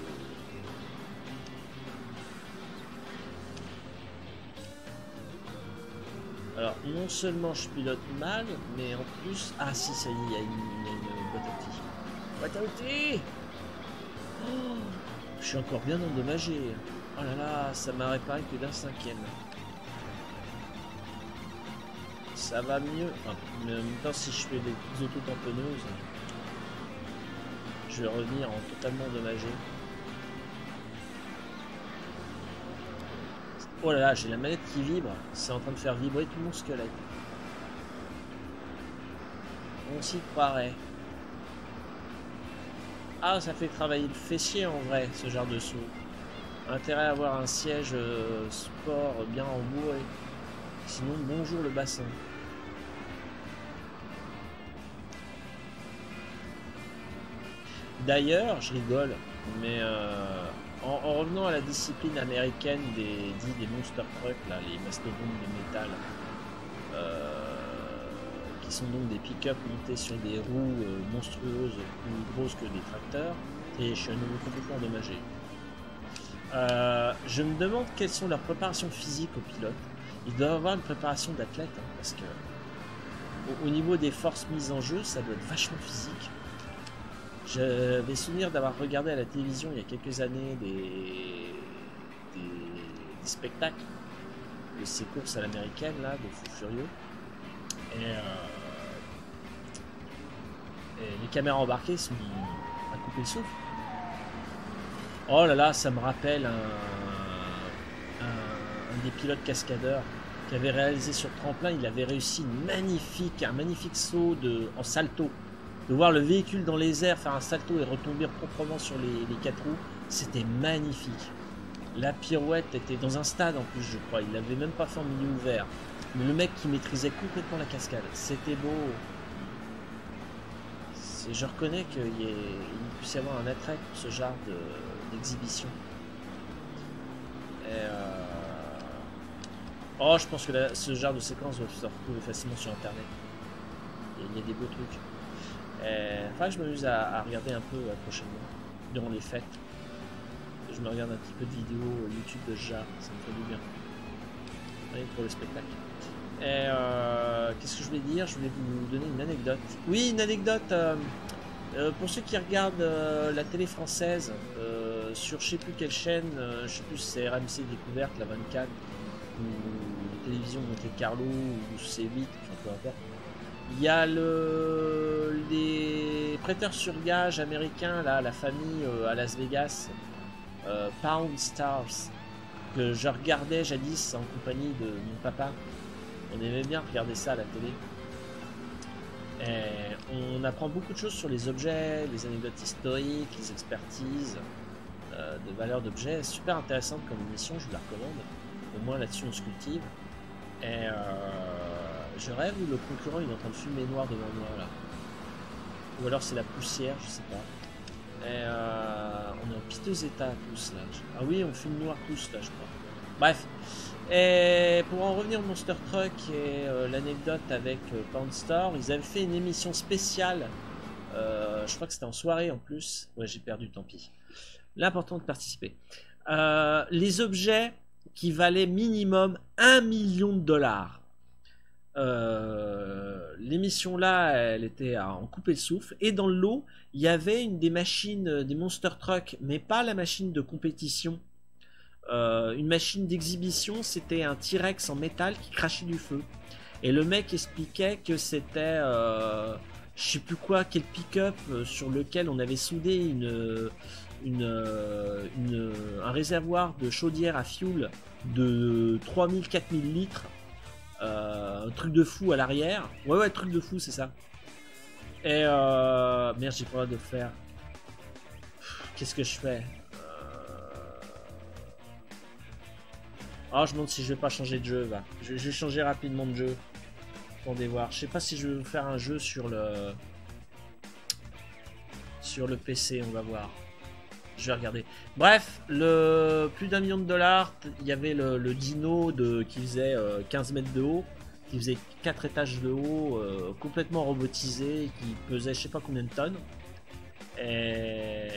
Alors, non seulement je pilote mal, mais en plus... Ah si, ça y est, il y a une, il y a une boîte à outils. Boîte à outils. Oh, je suis encore bien endommagé. Oh là là, ça m'a réparé que d'un cinquième. Ça va mieux. Enfin, mais en même temps, si je fais des auto-tamponneuses, je vais revenir en totalement endommagé. Oh là là, j'ai la manette qui vibre. C'est en train de faire vibrer tout mon squelette. On s'y croirait. Ah, ça fait travailler le fessier en vrai, ce genre de saut. Intérêt à avoir un siège euh, sport bien rembourré. Sinon, bonjour le bassin. D'ailleurs, je rigole, mais euh, en, en revenant à la discipline américaine des dits des monster trucks, là, les mastodontes de métal, euh, qui sont donc des pick-up montés sur des roues euh, monstrueuses, plus grosses que des tracteurs, et je suis à nouveau complètement endommagé. Euh, je me demande quelles sont leurs préparations physiques aux pilotes. Ils doivent avoir une préparation d'athlète, hein, parce que au, au niveau des forces mises en jeu, ça doit être vachement physique. J'avais souvenir d'avoir regardé à la télévision il y a quelques années des, des, des spectacles de ces courses à l'américaine, là, de fous furieux. Et, euh, et les caméras embarquées sont à couper le souffle. Oh là là, ça me rappelle un, un, un des pilotes cascadeurs qui avait réalisé sur tremplin. Il avait réussi une magnifique, un magnifique saut de, en salto. De voir le véhicule dans les airs faire un salto et retomber proprement sur les, les quatre roues, c'était magnifique. La pirouette était dans un stade en plus, je crois. Il l'avait même pas fait en milieu ouvert. Mais le mec qui maîtrisait complètement la cascade, c'était beau. Je reconnais qu'il y ait, il puisse y avoir un attrait pour ce genre d'exhibition. De, euh... Oh, je pense que la, ce genre de séquence va se retrouver facilement sur internet. Il y a des beaux trucs. Et, enfin, je m'amuse à, à regarder un peu euh, prochainement, durant les fêtes. Je, je me regarde un petit peu de vidéos YouTube de ce genre, ça me fait du bien. Rien que pour le spectacle. Et euh, qu'est-ce que je voulais dire? Je voulais vous donner une anecdote. Oui, une anecdote. Euh, euh, pour ceux qui regardent euh, la télé française, euh, sur je sais plus quelle chaîne, euh, je sais plus si c'est R M C Découverte, la vingt-quatre, ou la télévision Monte Carlo, ou C huit, enfin, peu importe. Il y a le, les prêteurs sur gage américains, là, la famille euh, à Las Vegas, euh, Pound Stars, que je regardais jadis en compagnie de mon papa. On aimait bien regarder ça à la télé. Et on apprend beaucoup de choses sur les objets, les anecdotes historiques, les expertises euh, de valeur d'objets. Super intéressante comme émission, je vous la recommande. Au moins là-dessus on se cultive. Et euh, je rêve où le concurrent il est en train de fumer noir devant moi là. Ou alors c'est la poussière, je sais pas. Et euh, on est en piteux état tous là. Ah oui, on fume noir tous là, je crois. Bref. Et pour en revenir au Monster Truck et euh, l'anecdote avec euh, Pound Store, ils avaient fait une émission spéciale. Euh, je crois que c'était en soirée en plus. Ouais, j'ai perdu, tant pis. L'important de participer. Euh, les objets qui valaient minimum un million de dollars. Euh, l'émission là, elle était à en couper le souffle. Et dans le lot, il y avait une des machines, des Monster Truck, mais pas la machine de compétition. Euh, une machine d'exhibition, c'était un T-Rex en métal qui crachait du feu. Et le mec expliquait que c'était, euh, je sais plus quoi, quel pick-up euh, sur lequel on avait soudé une, une, euh, une, un réservoir de chaudière à fioul de trois mille à quatre mille litres. Euh, un truc de fou à l'arrière. Ouais, ouais, truc de fou, c'est ça. Et euh, merde, j'ai pas le droit de le faire. Qu'est-ce que je fais? Ah, oh, je me demande si je vais pas changer de jeu, va. Je, je vais changer rapidement de jeu. Attendez voir. Je sais pas si je vais faire un jeu sur le... Sur le P C, on va voir. Je vais regarder. Bref, le plus d'un million de dollars, il y avait le, le dino de, qui faisait euh, quinze mètres de haut, qui faisait quatre étages de haut, euh, complètement robotisé, qui pesait je sais pas combien de tonnes. Et...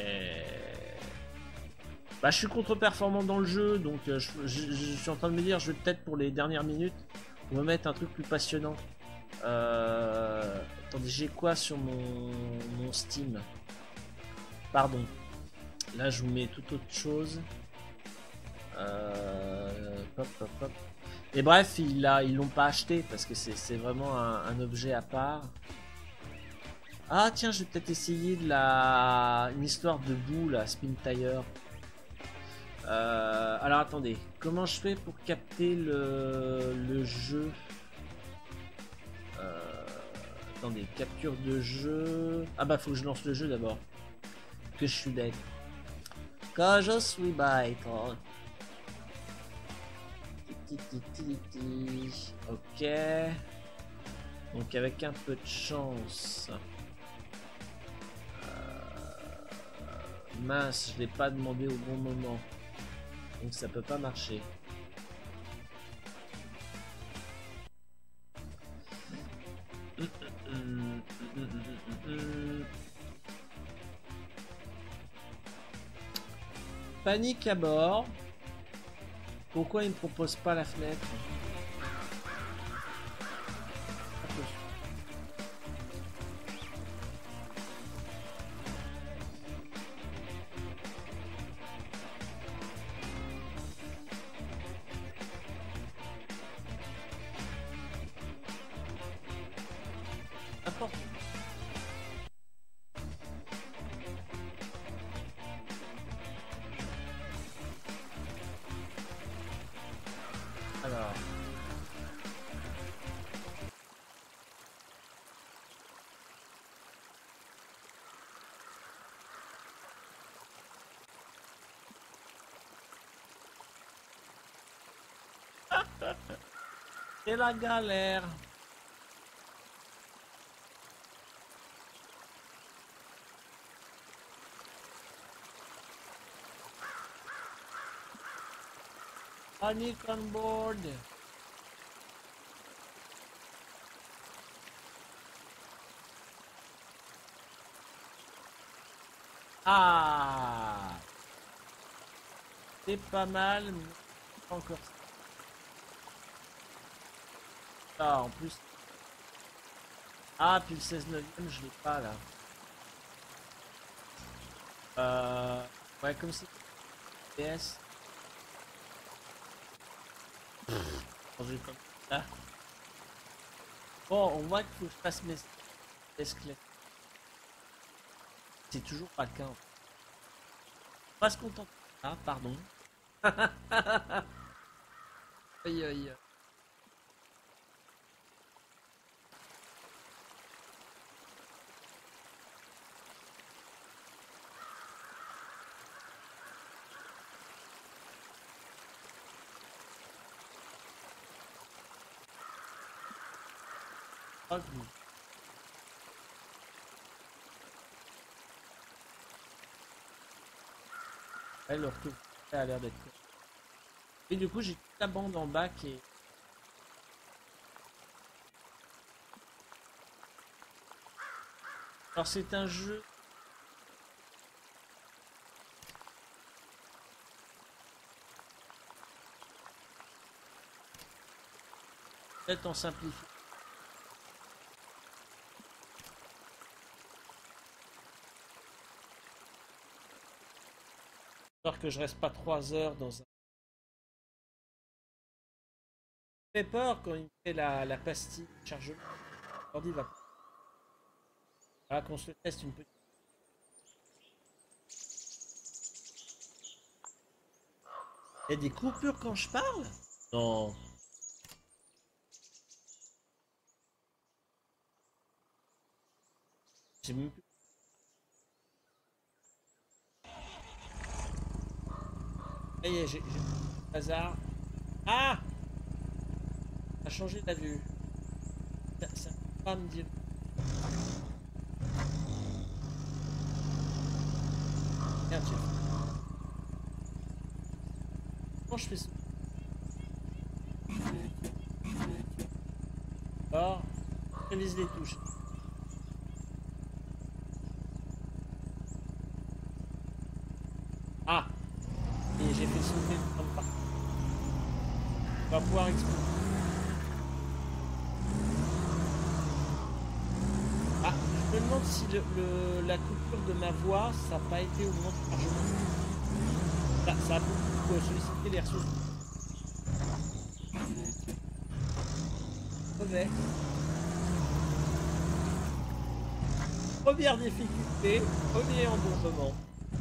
Bah, je suis contre-performant dans le jeu, donc euh, je, je, je suis en train de me dire, je vais peut-être pour les dernières minutes, on va mettre un truc plus passionnant. Euh... Attendez, j'ai quoi sur mon, mon Steam? Pardon. Là, je vous mets toute autre chose. Euh... Pop, pop, pop. Et bref, ils l'a, ils l'ont pas acheté parce que c'est vraiment un, un objet à part. Ah tiens, je vais peut-être essayer de la... une histoire de boue, la Spin Tire. Euh, alors attendez, comment je fais pour capter le, le jeu? euh, Attendez, capture de jeu. Ah bah faut que je lance le jeu d'abord. Que je suis bête. Que je suis bête. Ok. Donc avec un peu de chance. Euh, mince, je l'ai pas demandé au bon moment. Donc ça peut pas marcher. Panique à bord. Pourquoi il ne propose pas la fenêtre? Alors. C'est la galère. Panic on board. Ah. C'est pas mal, mais pas encore. Ah, en plus. Ah, puis le seize neuvième, je l'ai pas là. Euh. Ouais, comme c'est. P S. Changer comme ça. Bon, on voit qu'il faut que je fasse mes esclaves. C'est toujours pas le cas. On va se contenter. Ah, pardon. Aïe aïe. Oh, oui. Ouais, le retour a l'air d'être cool. Et du coup, j'ai toute la bande en bas qui est. Alors, c'est un jeu. Peut-être en simplifiant. J'espère que je reste pas trois heures dans un. J'ai peur quand il fait la, la pastille de chargement. L'ordi va. Voilà qu'on se teste une petite. Il y a des coupures quand je parle? Non. J'ai même plus. Ça y est, j'ai hasard. Ah! Ça a changé la vue. Ça, ça peut pas me dire. Merde, j'ai. Comment je fais ça? Alors, je vise les touches. Ah! Et j'ai fait sauter le temps de partie. On va pouvoir exploser. Ah, je me demande si le, le, la coupure de ma voix, ça n'a pas été au moment du chargement. Ça, ça a beaucoup sollicité les ressources. Mauvais. Première difficulté, premier embourbement.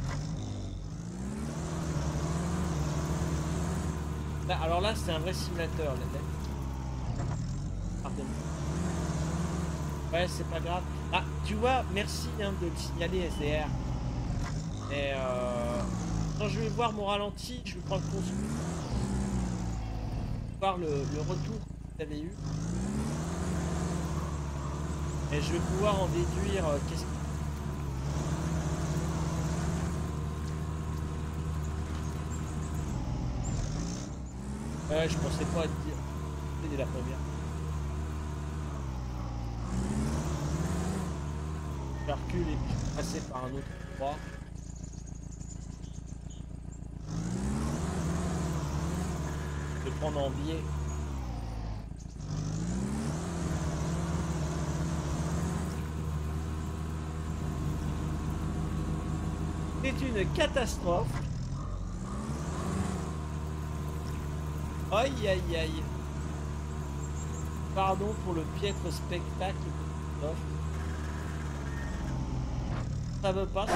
Là, alors là, c'est un vrai simulateur, là. Pardon. Ouais, c'est pas grave. Ah, tu vois, merci hein, de le signaler, S D R. Mais euh, quand je vais voir mon ralenti, je vais prendre compte. Voir le, le retour que tu avais eu. Et je vais pouvoir en déduire euh, qu'est-ce que. Ouais, je pensais pas être dire. C'était la première. Je recule et puis je passer par un autre endroit. Je vais prendre en biais. C'est une catastrophe. Aïe aïe aïe. Pardon pour le piètre spectacle que je ça veut pas. Ça...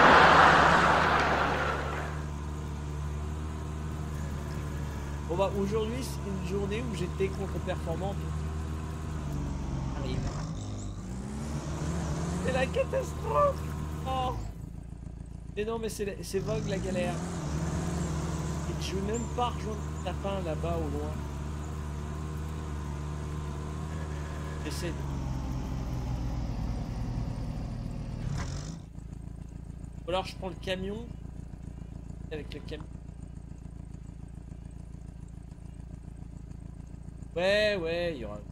Bon bah aujourd'hui c'est une journée où j'étais contre-performant. Arrive. C'est la catastrophe. Oh. Mais non mais c'est Vogue la galère. Et je veux même pas rejoindre le tapin là-bas au loin. J'essaie de... Ou alors je prends le camion. Avec le camion. Ouais, ouais, il y aura...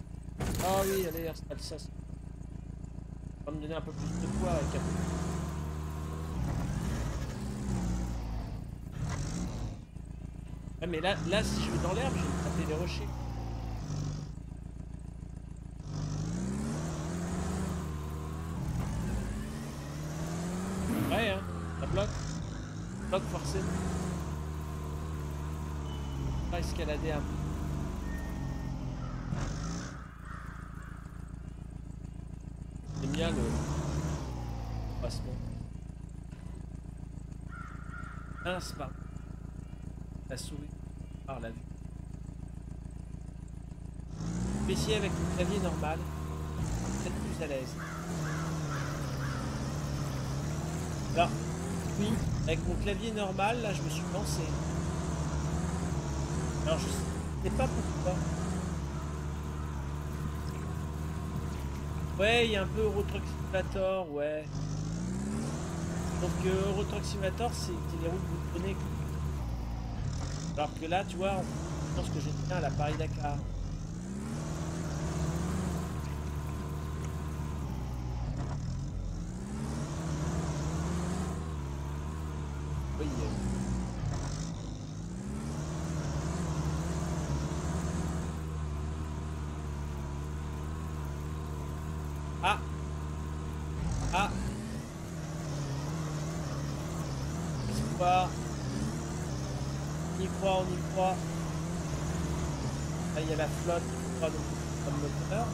Ah oui, allez, installe ça. Ça va me donner un peu plus de poids avec un peu... Ah mais là, là si je vais dans l'herbe, je vais me taper les rochers. Ouais hein, ça bloque. Ça bloque forcément. On va escalader un peu. J'aime bien le passement. Mince, pardon. La souris par la vue. Je vais essayer avec le clavier normal, peut-être plus à l'aise. Alors, oui, avec mon clavier normal, là je me suis lancé. Alors je sais pas pourquoi. Ouais, il y a un peu Euro Truck Simulator, ouais. Donc euh, Euro Truck Simulator, c'est les routes que vous prenez. Alors que là, tu vois, je pense que j'ai bien à la Paris-Dakar. Oui. Ah. Ah. Espoir. On y croit, on y croit. Là, il y a la flotte qui croit comme moteur.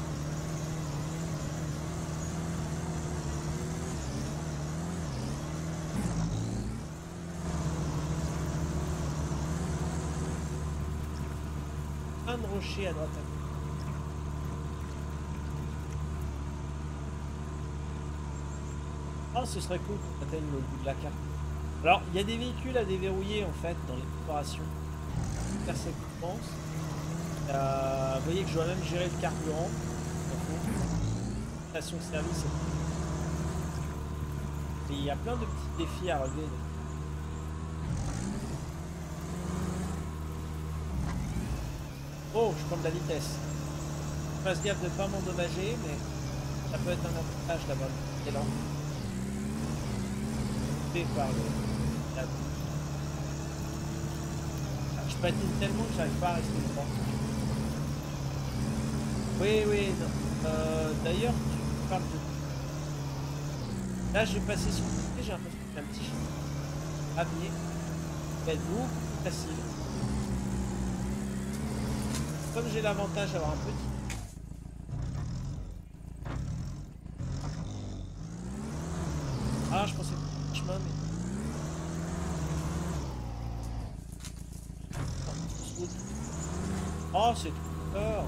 Un de rocher à droite. Oh, ce serait cool qu'on atteigne le bout de la carte. Alors, il y a des véhicules à déverrouiller en fait dans les corporations. Faire cette dépense. Euh, vous voyez que je dois même gérer le carburant. Station service. Et il y a plein de petits défis à relever. Oh, je prends de la vitesse. Je fasse gaffe de ne pas m'endommager, mais ça peut être un avantage là-bas. Élan. Par le... Je patine tellement que j'arrive pas à rester droit. Oui, oui. Euh, D'ailleurs, tu parles de... Là, je vais passer sur le côté, j'ai l'impression qu'il y a un petit chien. Avenir. Ça va être beaucoup plus facile. Comme j'ai l'avantage d'avoir un petit... Ah, je pensais que chemin, mais... Oh, c'est trop peur.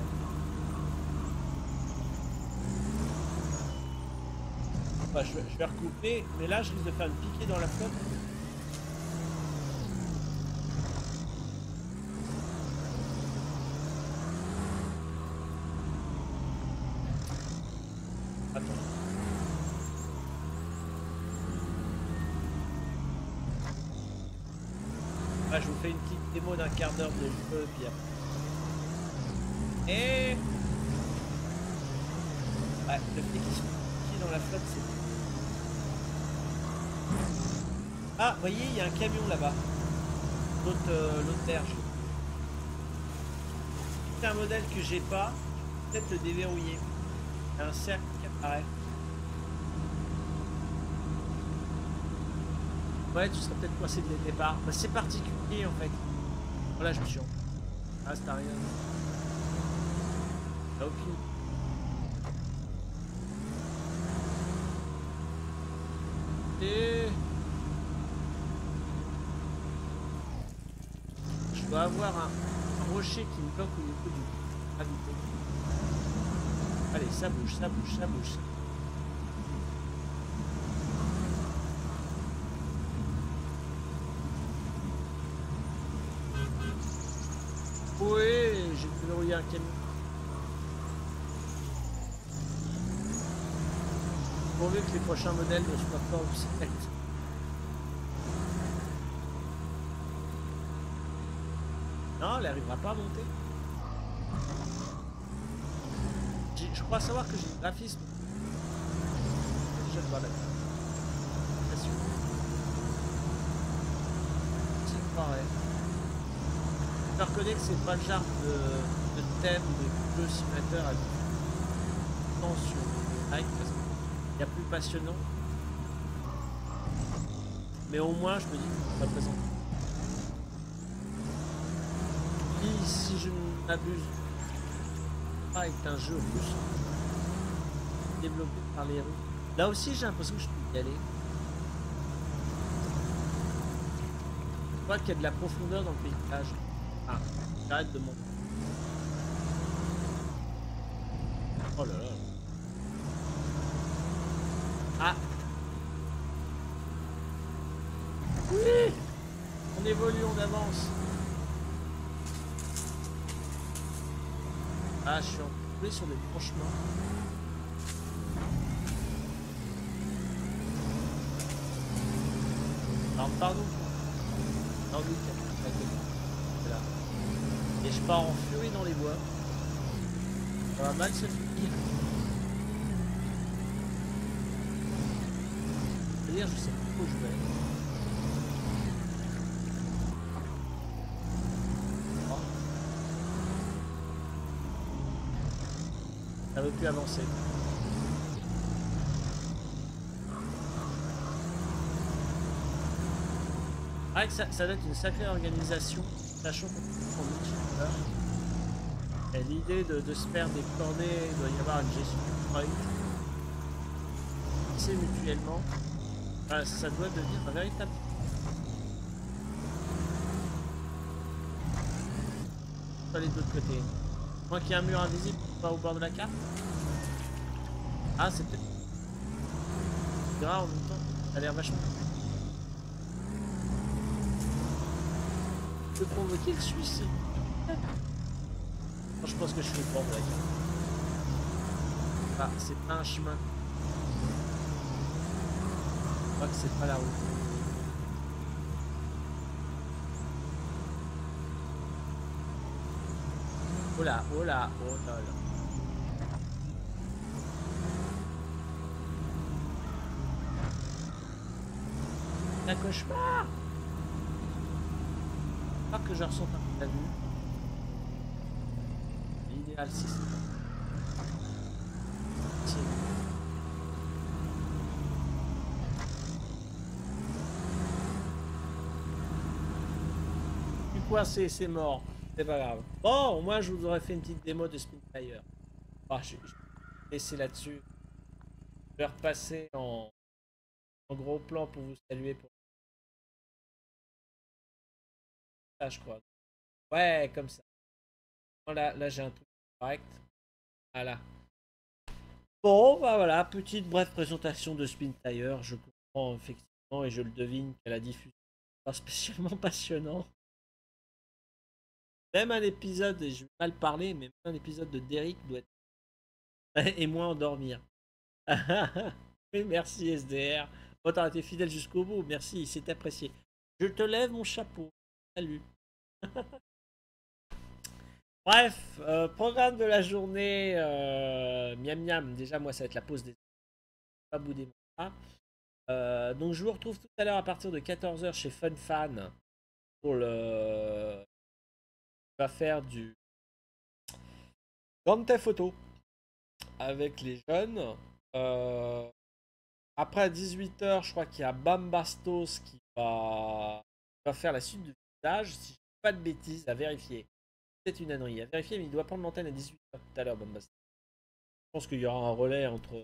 Bah, je, vais, je vais recouper, mais là, je risque de faire une piquée dans la flotte. Attends. Ah, je vous fais une petite démo d'un quart d'heure de jeu, puis après. Et... Ouais, le fait qu'il se pique dans la flotte, c'est... Ah, vous voyez, il y a un camion là-bas. L'autre euh, l'autre berge. C'est un modèle que j'ai pas. Peut-être le déverrouiller. Il y a un cercle qui apparaît. Ouais, tu serais peut-être coincé dès le départ. Bah, c'est particulier en fait. Voilà, je me suis... Ah, c'est rien. T'as aucune... Et... Je dois avoir un, un rocher qui me bloque au niveau du gravité. Allez, ça bouge, ça bouge, ça bouge. Oui, j'ai pu verrouiller un camion. Pourvu que les prochains modèles ne soient pas obsolètes. Non, elle n'arrivera pas à monter. Je crois savoir que j'ai le graphisme. Je le vois là. C'est pareil. Je reconnais que c'est pas le genre de, de thème de jeu simulateur à temps sur le hike parce qu'il y a plus passionnant. Mais au moins, je me dis que ça présente. Et si je ne m'abuse pas, est un jeu russe développé par les Russes. Là aussi, j'ai l'impression que je peux y aller. Je crois qu'il y a de la profondeur dans le paysage. Ah, j'arrête de monter. Oh là là. Ah. Oui. On évolue, on avance. Ah, je suis entouré sur des branchements. Alors, pardon. Non, oui, voilà. Et je pars en furie dans les bois. Ça va mal se finir. C'est-à-dire, je sais pas où je vais. Oh. Ça veut plus avancer. Ah, que ça, ça doit être une sacrée organisation, sachant qu'on est en multijoueur. Et l'idée de, de se faire des coordonnées, il doit y avoir une gestion de point. C'est mutuellement. Ah, ça doit devenir un véritable. On va aller de l'autre côté. Moi qu'il y a un mur invisible, pas au bord de la carte. Ah, c'est peut-être. C'est rare en même temps. Ça a l'air vachement. De provoquer le suicide. Moi, je pense que je suis au bord de la carte. Ah, c'est pas un chemin. Je crois que c'est pas la route. Oh là, oh là, oh là là. C'est un cauchemar. Pas que je ressens un peu la vue. L'idéal si c'est. Du coincé, c'est mort. C'est pas grave. Bon, au moins je vous aurais fait une petite démo de Spitfire. Ah, je, je vais laisser là-dessus. Je vais repasser en, en gros plan pour vous saluer. Pour... Ah, je crois. Ouais, comme ça. Là, là j'ai un truc correct. Voilà. Bon, bah voilà, petite brève présentation de Spitfire. Je comprends effectivement et je le devine qu'à la diffusion, pas spécialement passionnant. Même un épisode, et je vais mal parler, mais même un épisode de Derrick doit être. Et moins endormir. Oui, merci S D R. Oh, t'as été fidèle jusqu'au bout, merci, c'est apprécié. Je te lève mon chapeau. Salut. Bref, euh, programme de la journée, euh, miam miam, déjà moi ça va être la pause des... Pas bouder mon bras. Euh, donc je vous retrouve tout à l'heure à partir de quatorze heures chez FunFan pour le... On va faire du Grand Theft Auto avec les jeunes. Euh... Après à dix-huit heures, je crois qu'il y a Bambastos qui va... qui va faire la suite du visage, si je ne dis pas de bêtises, à vérifier. C'est une ânerie à vérifier, mais il doit prendre l'antenne à dix-huit heures tout à l'heure, Bambastos. Je pense qu'il y aura un relais entre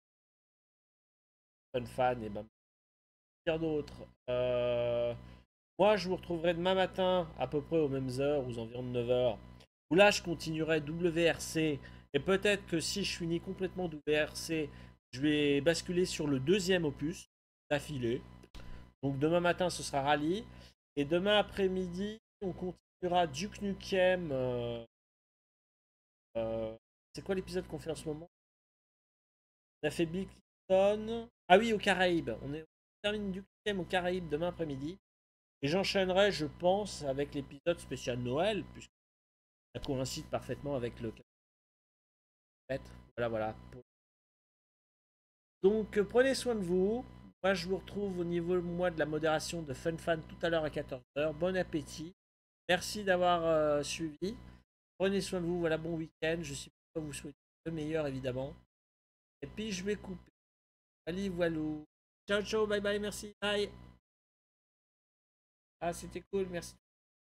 FunFan et Bambastos. Dire d'autres. Euh... Moi, je vous retrouverai demain matin, à peu près aux mêmes heures, aux environs de neuf heures. Où là, je continuerai W R C. Et peut-être que si je finis complètement W R C, je vais basculer sur le deuxième opus d'affilée. Donc demain matin, ce sera Rally. Et demain après-midi, on continuera Duke Nukem. Euh, euh, c'est quoi l'épisode qu'on fait en ce moment? On a fait Big Clinton. Ah oui, aux Caraïbes. On, est, on termine Duke Nukem aux Caraïbes demain après-midi. Et j'enchaînerai, je pense, avec l'épisode spécial Noël, puisque ça coïncide parfaitement avec le... Voilà, voilà. Donc, prenez soin de vous. Moi, je vous retrouve au niveau moi, de la modération de FunFan tout à l'heure à quatorze heures. Bon appétit. Merci d'avoir euh, suivi. Prenez soin de vous. Voilà, bon week-end. Je sais pas vous souhaiter le meilleur, évidemment. Et puis, je vais couper. Allez, voilà. Ciao, ciao. Bye, bye. Merci. Bye. Ah, c'était cool. Merci.